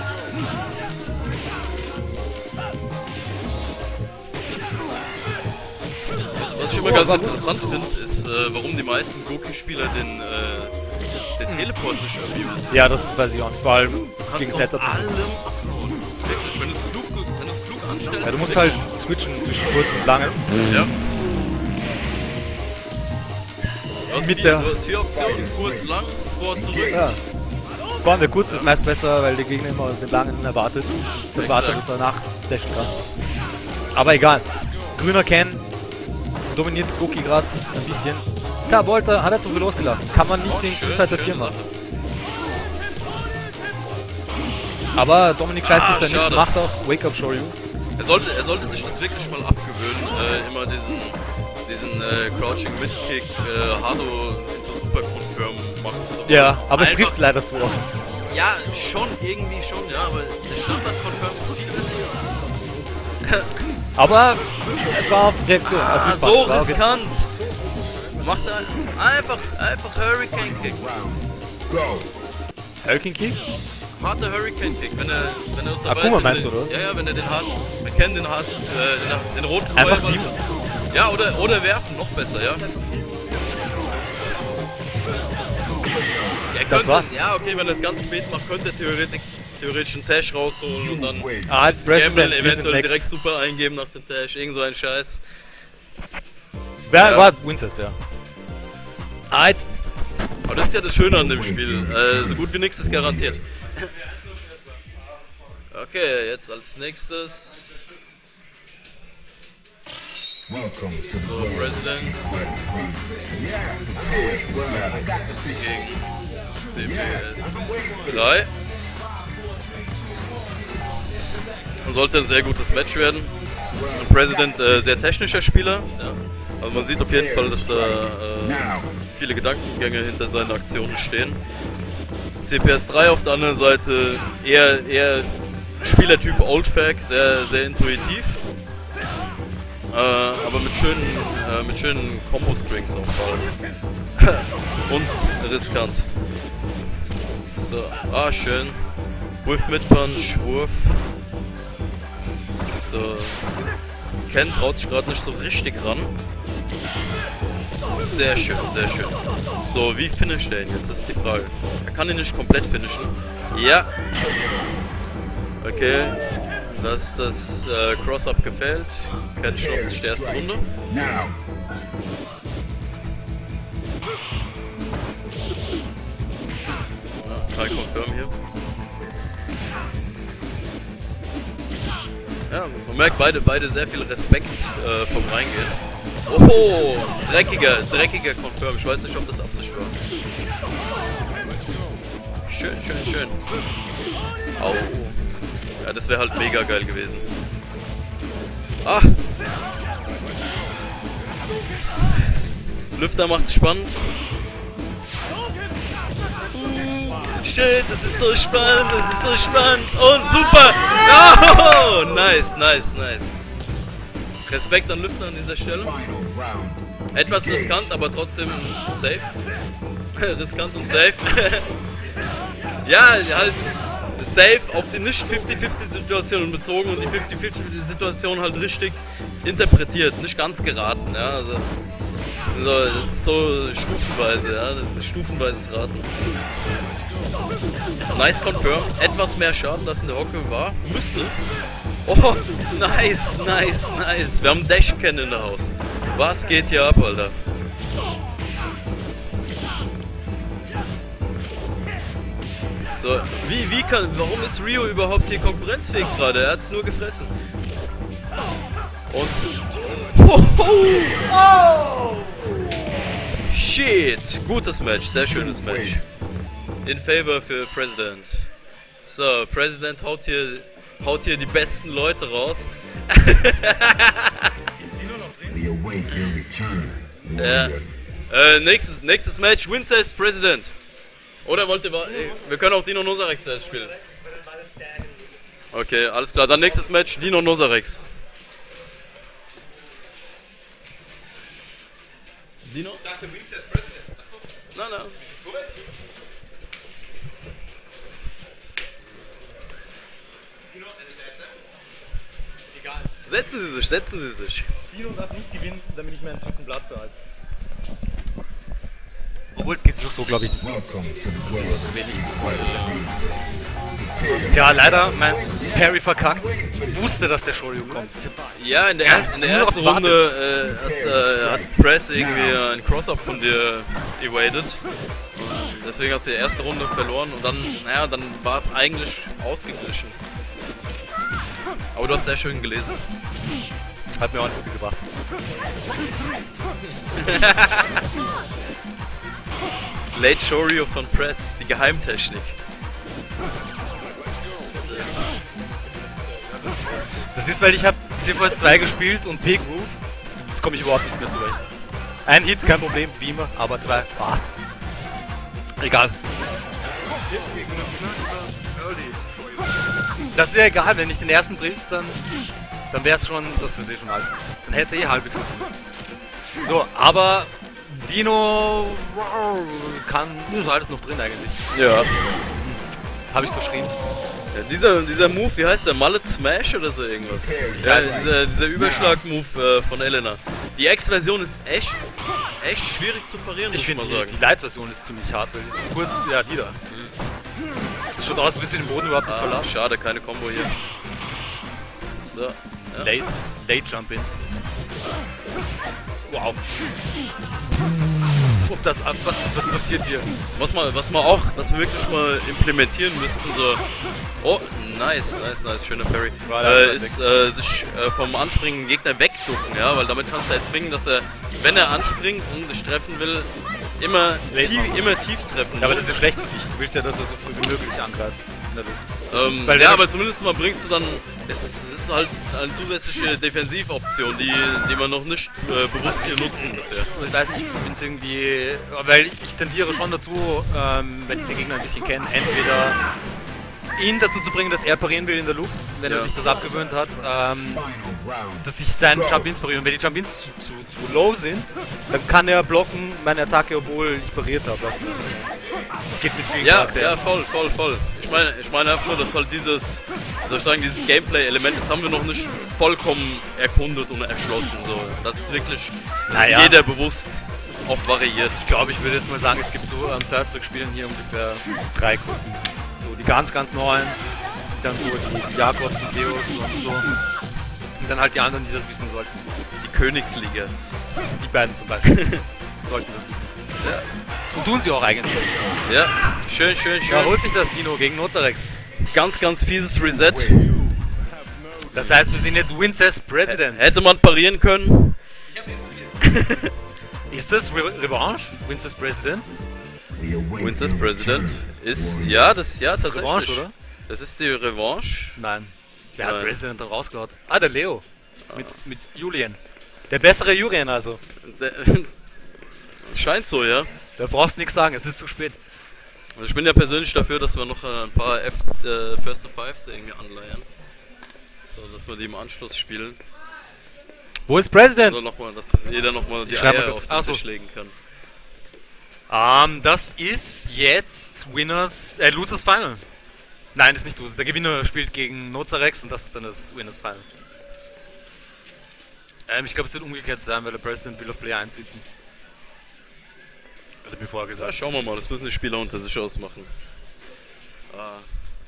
Speaker 2: Was, was ich immer ganz interessant finde, ist, äh, warum die meisten Goki-Spieler den, äh, den Teleport nicht abusen.
Speaker 3: Ja, das weiß ich auch nicht, vor allem
Speaker 2: Du kannst
Speaker 3: gegen
Speaker 2: aus
Speaker 3: Setup.
Speaker 2: allem abhauen. Wirklich, wenn du es klug, wenn du es klug anstellst.
Speaker 3: Ja, du musst halt switchen zwischen kurz und lange.
Speaker 2: Ja. hast,
Speaker 3: mit
Speaker 2: vier,
Speaker 3: der...
Speaker 2: du hast vier Optionen, kurz, lang, vor, zurück.
Speaker 3: Ja. Vor allem der kurze ist meist besser, weil der Gegner immer den langen erwartet. Der erwartet, dass er nachdashen kann. Aber egal. Grüner Ken dominiert Goki gerade ein bisschen. Klar, Volta hat er zu viel losgelassen. Kann man nicht
Speaker 2: Oh,
Speaker 3: den
Speaker 2: schön,
Speaker 3: Street Fighter vier
Speaker 2: schöne
Speaker 3: machen.
Speaker 2: Sache.
Speaker 3: Aber Dominik scheißt
Speaker 2: Ah,
Speaker 3: sich da nicht,
Speaker 2: schade.
Speaker 3: macht auch Wake Up Shoryu.
Speaker 2: Er sollte, er sollte sich das wirklich mal abgewöhnen, äh, immer diesen, diesen äh, Crouching Mid-Kick, äh, Hado into Super Confirm machen zu wollen.
Speaker 3: Ja, aber es
Speaker 2: Einfach-
Speaker 3: trifft leider zu oft.
Speaker 2: Ja, schon, irgendwie schon, ja, aber der Standard Confirm ist viel besser.
Speaker 3: Aber es war auf Reaktion.
Speaker 2: Ah,
Speaker 3: also
Speaker 2: so
Speaker 3: war okay.
Speaker 2: riskant. Macht er einfach, einfach Hurricane Kick.
Speaker 1: Go.
Speaker 3: Hurricane Kick?
Speaker 2: Harter Hurricane Kick, wenn er, wenn er dabei
Speaker 3: Akuma
Speaker 2: ist,
Speaker 3: meinst
Speaker 2: den,
Speaker 3: du, oder was?
Speaker 2: Ja, ja, wenn er den harten, wir kennen den harten, äh, den, den roten
Speaker 3: Einfach
Speaker 2: Feuerball.
Speaker 3: die-
Speaker 2: Ja, oder, oder werfen, noch besser, ja. Er
Speaker 3: Das
Speaker 2: könnte,
Speaker 3: war's.
Speaker 2: Ja, okay, wenn er es ganz spät macht, könnte er theoretisch, theoretisch einen Tash rausholen und dann
Speaker 1: Wait.
Speaker 3: Ah, als
Speaker 2: Gamble
Speaker 3: President, wir sind
Speaker 2: eventuell
Speaker 3: next.
Speaker 2: direkt super eingeben nach dem Tash, irgend so ein Scheiß.
Speaker 3: Wer
Speaker 2: Ja.
Speaker 3: war Wincest, ja. Alright.
Speaker 2: Aber das ist ja das Schöne an dem Spiel, äh, so gut wie nichts ist garantiert. Okay, jetzt als nächstes
Speaker 1: Welcome to the
Speaker 2: so
Speaker 1: world.
Speaker 2: President
Speaker 1: Yeah. Hey, well, I got to see
Speaker 2: gegen C P S drei. Sollte ein sehr gutes Match werden. President äh, sehr technischer Spieler. Ja. Also man sieht auf jeden Fall, dass da äh, viele Gedankengänge hinter seinen Aktionen stehen. C P S drei auf der anderen Seite eher, eher Spielertyp Oldfag, sehr, sehr intuitiv. Äh, aber mit schönen, äh, mit schönen Combo-Strings auf Fall. Und riskant. So, ah schön. With Mid-Punch, Wurf. So. Ken traut sich gerade nicht so richtig ran. Sehr schön, sehr schön. So, wie finisht er ihn jetzt? Das ist die Frage. Er kann ihn nicht komplett finishen. Ja. Okay. Das ist das äh, Cross-Up gefällt. Ken schnappt sich die erste Runde.
Speaker 1: now.
Speaker 2: Ja, kein Confirm hier. Ja, man merkt beide, beide sehr viel Respekt äh, vom Reingehen. Oh, dreckiger, dreckiger Confirm. Ich weiß nicht, ob das Absicht war. Schön, schön, schön. Au. Ja, das wäre halt mega geil gewesen. Ah. Lüfter macht's spannend. Shit, das ist so spannend, das ist so spannend. Und super. Oh, nice, nice, nice. Respekt an Lüfter an dieser Stelle.
Speaker 1: Final round.
Speaker 2: Etwas riskant, aber trotzdem safe. Riskant und safe. Ja, halt safe auf die nicht fünfzig fünfzig Situation bezogen und die fünfzig fünfzig Situation halt richtig interpretiert, nicht ganz geraten. Ja, also, also das ist so stufenweise, ja, stufenweises Raten. Nice Confirm, etwas mehr Schaden, das in der Hocke war, müsste. Oh, nice, nice, nice. Wir haben Dash-Ken in der Haus. Was geht hier ab, Alter? So, wie, wie kann, warum ist Rio überhaupt hier konkurrenzfähig gerade? Er hat nur gefressen. Und... Oh, oh. Shit, gutes Match, sehr schönes Match. In favor für President. So, President haut hier, haut hier die besten Leute raus.
Speaker 1: We await your return.
Speaker 2: Ja.
Speaker 1: warrior.
Speaker 2: Äh, nächstes, nächstes Match, Wincest President. Oder wollt ihr, wa- äh, wir können auch Dino Nosarex zuerst spielen. Okay, alles klar, dann nächstes Match, Dino Nosarex. Dino? Ich dachte Wincest President. Nein, nein. Setzen Sie sich, setzen Sie sich.
Speaker 7: Dino darf nicht gewinnen, damit ich meinen dritten Platz behalte.
Speaker 3: Obwohl es geht sich doch so, glaube ich, nicht.
Speaker 1: Welcome to the world.
Speaker 3: Tja, leider, mein Parry verkackt. Wusste, dass der Shoryu kommt. Ich hab's
Speaker 2: Ja, in der, in der
Speaker 3: nur
Speaker 2: ersten
Speaker 3: noch
Speaker 2: Runde äh, hat, äh, hat Press irgendwie ein Cross-Up von dir evaded. Und deswegen hast du die erste Runde verloren und dann, naja, dann war es eigentlich ausgeglichen. Aber du hast sehr schön gelesen.
Speaker 3: Hat mir auch nicht viel gebracht.
Speaker 2: Late Shoryu von Press, die Geheimtechnik.
Speaker 3: Das ist, weil ich habe C V S zwei gespielt und P-Groove. Jetzt komme ich überhaupt nicht mehr zurecht. Ein Hit, kein Problem, wie immer, aber zwei. Ah. Egal. Das ist ja egal, wenn ich den ersten triff, dann, dann wäre es schon, das ist eh schon alt. Dann hätte es eh halb getroffen. So, aber Dino kann, ist alles noch drin eigentlich.
Speaker 2: Ja.
Speaker 3: Habe ich so geschrieben.
Speaker 2: Ja, dieser, dieser Move, wie heißt der? Mallet Smash oder so irgendwas? Ja, dieser, dieser Überschlag-Move äh, von Elena. Die X-Version ist echt, echt schwierig zu parieren,
Speaker 3: Ich
Speaker 2: muss ich
Speaker 3: finde,
Speaker 2: mal
Speaker 3: die,
Speaker 2: sagen.
Speaker 3: die Light-Version ist ziemlich hart, weil die ist so kurz, ja, die da. Das schaut aus, als würde sie den Boden überhaupt nicht
Speaker 2: Ah,
Speaker 3: verlassen.
Speaker 2: schade, keine Combo hier. So. Ja.
Speaker 3: Late, Late Jump in. Wow. Ob das ab, was, was passiert hier?
Speaker 2: Was man, was man auch, was wir wirklich mal implementieren müssten, so. Oh, nice, nice, nice, schöner Parry.
Speaker 3: War der
Speaker 2: Äh,
Speaker 3: weg.
Speaker 2: ist äh, sich äh, vom anspringenden Gegner wegducken, ja, weil damit kannst du erzwingen, dass er, wenn er anspringt und dich treffen will, immer
Speaker 3: Late
Speaker 2: tief,
Speaker 3: machen.
Speaker 2: immer tief treffen
Speaker 3: Ja, aber
Speaker 2: muss.
Speaker 3: das ist schlecht für dich. Du willst ja, dass er so früh wie möglich angreift. in der Luft.
Speaker 2: Ähm,
Speaker 3: Weil
Speaker 2: ja,
Speaker 3: wenn
Speaker 2: aber
Speaker 3: du-
Speaker 2: zumindest mal bringst du dann, es ist, es ist halt eine zusätzliche Defensivoption, die, die man noch nicht äh, bewusst hier nutzen bisher.
Speaker 3: Ich weiß nicht, ich finde es irgendwie, weil ich tendiere schon dazu, ähm, wenn ich den Gegner ein bisschen kenne, entweder ihn dazu zu bringen, dass er parieren will in der Luft, wenn
Speaker 2: Ja.
Speaker 3: er sich das abgewöhnt hat, ähm, dass ich seinen Jump-Ins pariere. Und wenn die Jump-Ins zu, zu, zu low sind, dann kann er blocken meine Attacke, obwohl ich pariert habe. Das geht mit vielen
Speaker 2: Ja,
Speaker 3: Charakteren.
Speaker 2: ja, voll, voll, voll. Ich meine, ich meine einfach nur, dass halt dieses, wie soll ich sagen, dieses Gameplay-Element, das haben wir noch nicht vollkommen erkundet und erschlossen. So. Das ist wirklich
Speaker 3: Naja.
Speaker 2: jeder bewusst auch variiert.
Speaker 3: Ich glaube, ich würde jetzt mal sagen, es gibt so an Third-Spielen hier ungefähr drei Gruppen. So die ganz, ganz neuen, dann so die Jakobs und Theos und so. Und dann halt die anderen, die das wissen sollten.
Speaker 2: Die Königsliga.
Speaker 3: Die beiden zum Beispiel sollten das wissen.
Speaker 2: Ja,
Speaker 3: Und tun sie auch eigentlich.
Speaker 2: ja. Schön, schön, schön.
Speaker 3: Ja, holt sich das Dino gegen Nozarex.
Speaker 2: Ganz, ganz fieses Reset.
Speaker 3: Das heißt, wir sind jetzt Wincest President.
Speaker 2: Hätte man parieren können.
Speaker 3: Ist das Re Revanche? Wincest President?
Speaker 2: Wincest President ist, ja, das, ja, tatsächlich.
Speaker 3: Revanche, oder?
Speaker 2: Das ist die Revanche.
Speaker 3: Nein. Wer hat
Speaker 2: Nein.
Speaker 3: President dann rausgehauen? Ah, der Leo. Mit, mit Julien. Der bessere Julien also.
Speaker 2: Der- Scheint so, ja.
Speaker 3: Da brauchst du nichts sagen, es ist zu spät.
Speaker 2: Also ich bin ja persönlich dafür, dass wir noch äh, ein paar F äh, First to Fives irgendwie anleiern. So, dass wir die im Anschluss spielen.
Speaker 3: Wo ist President?
Speaker 2: So nochmal, dass jeder nochmal die
Speaker 3: Ich schreib mal
Speaker 2: Eier
Speaker 3: kurz.
Speaker 2: auf den
Speaker 3: Ach so.
Speaker 2: Tisch legen kann.
Speaker 3: Ähm, das ist jetzt Winners, äh, Losers Final. Nein, das ist nicht Losers. Der Gewinner spielt gegen Nozarex und das ist dann das Winners Final. Ähm, ich glaube, es wird umgekehrt sein, weil der President will auf Player eins sitzen. Hat er mir vorher
Speaker 2: Ja,
Speaker 3: gesagt.
Speaker 2: schauen wir mal, das müssen die Spieler unter sich ausmachen. Ah.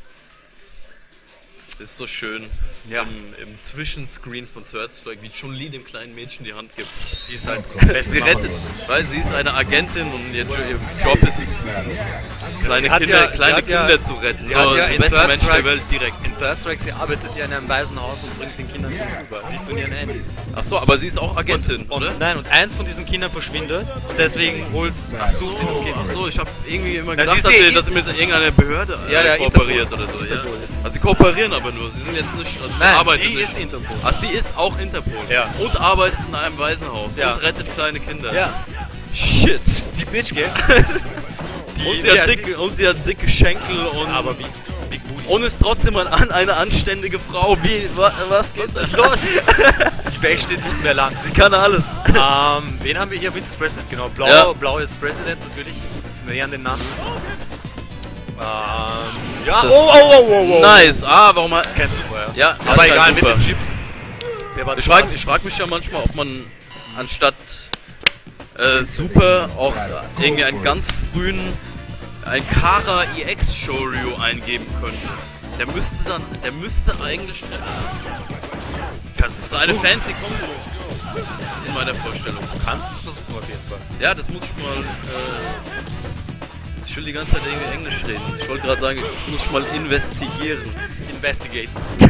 Speaker 2: Ist so schön.
Speaker 3: Ja.
Speaker 2: Im, Im Zwischenscreen von Third Strike, wie Chun Li dem kleinen Mädchen die Hand gibt.
Speaker 3: Sie ist halt
Speaker 2: Sie rettet, weil sie ist eine Agentin und ihr, Jo- ihr Job ist es, kleine
Speaker 3: Sie hat
Speaker 2: Kinder,
Speaker 3: ja- sie
Speaker 2: kleine
Speaker 3: hat ja-
Speaker 2: Kinder zu retten.
Speaker 3: Sie
Speaker 2: So,
Speaker 3: hat ja
Speaker 2: der
Speaker 3: in
Speaker 2: beste
Speaker 3: Third
Speaker 2: Mensch der
Speaker 3: Strike-
Speaker 2: Welt direkt.
Speaker 3: In Third Strike, sie arbeitet ja in einem Waisenhaus und bringt den Kindern Kung Fu bei. Siehst du in ihren Händen.
Speaker 2: Achso, aber sie ist auch Agentin,
Speaker 3: und,
Speaker 2: oder?
Speaker 3: Und, nein, und eins von diesen Kindern verschwindet und deswegen holt, sucht sie das Kind.
Speaker 2: Achso, ich habe irgendwie immer
Speaker 3: Na,
Speaker 2: gedacht,
Speaker 3: sie
Speaker 2: dass
Speaker 3: ist
Speaker 2: sie,
Speaker 3: eh-
Speaker 2: dass sie mit irgendeiner Behörde äh,
Speaker 3: Ja, ja,
Speaker 2: kooperiert
Speaker 3: Interpol.
Speaker 2: oder so. Ja.
Speaker 3: Interpol ist-
Speaker 2: Also sie kooperieren aber nur, sie sind jetzt nicht, also sie
Speaker 3: Nein,
Speaker 2: arbeitet
Speaker 3: sie
Speaker 2: nicht.
Speaker 3: ist Interpol.
Speaker 2: Ach, sie ist auch Interpol.
Speaker 3: Ja.
Speaker 2: Und arbeitet in einem Waisenhaus
Speaker 3: Ja.
Speaker 2: und rettet kleine Kinder.
Speaker 3: Ja,
Speaker 2: Shit.
Speaker 3: die Bitch, gell?
Speaker 2: Und sie, hat dicke, und sie hat dicke Schenkel und,
Speaker 3: Aber Big, Big Booty.
Speaker 2: und ist trotzdem ein, an- eine anständige Frau. Wie, wa, was geht
Speaker 3: Was ist los? Die Bag steht nicht mehr lang.
Speaker 2: Sie kann alles.
Speaker 3: Ähm, wen haben wir hier? Vincent President, genau. Blau,
Speaker 2: Ja.
Speaker 3: Blau ist President, natürlich. Das ist näher an den Namen. Ähm, ja,
Speaker 2: Ist das-
Speaker 3: oh, oh, oh, oh, oh.
Speaker 2: Nice. Ah, warum hat...
Speaker 3: Kein Super, ja.
Speaker 2: Ja,
Speaker 3: Aber
Speaker 2: ja,
Speaker 3: egal,
Speaker 2: kein
Speaker 3: mit
Speaker 2: Super.
Speaker 3: dem Chip. Der war
Speaker 2: Ich
Speaker 3: smart.
Speaker 2: frage ich frag mich ja manchmal, ob man anstatt äh, Super auch irgendwie einen ganz frühen, ein Kara E X Shoryu eingeben könnte. Der müsste dann, der müsste eigentlich treffen. Das ist eine fancy Kombo in meiner Vorstellung.
Speaker 3: Du kannst es versuchen auf jeden Fall.
Speaker 2: Ja, das muss ich mal. Äh, ich will die ganze Zeit irgendwie Englisch reden. Ich wollte gerade sagen, das muss ich mal investigieren.
Speaker 3: Investigate.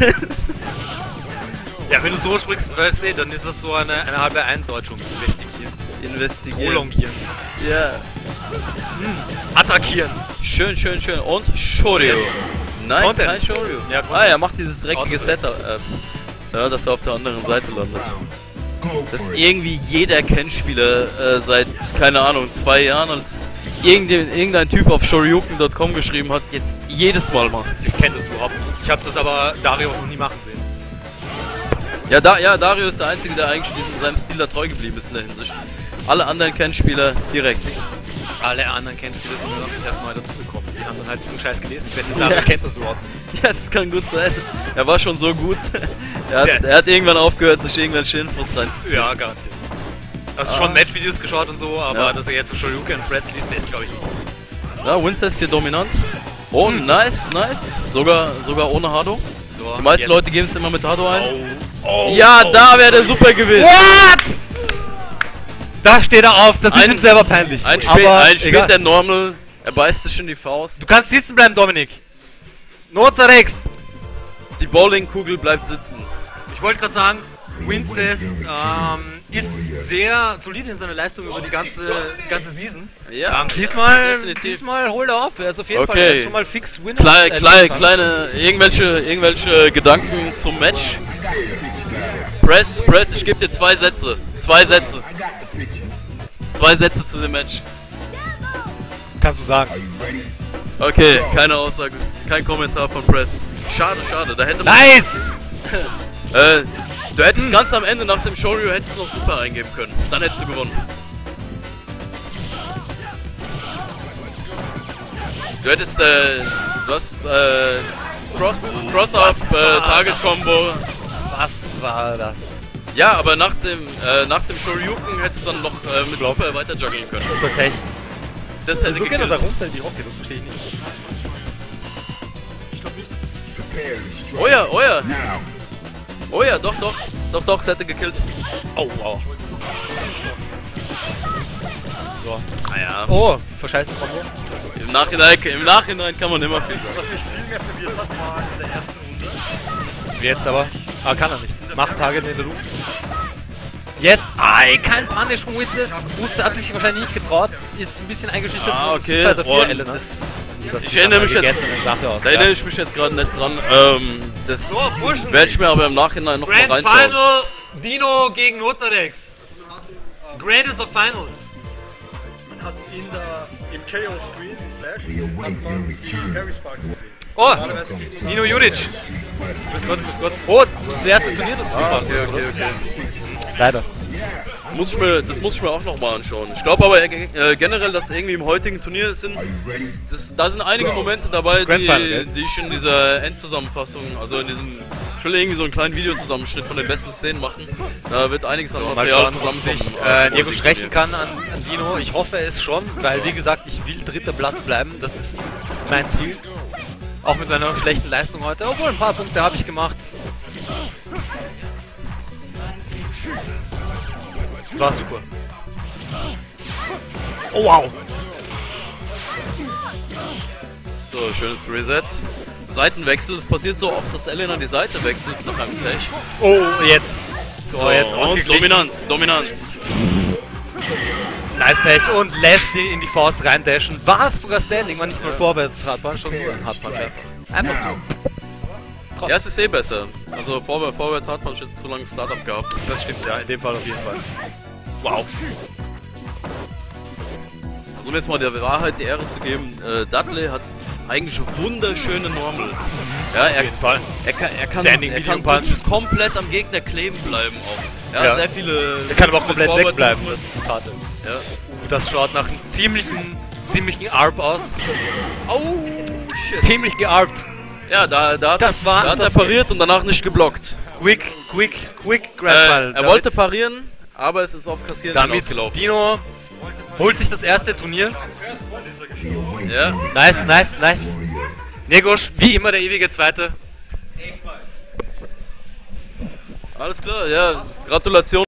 Speaker 3: Ja, wenn du so sprichst, weißt du, dann ist das so eine, eine halbe Eindeutschung. Investigieren.
Speaker 2: Investigieren.
Speaker 3: Prolongieren.
Speaker 2: Ja.
Speaker 3: Hm. Attackieren.
Speaker 2: Schön, schön, schön. Und Shoryu. Nein,
Speaker 3: Content.
Speaker 2: kein Shoryu.
Speaker 3: Ja,
Speaker 2: ah, er macht dieses dreckige
Speaker 3: Auto.
Speaker 2: Setup. Äh, ja, dass er auf der anderen Seite landet. Dass irgendwie jeder Kennspieler äh, seit, keine Ahnung, zwei Jahren als irgendein, irgendein Typ auf shoryuken punkt com geschrieben hat, jetzt jedes Mal macht.
Speaker 3: Ich kenne das überhaupt nicht. Ich habe das aber Dario noch nie machen sehen.
Speaker 2: Ja, da, ja, Dario ist der Einzige, der eigentlich diesem, seinem Stil da treu geblieben ist in der Hinsicht. Alle anderen Kennspieler direkt.
Speaker 3: Alle anderen Kennspieler sind noch nicht erst neu dazugekommen. Die haben dann halt diesen Scheiß gelesen. Ich wette, Dario ja. kennt das überhaupt nicht.
Speaker 2: Ja, das kann gut sein. Er war schon so gut. Er hat, ja. er hat irgendwann aufgehört, sich irgendwelche Infos reinzuziehen.
Speaker 3: Ja, garantiert. Also ah. schon Matchvideos geschaut und so, aber
Speaker 2: ja.
Speaker 3: dass er jetzt so Shoryuken und Freds liest, das glaube ich nicht.
Speaker 2: Ja, Winston ist hier dominant. Oh, hm. nice, nice. Sogar, sogar ohne Hado.
Speaker 3: So,
Speaker 2: die meisten
Speaker 3: jetzt.
Speaker 2: Leute geben es immer mit Hado ein.
Speaker 3: Oh. Oh.
Speaker 2: Ja,
Speaker 3: oh.
Speaker 2: da wäre der Supergewinn.
Speaker 3: What? Da steht er auf, das
Speaker 2: ein,
Speaker 3: ist ihm selber peinlich.
Speaker 2: Ein Spiel,
Speaker 3: aber
Speaker 2: ein Spiel der Normal, er beißt sich in die Faust.
Speaker 3: Du kannst sitzen bleiben, Dominik. Nozarex.
Speaker 2: Die Bowlingkugel bleibt sitzen.
Speaker 3: Ich wollte gerade sagen, Wincest ähm, ist sehr solide in seiner Leistung über die ganze, ganze Season.
Speaker 2: Ja,
Speaker 3: ähm, diesmal,
Speaker 2: definitiv.
Speaker 3: diesmal holt er auf, er ist auf jeden
Speaker 2: okay.
Speaker 3: Fall er ist schon mal fix Winner.
Speaker 2: Kleine, kleine, kleine, irgendwelche, irgendwelche Gedanken zum Match. Press, Press, ich gebe dir zwei Sätze. Zwei Sätze. Zwei Sätze zu dem Match.
Speaker 3: Kannst du sagen.
Speaker 2: Okay, keine Aussage, kein Kommentar von Press. Schade, schade, da hätte man...
Speaker 3: Nice!
Speaker 2: äh, du hättest hm. ganz am Ende nach dem Shoryu hättest du noch Super eingeben können. Dann hättest du gewonnen. Du hättest, äh, du hast, äh, Cross, Cross-Up, äh, Target-Combo.
Speaker 3: Was war das?
Speaker 2: Ja, aber nach dem, äh, nach dem Shoryuken hättest du dann noch äh, mit Super weiter juggeln können.
Speaker 3: Okay.
Speaker 2: Das hätte
Speaker 3: so geht er
Speaker 2: gekillt.
Speaker 3: da runter in die Hocke, das verstehe ich nicht.
Speaker 2: Oh ja, oh ja. Oh ja, doch, doch. Doch, doch, es hätte gekillt.
Speaker 3: Oh, wow. So.
Speaker 2: Naja.
Speaker 3: Oh, verscheißte Combo.
Speaker 2: Im Nachhinein, im Nachhinein kann man immer viel sagen.
Speaker 4: Was mich viel mehr verwirrt hat, war in der ersten Runde.
Speaker 3: Jetzt aber. Ah, kann er nicht. Macht Target in der Luft. Jetzt. Ai, kein Punish von Witzes. Booster hat sich wahrscheinlich nicht getraut. Ist ein bisschen eingeschüchtert.
Speaker 2: Ah, okay.
Speaker 3: Boah,
Speaker 2: das, das ich erinnere mich jetzt.
Speaker 3: Sache aus,
Speaker 2: da
Speaker 3: ja.
Speaker 2: erinnere ich mich jetzt gerade nicht dran. Ähm, das
Speaker 3: so,
Speaker 2: werde ich mir aber im Nachhinein noch
Speaker 3: Grand
Speaker 2: mal reinschauen.
Speaker 3: Final Dino gegen Nozarex. Greatest of Finals.
Speaker 4: Man hat in der, im K O-Screen, Flash, hat man die Harry Sparks gesehen.
Speaker 3: Oh, Nino Juric. Grüß Gott, grüß Gott. Oh, das erste Turnier, das du
Speaker 2: Ah,
Speaker 3: machst,
Speaker 2: okay, okay,
Speaker 3: oder?
Speaker 2: okay.
Speaker 3: Leider.
Speaker 2: Muss ich mir, das muss ich mir auch noch mal anschauen. Ich glaube aber äh, generell, dass irgendwie im heutigen Turnier sind, das, das, da sind einige Momente dabei, die, die ich in dieser Endzusammenfassung, also in diesem, ich will irgendwie so einen kleinen Videozusammenschnitt von den besten Szenen machen. Da wird einiges an
Speaker 3: So,
Speaker 2: Material
Speaker 3: mal schauen, ob sich
Speaker 2: zusammenkommen.
Speaker 3: äh, Diego rächen kann an, an Dino. Ich hoffe es schon, weil wie gesagt, ich will dritter Platz bleiben. Das ist mein Ziel. Auch mit meiner schlechten Leistung heute. Obwohl ein paar Punkte habe ich gemacht. War super. Oh wow.
Speaker 2: So, schönes Reset. Seitenwechsel, es passiert so oft, dass Elena die Seite wechselt nach einem Tech.
Speaker 3: Oh, jetzt. So,
Speaker 2: So,
Speaker 3: jetzt
Speaker 2: und
Speaker 3: ausgeglichen.
Speaker 2: Dominanz, Dominanz.
Speaker 3: Nice Tech und lässt ihn in die Faust reindashen. War es sogar Standing, war nicht mal vorwärts Hardpunch, schon nur ein Hardpunch einfach. Einfach so.
Speaker 2: Ja, es ist eh besser. Also vorwärts, vorwärts Hardpunch hätte zu lange Startup gehabt.
Speaker 3: Das stimmt, ja, in dem Fall auf jeden Fall. Wow.
Speaker 2: Also um jetzt mal der Wahrheit die Ehre zu geben, äh, Dudley hat eigentlich wunderschöne Normals. Ja, er, er kann, er kann,
Speaker 3: Standing
Speaker 2: er kann
Speaker 3: Medium Punch.
Speaker 2: komplett am Gegner kleben bleiben auch. Ja,
Speaker 3: Ja.
Speaker 2: sehr viele...
Speaker 3: Er kann aber auch komplett
Speaker 2: Forward
Speaker 3: wegbleiben, das
Speaker 2: Movements.
Speaker 3: ist das Harte.
Speaker 2: Ja.
Speaker 3: Uh, das schaut nach einem ziemlichen, ziemlichen Arp aus.
Speaker 2: Oh, shit.
Speaker 3: Ziemlich gearbt.
Speaker 2: Ja, da, da hat,
Speaker 3: Das
Speaker 2: er,
Speaker 3: war-
Speaker 2: da hat er
Speaker 3: das-
Speaker 2: pariert und danach nicht geblockt.
Speaker 3: Quick, quick, quick Grand
Speaker 2: Äh,
Speaker 3: Final.
Speaker 2: er wollte parieren, aber es ist auf Kassieren
Speaker 3: damit
Speaker 2: hinausgelaufen.
Speaker 3: Dino holt sich das erste Turnier.
Speaker 2: Ja.
Speaker 3: Nice, nice, nice. Negosch, wie immer der ewige Zweite.
Speaker 2: Alles klar, ja, Gratulation.